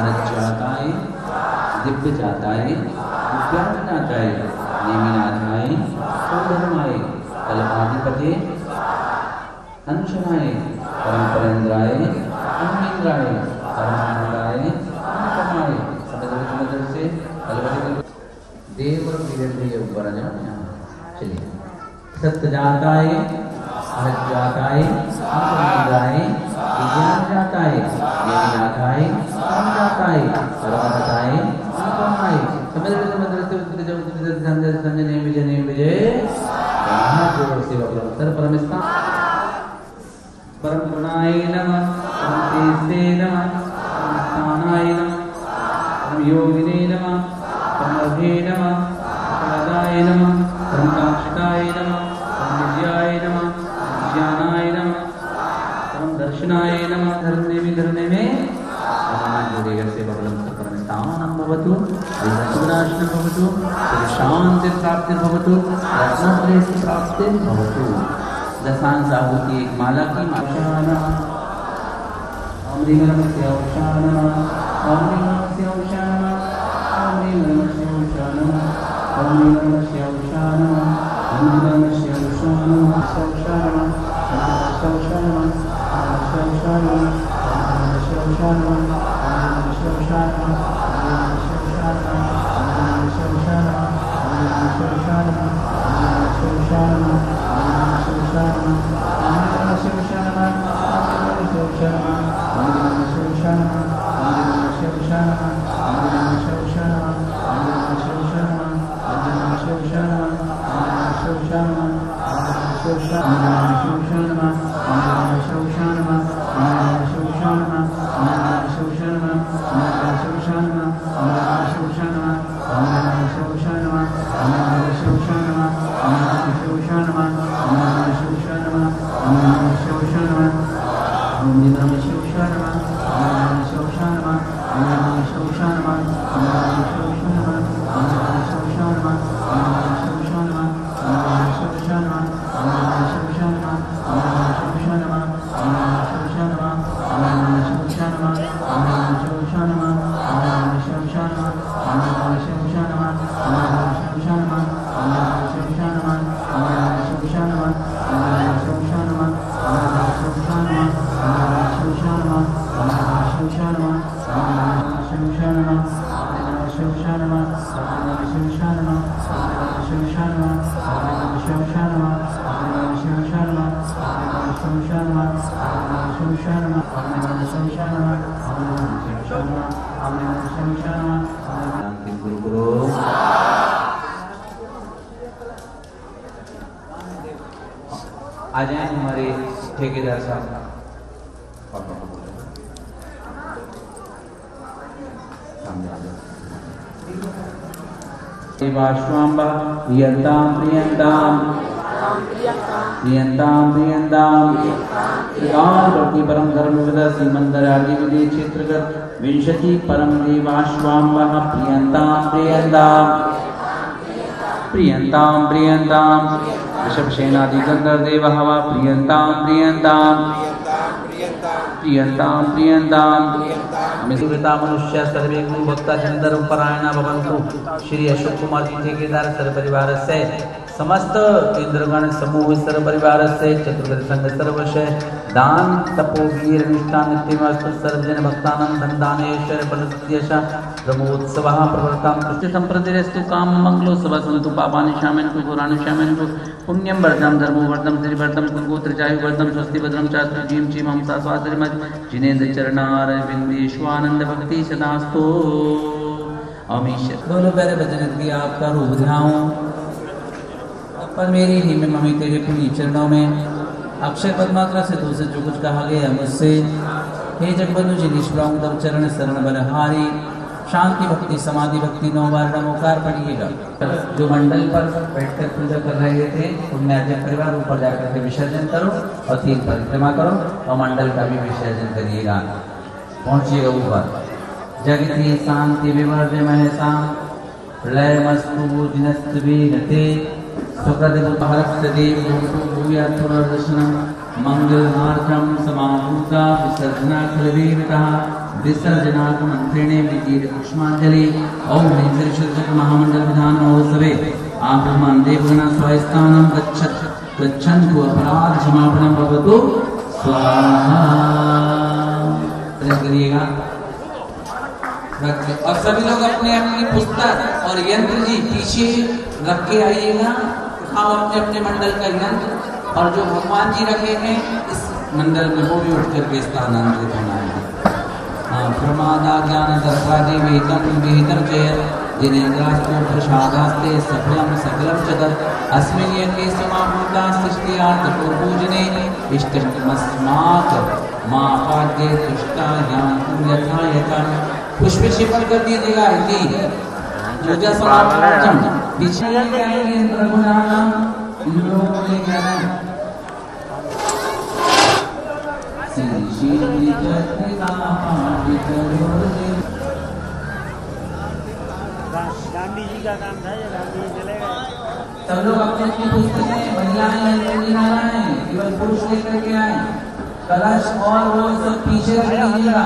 अनज्जाताय दिव्यजाताय दिव्यानाथाय नेमिनाथाय सौधर्माय कल्पाधिपते अंशनाय परमपरेंद्राय अमीन्द्राय परमानंदाय अनुपमाय समझ से कल्पति देव वीरेंद्रिय वरजन। चलिए सत्यजाताय अहज्जाताय अंतराय विज्ञानजाताय ज्ञानजाताय समजाताय परमताय अनुपमाय समझ समझ संजय संजय विजय विजय महाजोर सेवा परम परमेश्वर परम गुणाय नमः परम तेजसे नमः परम स्थानाय नमः परम योगिने नमः परम अर्धे नमः परमदाय नमः परम काक्षिताय नमः परम विजयाय नमः परम ज्ञानाय नमः परम दर्शनाय नमः धर्मे में धर्मे में जोड़ेगा से बबलम परम स्थानं भवतु विनाशनं भवतु शांति प्राप्ति भवतु रत्नप्रेस प्राप्ति भवतु। दशांश आहुति एक माला की माशाना अमृत नमस्य औषाना अमृत नमस्य औषाना अमृत नमस्य औषाना अमृत नमस्य औषाना अमृत नमस्य औषाना औषाना औषाना औषाना आ जाए हमारे ठेकेदार साहब। देवाश्वाम्बा प्रियंतां प्रियंतां प्रियंतां प्रियंतां भक्ति परम धर्म विदा श्रीमंदर आदि विधि क्षेत्रगत विंशति परम देवाश्वाम्बा प्रियंतां प्रियंतां प्रियंतां प्रियंतां ऋषभसेनादि गंधर्व हवा प्रियंतां प्रियंतां प्रियंतां प्रियंतां मित्रता मनुष्य सर्वे गुरु भक्ता चंद्र परायणा भवन्तु। श्री अशोक कुमार जी ठेकेदार सर्व परिवार से समस्त इंद्रगण समूह सर्व परिवार से चतुर्वेद संघ सर्वशय दान तपो वीर निष्ठा नित्यमस्तु सर्वजन भक्तानां धनदानेश्वर फलस्यश ब्रह्मोत्सवः प्रवर्तां कृष्ण संप्रतिरस्तु काम मंगलो सवसन्तु पापानि शामन्तु पुराणि शामन्तु पुण्यं वर्धनं धर्मो वर्धनं त्रिवर्धनं कुलगोत्र जायु वर्धनं स्वस्ति भद्रं चास्तु जीम जीम हम सा स्वादरिमत जिनेन्द्र चरणार विंदेश्वानंद भक्ति सदास्तु। अमीश बोलो प्यारे भजन की आपका रूप ध्याऊं पर मेरी ही में मम्मी तेरे पुण्य चरणों में अक्षय पद्मात्रा से तुझसे जो कुछ कहा गया मुझसे हे जगबंधु जी निष्प्रभु तव चरण शरण बलहारी शांति भक्ति समाधि भक्ति नौ बार नमोकार पढ़िएगा। जो मंडल पर बैठकर पूजा कर रहे थे उनमें आज परिवार ऊपर जाकर के विसर्जन करो और तीन परिक्रमा करो और मंडल का भी विसर्जन करिएगा। पहुंचिएगा ऊपर। जगति शांति विवर्ज महसाम प्रलय मस्तु जिनस्ते सुकृदेव मंगल मार्गम समाभूता विसर्जना खलदेवता विसर्जनार्थमन्त्रेणे विदीर्घ पुष्पाञ्जलि ओम श्री महामंडल विधान महोत्सवे आगमन देवगण स्वस्थानं गच्छत् गच्छन्तु अपराध क्षमापणं भवतु स्वाहा। करिएगा और सभी लोग अपने अपनी पुस्तक और यंत्र जी पीछे रख के आइएगा। हम अपने अपने मंडल का यंत्र और जो भगवान जी रखे हैं इस मंडल में वो भी उठ करके स्थानांतरित होना है। हाँ, प्रमादा ज्ञान दर्शादि वेदम वेदम जय जिनेन्द्रास्तो प्रसादास्ते सफलम सकलम जगत अस्मिन् यज्ञे समाभूता सृष्टियार्थ पूजने इष्टमस्माक मां पाद्ये तुष्टा यान्तु यथा यथा पुष्प शिवल कर दीजिएगा जी पूजा समापन पीछे जाएंगे रघुनाम इन लोगों ने कहना श्री श्री जगन्नाथ पाठ करो गांधी जी का काम था, गांधी जी चले गए। सब लोग अपने अपनी पुस्तकें महिलाएं महिलाएं केवल पुरुष लेकर के आए कलश और वो सब पीछे रख लीजिएगा।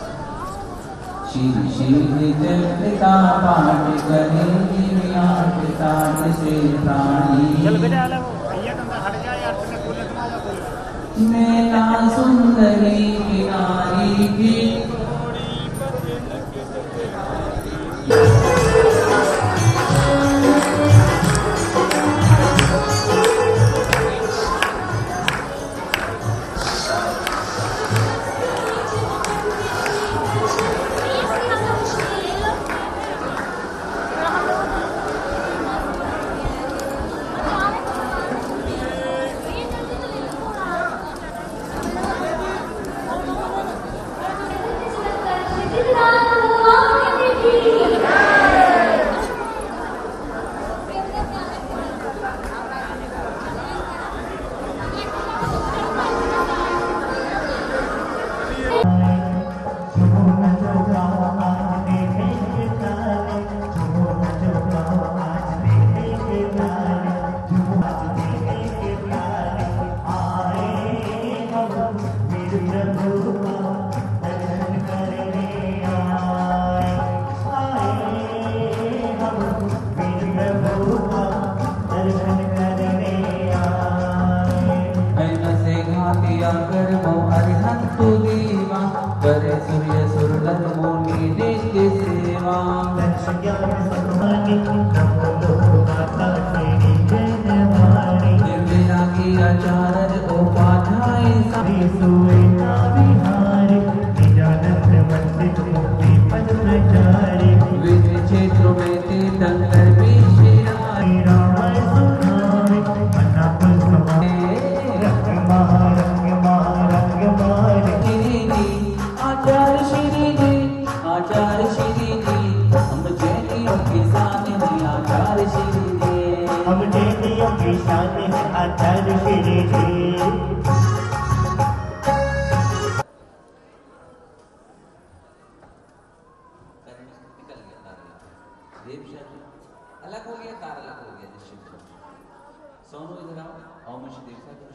श्री श्री जगन्नाथ पाठ करेंगे पिता से प्राणी चल बेटा आला वो भैया तुम हट जा यार, तुमने बोले तुम आजा बोलो। मेरा सुंदरी किनारी की अलग हो गया, तार अलग हो गया। निश्चित सोनू इधर आओ, आओ मुझे देखा तो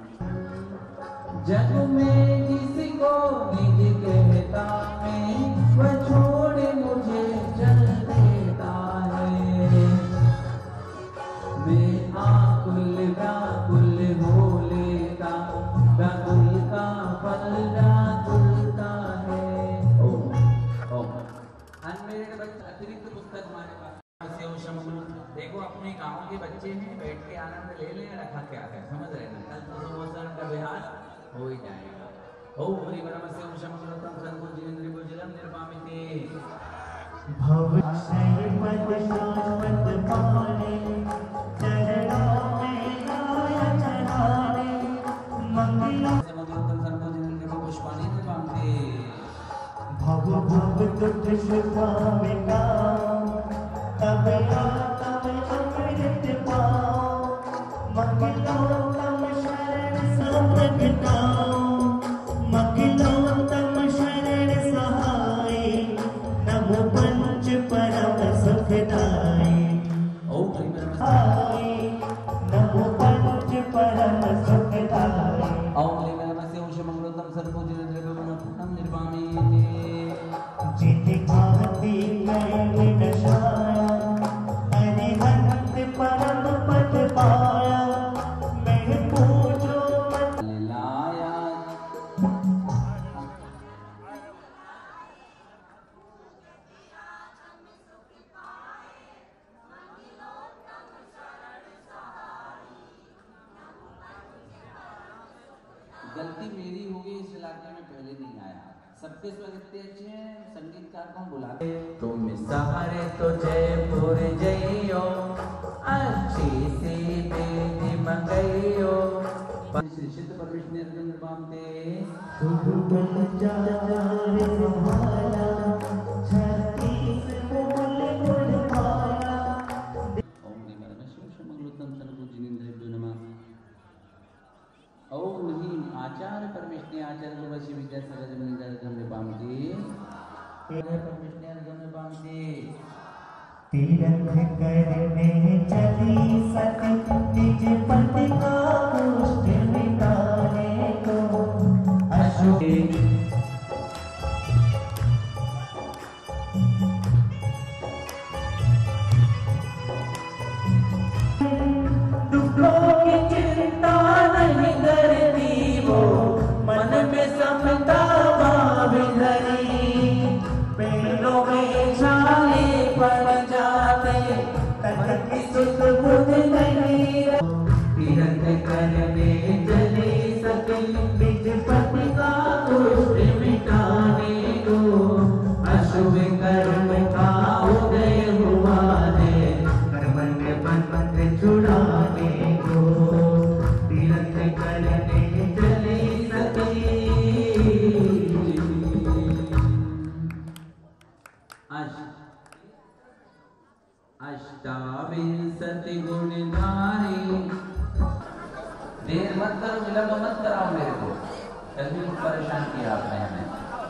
जग में जिसको निज कहता है वह छोड़ मुझे चल देता है। मैं आकुल व्याकुल हो लेता, व्याकुल का फल व्याकुलता है। ओ ओ अनमेरिड बच्चे अतिरिक्त पुस्तक हमारे पास देखो, अपने गांव के बच्चे हैं, बैठ के आनंद ले लें, रखा क्या है समझ रहे ना। कल तो का विहार हो ही जाएगा। ओम हरि परम से शमंगलतम संतो जिनेन्द्र गोजलम निर्वामिते भवक्षय पद शाश्वत पाने चरणों में गाया चढ़ाने मंगलम शमंगलतम संतो जिनेन्द्र को पुष्पाणि निर्वामिते भव भव तुझ शुभावे गाओ तब तब अमृत पाओ मंगलोत्तम शरण समृद्धाओ मंगलोत्तम शरण सहाय नमो पंच परम सुखदाय नमो पंच परम सुखदाय ओम लिंगम से उष मंगलोत्तम सर्वो जिनेन्द्र को निर्वामी गलती मेरी होगी, इस इलाके में पहले नहीं आया। सबके स्वर इतने अच्छे हैं, संगीतकार को बुलाते। तुम सहारे तो जयपुर जइयो, अच्छी सी बेटी मंगइयो। श्री सिद्ध परमेश्वर निर्गम बामते ओम नीम आचार्य परमेश्वर आचार्य वशी विद्या सगज मंगल गम्य बामती परमेश्वर गम्य बामती। तीरथ करने चली सती निज पति का कुष्ठ मिटाने को अशोक दुखों की चिंता नहीं करती वो, मन में समता भाव धरी, पेड़ों में छाले पड़ जाते तक की सुध बुध नहीं। तीरथ करने चली सती निज पति का कुष्ठ मिटाने को, अशुभ कर्म का उदय हुआ है, कर्म में बंधन छुड़ाने को। तीरथ करने चली सती अष्टाविंशति गुणधारी। देर मत करो, विलंब मत कराओ मेरे को, कभी परेशान किया आपने हमें।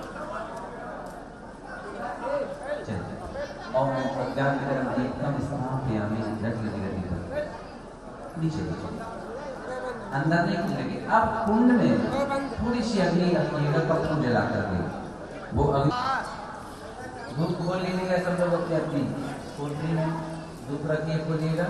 चलिए ओम प्रज्ञान करम एकदम स्थापिया में लग लगी लगी नीचे अंदर नहीं लगे। अब कुंड में थोड़ी सी अग्नि रखिएगा, कपूर जला करके वो अग्नि धूप खोल लीजिएगा। सब लोग अपनी अपनी पोटली में धूप रखिए, खोलिएगा।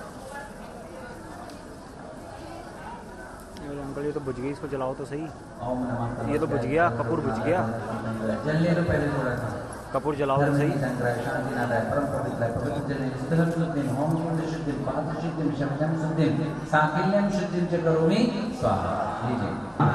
अंकल ये तो बुझ गई, इसको जलाओ तो सही। ओम नमः। ये तो बुझ गया, कपूर बुझ गया। जलने तो पहले थोड़ा सा कपूर जलाओ तो सही। शांति नारायण परम पवित्र पवित्र जने स्थलम शुद्धिम होम कुंड शुद्धिम पात्र शुद्धिम शमनम शुद्धिम साकिल्यम शुद्धिम च करोमि स्वाहा। लीजिए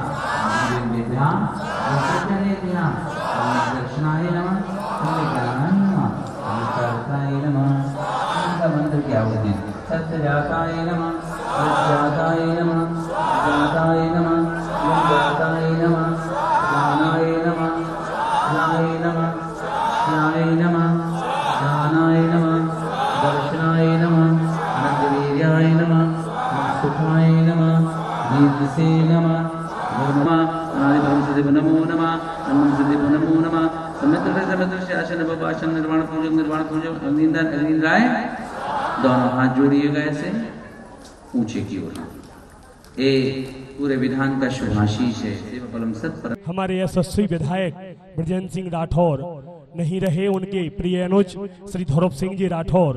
ध्यान सत्यने ध्यान। दक्षिणाय नमः, पुण्यकाय नमः, अमृताय नमः। इनका मंत्र क्या होते हैं? सत्यजाताय नमः, सत्यजाताय नमः, जाताय नमः, जाताय नमः, ज्ञानाय नमः, ज्ञानाय नमः, ज्ञानाय नमः, ज्ञानाय नमः, दर्शनाय नमः, अनंतवीर्याय नमः, सुखाय नमः, दीर्घसे नमः, नमः आदिपरमसदेव नमो नमः, नमोसदेव नमो नमः। समित्र समित्र शासन बपाशन निर्वाण पूजन निर्वाण पूजन अग्निंदर अग्निंद्राय। दोनों हाथ जोड़िएगा ऐसे ऊंचे की ओर। ए पूरे विधान का शुभाशीष है। हमारे यशस्वी विधायक ब्रजेंद्र सिंह राठौर नहीं रहे, उनके प्रिय अनुज श्री ध्रुव सिंह जी राठौर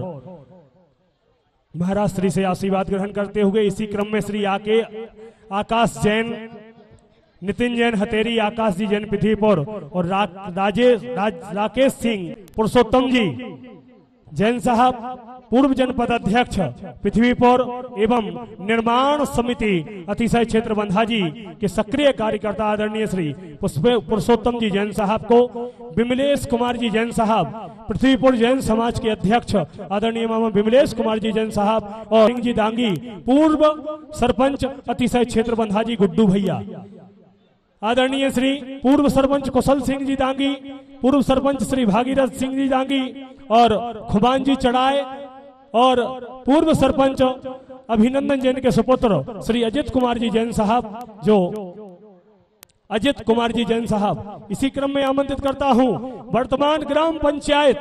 महाराज श्री से आशीर्वाद ग्रहण करते हुए इसी क्रम में श्री आके आकाश जैन, नितिन जैन हतेरी, आकाश जी जैन पृथ्वीपुर और रा, राजेश राज, राकेश सिंह पुरुषोत्तम जी जैन साहब पूर्व जनपद अध्यक्ष पृथ्वीपुर एवं निर्माण समिति अतिशय क्षेत्र बंधा जी के सक्रिय कार्यकर्ता आदरणीय श्री पुरुषोत्तम जी जैन साहब को, विमलेश कुमार जी जैन साहब पृथ्वीपुर जैन समाज के अध्यक्ष आदरणीय मामा विमलेश कुमार जी जैन साहब और सिंह जी दांगी पूर्व सरपंच अतिशय क्षेत्र बंधा जी गुड्डू भैया, आदरणीय श्री पूर्व सरपंच कुशल सिंह जी दांगी, पूर्व सरपंच श्री भागीरथ सिंह जी दांगी और खुबान जी चढ़ाए और पूर्व सरपंच अभिनंदन जैन के सुपुत्र श्री अजित कुमार जी जैन साहब, जो अजित कुमार जी जैन साहब। इसी क्रम में आमंत्रित करता हूं वर्तमान ग्राम पंचायत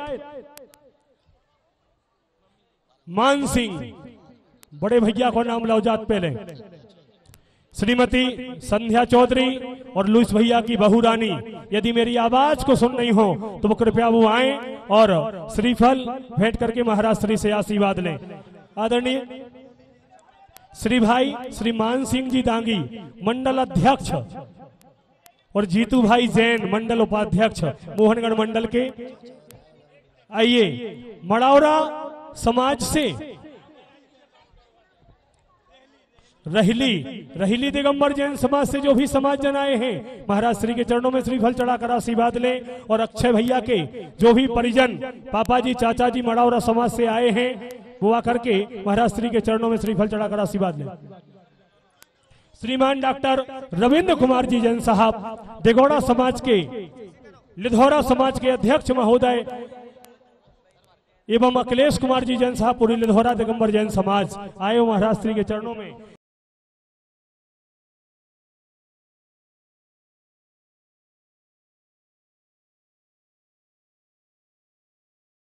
मान सिंह, बड़े भैया को नाम लो जात पहले, श्रीमती संध्या चौधरी और लुइस भैया की बहू रानी। यदि मेरी आवाज को सुन नहीं हो तो वो कृपया वो आए और श्रीफल भेंट करके महाराज श्री से आशीर्वाद लें। आदरणीय श्री भाई श्री मान सिंह जी दांगी मंडल अध्यक्ष और जीतू भाई जैन मंडल उपाध्यक्ष मोहनगढ़ मंडल के। आइए मड़ौरा समाज से रहली रहली दिगंबर जैन समाज से जो भी समाज जन आए हैं महाराज श्री के चरणों में श्रीफल चढ़ाकर आशीर्वाद ले। और अक्षय भैया के जो भी परिजन पापा जी चाचा जी मड़ावरा समाज से आए हैं वो आकर के महाराज श्री के चरणों में श्रीफल चढ़ाकर आशीर्वाद ले। श्रीमान डॉक्टर रविंद्र कुमार जी जैन साहब देगौड़ा समाज के लिधौरा समाज के अध्यक्ष महोदय एवं अखिलेश कुमार जी जैन साहब पूरी लिधौरा दिगंबर जैन समाज आए हो महाराज श्री के चरणों में